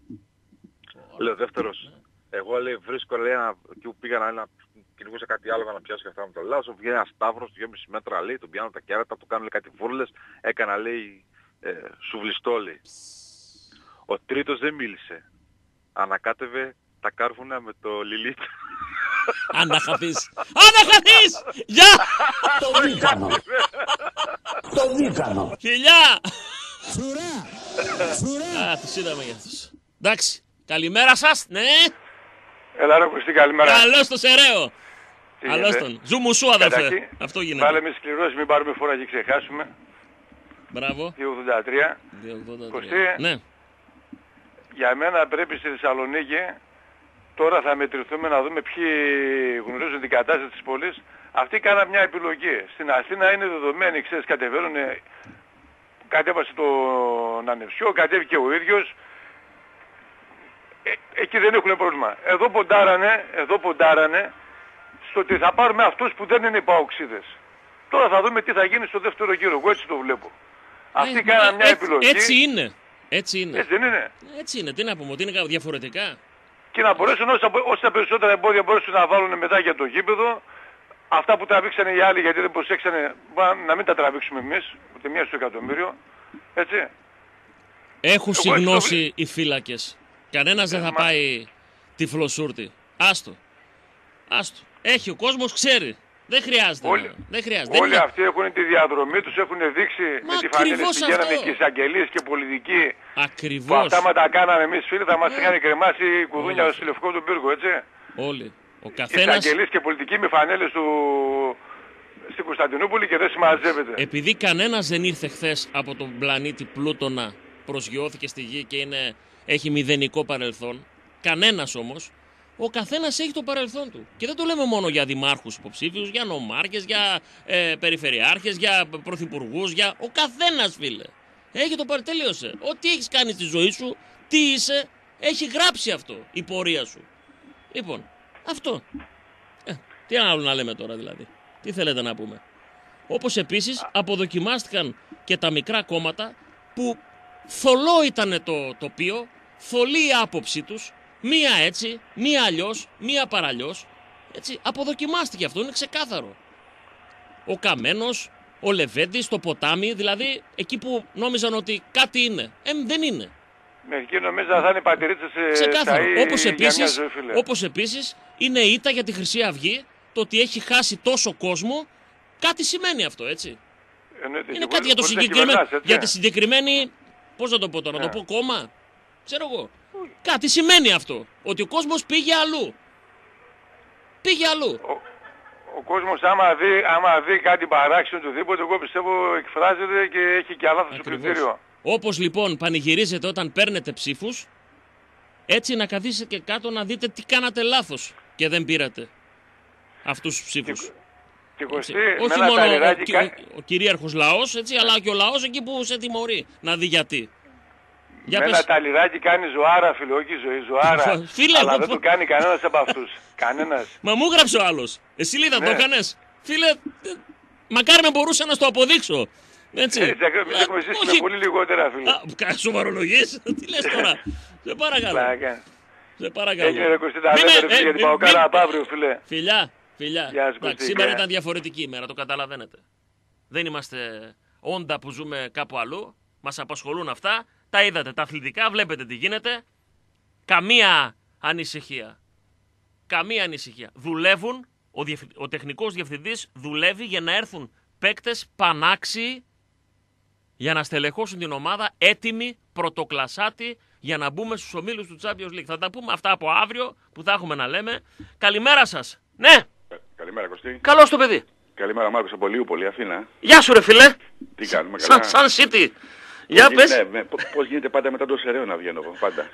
Λέει ο δεύτερος. Εγώ, λέει, βρίσκω, λέει, εκεί που πήγα να κυνηγούσα κάτι άλλο για να πιάσω και αυτά με το λάσο. Βγαίνει ένα σταύρος, 2,5 μέτρα, λέει, τον πιάνω τα κέρατα, του κάνω, λέει, κάτι βούρλες. Έκανα, λέει, σουβλιστό, λέει. Ο τρίτος δεν μίλησε. Ανακάτευε τα κάρβουνα με το λιλίτ. Αναχαθείς. Αναχαθείς! Γεια! Το δίκανο. Το δίκανο. Φιλιά! Φρουρά! Φρουρά! Α, τους είδαμε για αυτούς. Εντάξει. Καλημέρα σας, ναι. Έλα ρε Κωστή, καλημέρα. Καλώς το Σεραίο. Καλώς τον. Ζουμουσού αδερφέ. Αυτό γίνεται. Βάλε με σκληρώσεις, μην πάρουμε φορά και ξεχάσουμε. Μπράβο. 283. Κωστή, ναι. Για μένα πρέπει στη Θεσσαλονίκη, τώρα θα μετρηθούμε να δούμε ποιοι γνωρίζουν την κατάσταση της πόλης. Αυτοί κάναν μια επιλογή. Στην Αθήνα είναι δεδομένη, ξέρεις, κατεβαίνουν, κατέβασε τον Ανεψιό, κατέβηκε ο ίδιος. Εκεί δεν έχουν πρόβλημα. Εδώ ποντάρανε στο ότι θα πάρουμε αυτούς που δεν είναι οι παοξίδες. Τώρα θα δούμε τι θα γίνει στο δεύτερο γύρο. Εγώ έτσι το βλέπω. Αυτοί κάναν μια επιλογή. Έτσι είναι. Έτσι είναι. Έτσι δεν είναι. Έτσι είναι. Τι να πούμε, ότι είναι διαφορετικά. Και να μπορέσουν όσα περισσότερα εμπόδια μπορέσουν να βάλουν μετά για το γήπεδο. Αυτά που τραβήξανε οι άλλοι γιατί δεν προσέξανε, να μην τα τραβήξουμε εμείς, ούτε μία στο εκατομμύριο. Έτσι. Έχουν συγνώσει οι φύλακες. Κανένας δεν θα πάει τυφλοσούρτη. Άστο. Έχει ο κόσμος, ξέρει. Δεν χρειάζεται. Όλοι αυτοί έχουν τη διαδρομή τους, έχουν δείξει με τη φανέλες πηγαίνανε και εισαγγελίες και πολιτικοί. Ακριβώς. Που αυτά μα τα κάναμε εμείς φίλοι, θα μας είχαν κρεμάσει κουδούνια στο Λευκό του Πύργο, έτσι. Όλοι. Ο καθένας... Εισαγγελίες και πολιτικοί με φανέλες στην Κωνσταντινούπολη και δεν συμμαζεύεται. Επειδή κανένας δεν ήρθε χθες από τον πλανήτη Πλούτονα, προσγειώθηκε στη γη και έχει μηδενικό παρελθόν, κανένας όμως, ο καθένας έχει το παρελθόν του. Και δεν το λέμε μόνο για δημάρχους υποψήφιους, για νομάρχες, για περιφερειάρχες, για πρωθυπουργούς, ο καθένας, φίλε. Έχει το παρελθόν, τελείωσε. Ό,τι έχεις κάνει στη ζωή σου, τι είσαι, έχει γράψει αυτό, η πορεία σου. Λοιπόν, αυτό. Τι άλλο να λέμε τώρα δηλαδή. Τι θέλετε να πούμε. Όπως επίσης αποδοκιμάστηκαν και τα μικρά κόμματα που θολό ήταν το τοπίο, θολή η άποψή τους, μία έτσι, μία αλλιώς, μία παραλλιώς. Έτσι, αποδοκιμάστηκε αυτό, είναι ξεκάθαρο. Ο Καμένος, ο Λεβέντης, το ποτάμι, δηλαδή εκεί που νόμιζαν ότι κάτι είναι. Δεν είναι. Μερικοί νομίζουν θα είναι πατηρίτες ξεκάθαρο. Όπως Όπως επίσης είναι ήττα για τη Χρυσή Αυγή, το ότι έχει χάσει τόσο κόσμο, κάτι σημαίνει αυτό, έτσι. Είναι κάτι για το συγκεκριμένο, για τη συγκεκριμένη, πώς να το πω τώρα, να το πω κόμμα, ξέρω εγώ. Κάτι σημαίνει αυτό, ότι ο κόσμος πήγε αλλού. Πήγε αλλού. Ο κόσμος άμα δει κάτι παράξενο οτιδήποτε, εγώ πιστεύω εκφράζεται και έχει και αλάθος στο κριτήριο. Όπως λοιπόν πανηγυρίζετε όταν παίρνετε ψήφους, έτσι να καθίσετε και κάτω να δείτε τι κάνατε λάθος και δεν πήρατε αυτούς τους ψήφους. Όχι μόνο ο κυρίαρχος λαός, έτσι, αλλά και ο λαός εκεί που σε τιμωρεί. Να δει γιατί. Με ένα ταλιράκι κάνει ζωάρα, φίλε, όχι ζωή, ζωάρα. Φίλε, αλλά δεν το κάνει κανένας από αυτούς. Κανένας. Μα μου γράψε ο άλλος. Εσύ Λίδα το έκανες. Φίλε, μακάρι να μπορούσα να στο αποδείξω. Έτσι. Εμείς έχουμε ζήσει με πολύ λιγότερα, φίλε. Σοβαρολογείς. Τι λες τώρα. Σε παρακαλώ. Σε παρακαλώ. Έγινε ρε Κωστή, τα δεύτερα για την Παοκάρα από αύριο, φίλε. Φιλιά. Σήμερα ήταν διαφορετική ημέρα, το καταλαβαίνετε. Δεν είμαστε όντα που ζούμε κάπου αλλού. Μας απασχολούν αυτά. Τα είδατε, τα αθλητικά, βλέπετε τι γίνεται. Καμία ανησυχία. Καμία ανησυχία. Δουλεύουν, ο τεχνικός διευθυντής δουλεύει για να έρθουν παίκτες πανάξιοι για να στελεχώσουν την ομάδα έτοιμοι, πρωτοκλασσάτοι, για να μπούμε στους ομίλους του Champions League. Θα τα πούμε αυτά από αύριο που θα έχουμε να λέμε. Καλημέρα σας. Ναι. Καλημέρα Κωστή. Καλώς το παιδί. Καλημέρα Μάρκος από Λιούπολη, Αθήνα. Γεια σου ρε φίλε. Τι κάνουμε, καλά. Σαν City. Για πες. Ναι, πώς γίνεται πάντα μετά το σεραίο να βγαίνω εγώ, πάντα.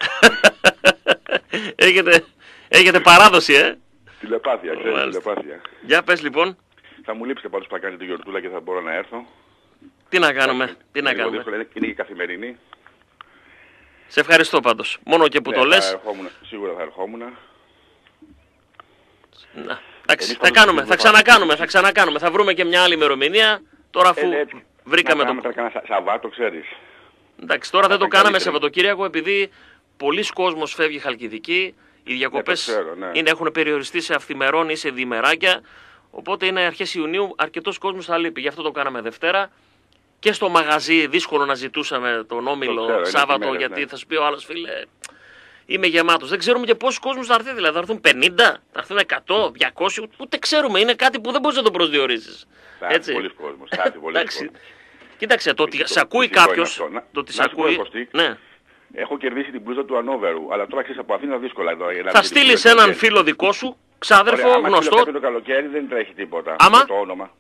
Έχετε παράδοση, Τηλεπάθεια, ξέρεις, τηλεπάθεια. Για πες λοιπόν. Θα μου λείψετε πάντως που θα κάνετε τη γιορτούλα και θα μπορώ να έρθω. Τι να κάνουμε, Είναι και καθημερινή. Σε ευχαριστώ πάντως. Μόνο και που το λες. Σίγουρα θα ερχόμουν. Εντάξει, θα ξανακάνουμε. Θα βρούμε και μια άλλη ημερομηνία. Τώρα αφού βρήκαμε το... Κάνα Σαββάτο, ξέρεις. Εντάξει, τώρα δεν το κάναμε Σαββατοκύριακο επειδή πολλοί κόσμος φεύγει Χαλκιδική. Οι διακοπές έχουν περιοριστεί σε αυθημερών ή σε διημεράκια. Οπότε είναι αρχές Ιουνίου, αρκετός κόσμος θα λείπει. Γι' αυτό το κάναμε Δευτέρα. Και στο μαγαζί δύσκολο να ζητούσαμε τον Όμιλο Σάββατο, γιατί θα σου πει ο άλλος, φίλε, είμαι γεμάτος. Δεν ξέρουμε και πόσους κόσμους θα έρθει, δηλαδή θα έρθουν 50, θα έρθουν 100, 200, ούτε ξέρουμε. Είναι κάτι που δεν μπορείς να το προσδιορίσεις. Θα έρθει πολλοί κόσμος, θα έρθει πολλοί κόσμος. Κοίταξε, το ότι σε ακούει κάποιος, το ότι σε ακούει... Ναι. Έχω κερδίσει την πλούζα του Ανόβερου, αλλά τώρα ξέρεις από Αθήνα δύσκολα. Θα στείλεις έναν φίλο δικό σου, ξάδερφο, γνωστό. Το καλοκαίρι δεν τρέχει τίποτα. Άμα. Το όνομα.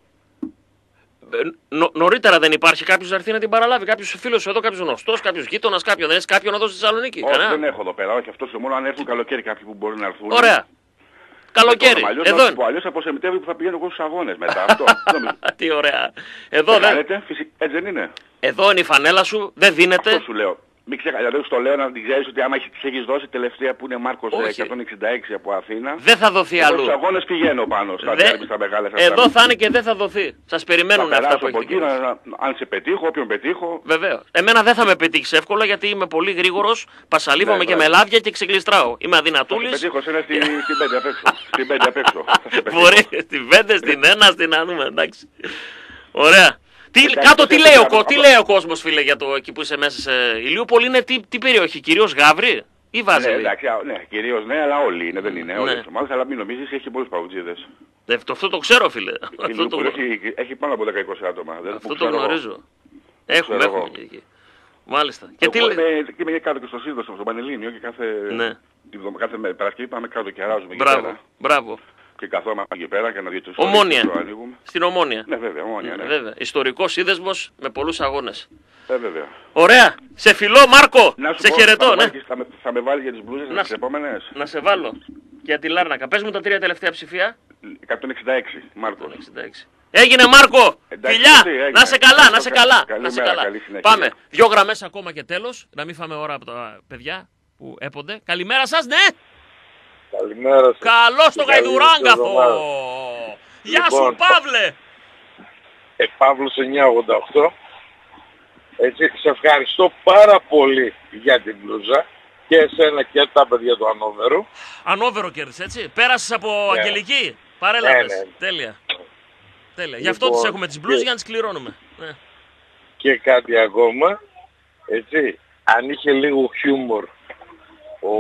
Νωρίτερα δεν υπάρχει κάποιος να έρθει να την παραλάβει. Κάποιος φίλος σου εδώ, κάποιος γνωστός, κάποιος γείτονας, κάποιον. Δεν έχεις κάποιον εδώ στη Θεσσαλονίκη. Όχι, δεν έχω εδώ πέρα. Όχι, αυτό μόνο αν έρθουν καλοκαίρι κάποιοι που μπορεί να έρθουν. Ωραία. Καλοκαίρι. Εδώ είναι. Αλλιώς από Σεπτέμβριο που θα πηγαίνω εγώ στους αγώνες μετά. Αυτό. Τι ωραία. Εδώ δεν. Έτσι δεν είναι. Εδώ είναι η φανέλα σου, δεν δίνεται. Αυτό σου λέω. Μην ξεχαλιάζεις, το λέω να την ξέρεις ότι άμα της έχεις δώσει τελευταία που είναι Μάρκος 166 από Αθήνα. Δεν θα δοθεί αλλού. Στους αγώνες πηγαίνω πάνω στα μεγάλες. Εδώ θα είναι και δεν θα δοθεί. Σας περιμένουν αυτά που έχετε. Αν σε πετύχω, όποιον πετύχω. Βεβαίως. Εμένα δεν θα με πετύχεις εύκολα γιατί είμαι πολύ γρήγορος, πασαλίβομαι και με λάδια και ξεκλιστράω. Είμαι αδυνατούλης. Θα σε πετύχω σένα στην 5 απ' έξω. Μπορεί, στην 5, στην 1, στην άνουμε, εντάξει. Ωραία. Τι λέει ο κόσμος, φίλε, για το εκεί που είσαι μέσα σε Ηλιούπολη, είναι τι περιοχή, κυρίως Γαύρη ή Βάζελη? Ναι, κυρίως ναι, αλλά όλοι είναι, δεν είναι, όλες τις ομάδες, αλλά μην νομίζεις, έχει πολλούς παουτζίδες. Αυτό το ξέρω, φίλε. Έχει πάνω από 10-20 άτομα. Αυτό το γνωρίζω. Έχουμε και εκεί. Μάλιστα. Και είμαι κάτω και στο Σίδο, στο Πανελλήνιο και κάθε Παρασκευή πάμε κάτω και αράζουμε. Μπράβο. Και καθόμαστε εκεί πέρα και να δείτε στο Ομόνια. Στην Ομόνια. Ναι, βέβαια, Ομόνια, ναι. Βέβαια. Ιστορικός σύνδεσμος με πολλούς αγώνες. Βέβαια. Ωραία. Σε φιλώ, Μάρκο. Σε χαιρετώ, ναι. Θα με βάλει για τις μπλούζες τις επόμενες. Να σε βάλω. Για τη Λάρνακα. Πες μου τα 3 τελευταία ψηφία. 166, Μάρκο. 166. Έγινε, Μάρκο. Φιλιά. Να σε καλά, να σε καλά. Πάμε. 2 γραμμές ακόμα και τέλος. Να μην φάμε ώρα από τα παιδιά που έπονται. Καλημέρα σας, ναι. Καλημέρα σας. Καλώς το Γαϊδουράγκαθο. Γεια σου, Παύλε. Παύλος 988. Έτσι, σε ευχαριστώ πάρα πολύ για την μπλούζα και εσένα και τα παιδιά του Ανόβερου. Ανόβερο κέρδισε, έτσι. Πέρασες από Αγγελική. Παρέλαβες. Ναι. Τέλεια. Λοιπόν, γι' αυτό τις έχουμε τις μπλούζες για να τις κληρώνουμε. Ναι. Και κάτι ακόμα. Έτσι. αν είχε λίγο χιούμορ ο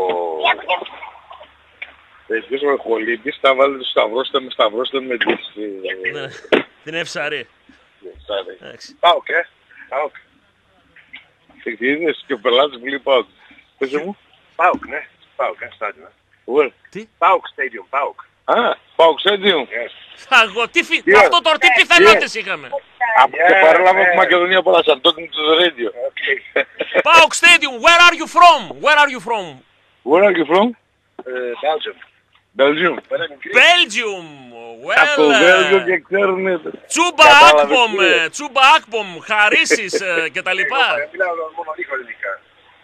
τέτοιος ο Χολίτης, θα βάλει το σταυρώστε με την Ευσαρή. ΠΑΟΚ, ΠΑΟΚ. Είδες και ο πελάτης μου λέει ΠΑΟΚ. Πες μου. ΠΑΟΚ, ναι. ΠΑΟΚ, στάδιο. Τι? ΠΑΟΚ Stadium, ΠΑΟΚ. ΠΑΟΚ Stadium. Αυτό τώρα τι πιθανότητες είχαμε. Από και παρέλαβα από Μακεδονία από τα Talking to the radio. ΠΑΟΚ Stadium, where are you from? Where are you from? Where are you from? Belgium. Belgium. Belgium. Από Βέλγιο και ξέρουνε. Τσούμπα Ακπομ, Χαρίσεις και τα λοιπά. Μιλάω μόνο λίγο ελληνικά.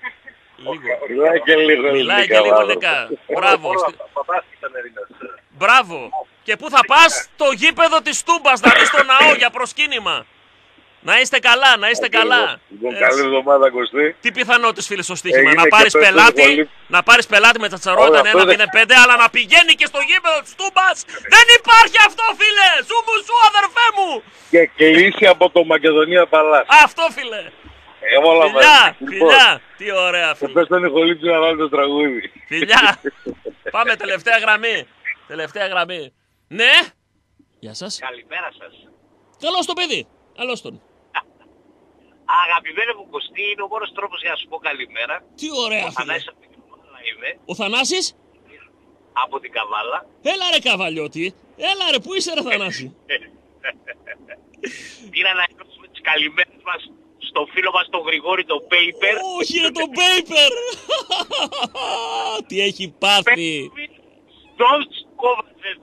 Μιλάει και λίγο ελληνικά. Μπράβο. Μπράβο. Και πού θα πας? Το γήπεδο της Τούμπας, να δεις το ναό για προσκύνημα. Να είστε καλά, να είστε καλά. Καλή εβδομάδα, Κωστή. Τι πιθανότητες, φίλε, στο στοίχημα? Να πάρεις πελάτη με τσατσαρόταν 1-0-5, αλλά να πηγαίνει και στο γήπεδο της Τούμπας. Δεν υπάρχει αυτό, φίλε! Σου, αδερφέ μου! Και κλείσει από το Μακεδονία Παλάς. Αυτό, φίλε. Φιλιά. Τι ωραία, φίλε. Πες τον Ιχολίτη να βάλει το τραγούδι. Φιλιά. Πάμε, τελευταία γραμμή. Ναι. Γεια σας. Καλημέρα σας. Καλώς το παιδί. Καλώς τον. Αγαπημένο μου Κωστή, είναι ο μόνος τρόπος για να σου πω καλημέρα. Τι ωραία, φίλε. Ο Θανάσης από την Καβάλα είμαι. Ο Θανάσης? Από την Καβάλα. Έλα ρε Καβαλιώτη. Έλα ρε, πού είσαι ρε Θανάση? Πήρα να εκδώσουμε τις καλημέρες μας στο φίλο μας τον Γρηγόρη το Paper. Όχι ρε το Paper. Τι έχει πάθει. Don't Kovacic.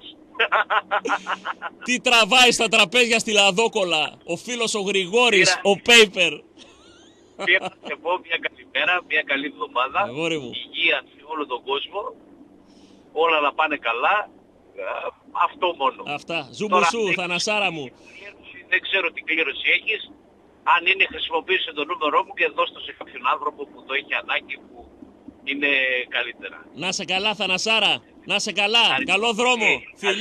Τι τραβάει στα τραπέζια στη Λαδόκολα ο φίλος ο Γρηγόρης, ο Paper. Πήρα να σε πω μια καλημέρα, μια καλή εβδομάδα. Υγεία σε όλο τον κόσμο. Όλα να πάνε καλά. Αυτό μόνο. Αυτά. Ζουμουσού, Θανασάρα μου. Δεν ξέρω τι κλήρωση έχεις. Αν είναι, χρησιμοποίησε το νούμερό μου και δώσ' το σε κάποιον άνθρωπο που το έχει ανάγκη, που είναι καλύτερα. Να σε καλά, Θανασάρα. Να σε καλά. Καλό δρόμο.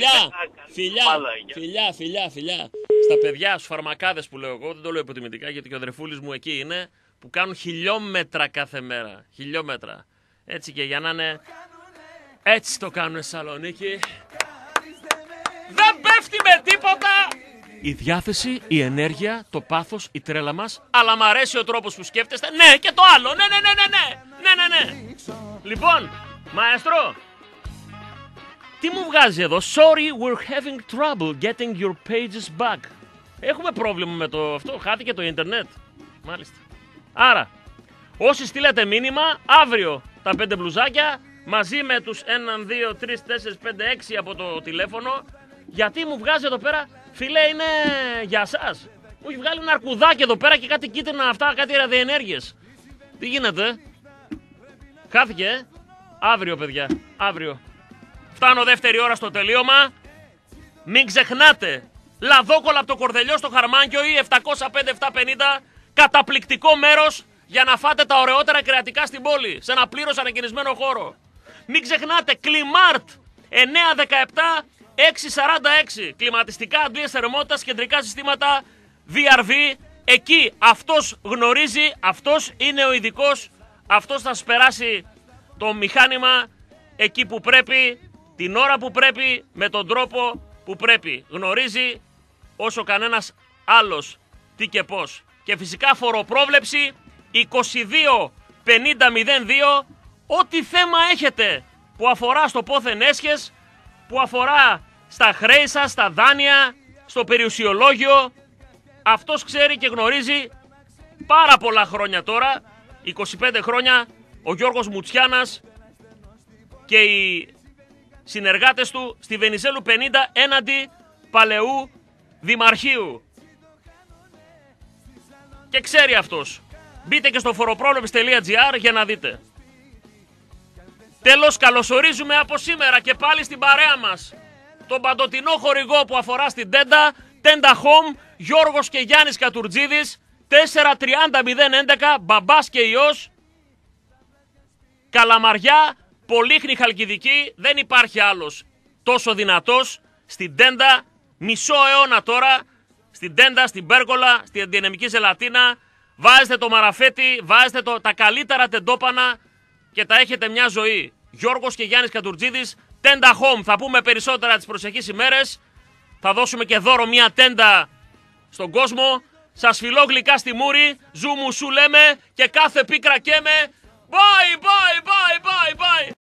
Φιλιά. Στα παιδιά, στους φαρμακάδες που λέω εγώ, δεν το λέω υποτιμητικά γιατί και ο αδερφούλης μου εκεί είναι, που κάνουν χιλιόμετρα κάθε μέρα. Χιλιόμετρα. Έτσι και για να είναι... Έτσι το κάνουν στη Θεσσαλονίκη. Δεν πέφτει με τίποτα! Η διάθεση, η ενέργεια, το πάθος, η τρέλα μας, αλλά μ' αρέσει ο τρόπος που σκέφτεστε. Ναι, και το άλλο. Ναι. Λοιπόν, μαέστρο, τι μου βγάζει εδώ? Sorry, we're having trouble getting your pages back. Έχουμε πρόβλημα με το αυτό, χάθηκε το ίντερνετ. Μάλιστα. Άρα, όσοι στείλατε μήνυμα, αύριο τα 5 μπλουζάκια, μαζί με τους 1, 2, 3, 4, 5, 6 από το τηλέφωνο. Γιατί μου βγάζει εδώ πέρα, φίλε, είναι για σας. Μου έχει βγάλει ένα αρκουδάκι εδώ πέρα και κάτι κίτρινα αυτά, κάτι ραδιενέργειες. Τι γίνεται? Χάθηκε, Αύριο, παιδιά, αύριο. Φτάνω δεύτερη ώρα στο τελείωμα. Μην ξεχνάτε, Λαδόκολα από το Κορδελιό στο Χαρμάνκιο ή 705-750, καταπληκτικό μέρος για να φάτε τα ωραιότερα κρεατικά στην πόλη, σε ένα πλήρως ανακαινισμένο χώρο. Μην ξεχνάτε, Κλιμάρτ 917 646, κλιματιστικά, αντλίες θερμότητας, κεντρικά συστήματα VRV. Εκεί αυτός γνωρίζει, αυτός είναι ο ειδικός, αυτός θα σας περάσει το μηχάνημα εκεί που πρέπει, την ώρα που πρέπει, με τον τρόπο που πρέπει. Γνωρίζει όσο κανένας άλλος τι και πώς. Και φυσικά φοροπρόβλεψη 22-50-02, ό,τι θέμα έχετε που αφορά στο πόθεν έσχες, που αφορά στα χρέη σας, στα δάνεια, στο περιουσιολόγιο, αυτός ξέρει και γνωρίζει πάρα πολλά χρόνια τώρα, 25 χρόνια, ο Γιώργος Μουτσιάνας και οι συνεργάτες του στη Βενιζέλου 50 έναντι παλαιού δημαρχείου. Και ξέρει αυτός. Μπείτε και στο φοροπρόβλεψη.gr για να δείτε. Τέλος, καλωσορίζουμε από σήμερα και πάλι στην παρέα μας τον παντοτινό χορηγό που αφορά στην Τέντα, Τέντα Home, Γιώργος και Γιάννης Κατουρτζίδης, 430-011, μπαμπάς και ιός, Καλαμαριά, Πολύχνη Χαλκιδική, δεν υπάρχει άλλος τόσο δυνατός στην Τέντα, μισό αιώνα τώρα, στην Τέντα, στην Πέρκολα, στην Αντιενεμική Ζελατίνα, βάζετε το μαραφέτη, βάζετε τα καλύτερα τεντόπανα και τα έχετε μια ζωή. Γιώργος και Γιάννης Κατουρτζίδης, τέντα home. Θα πούμε περισσότερα τις προσεχείς ημέρες. Θα δώσουμε και δώρο μια τέντα στον κόσμο. Σας φιλώ γλυκά στη μούρη. Ζου μου σου λέμε και κάθε πίκρα καίμε. Bye, bye, bye, bye, bye.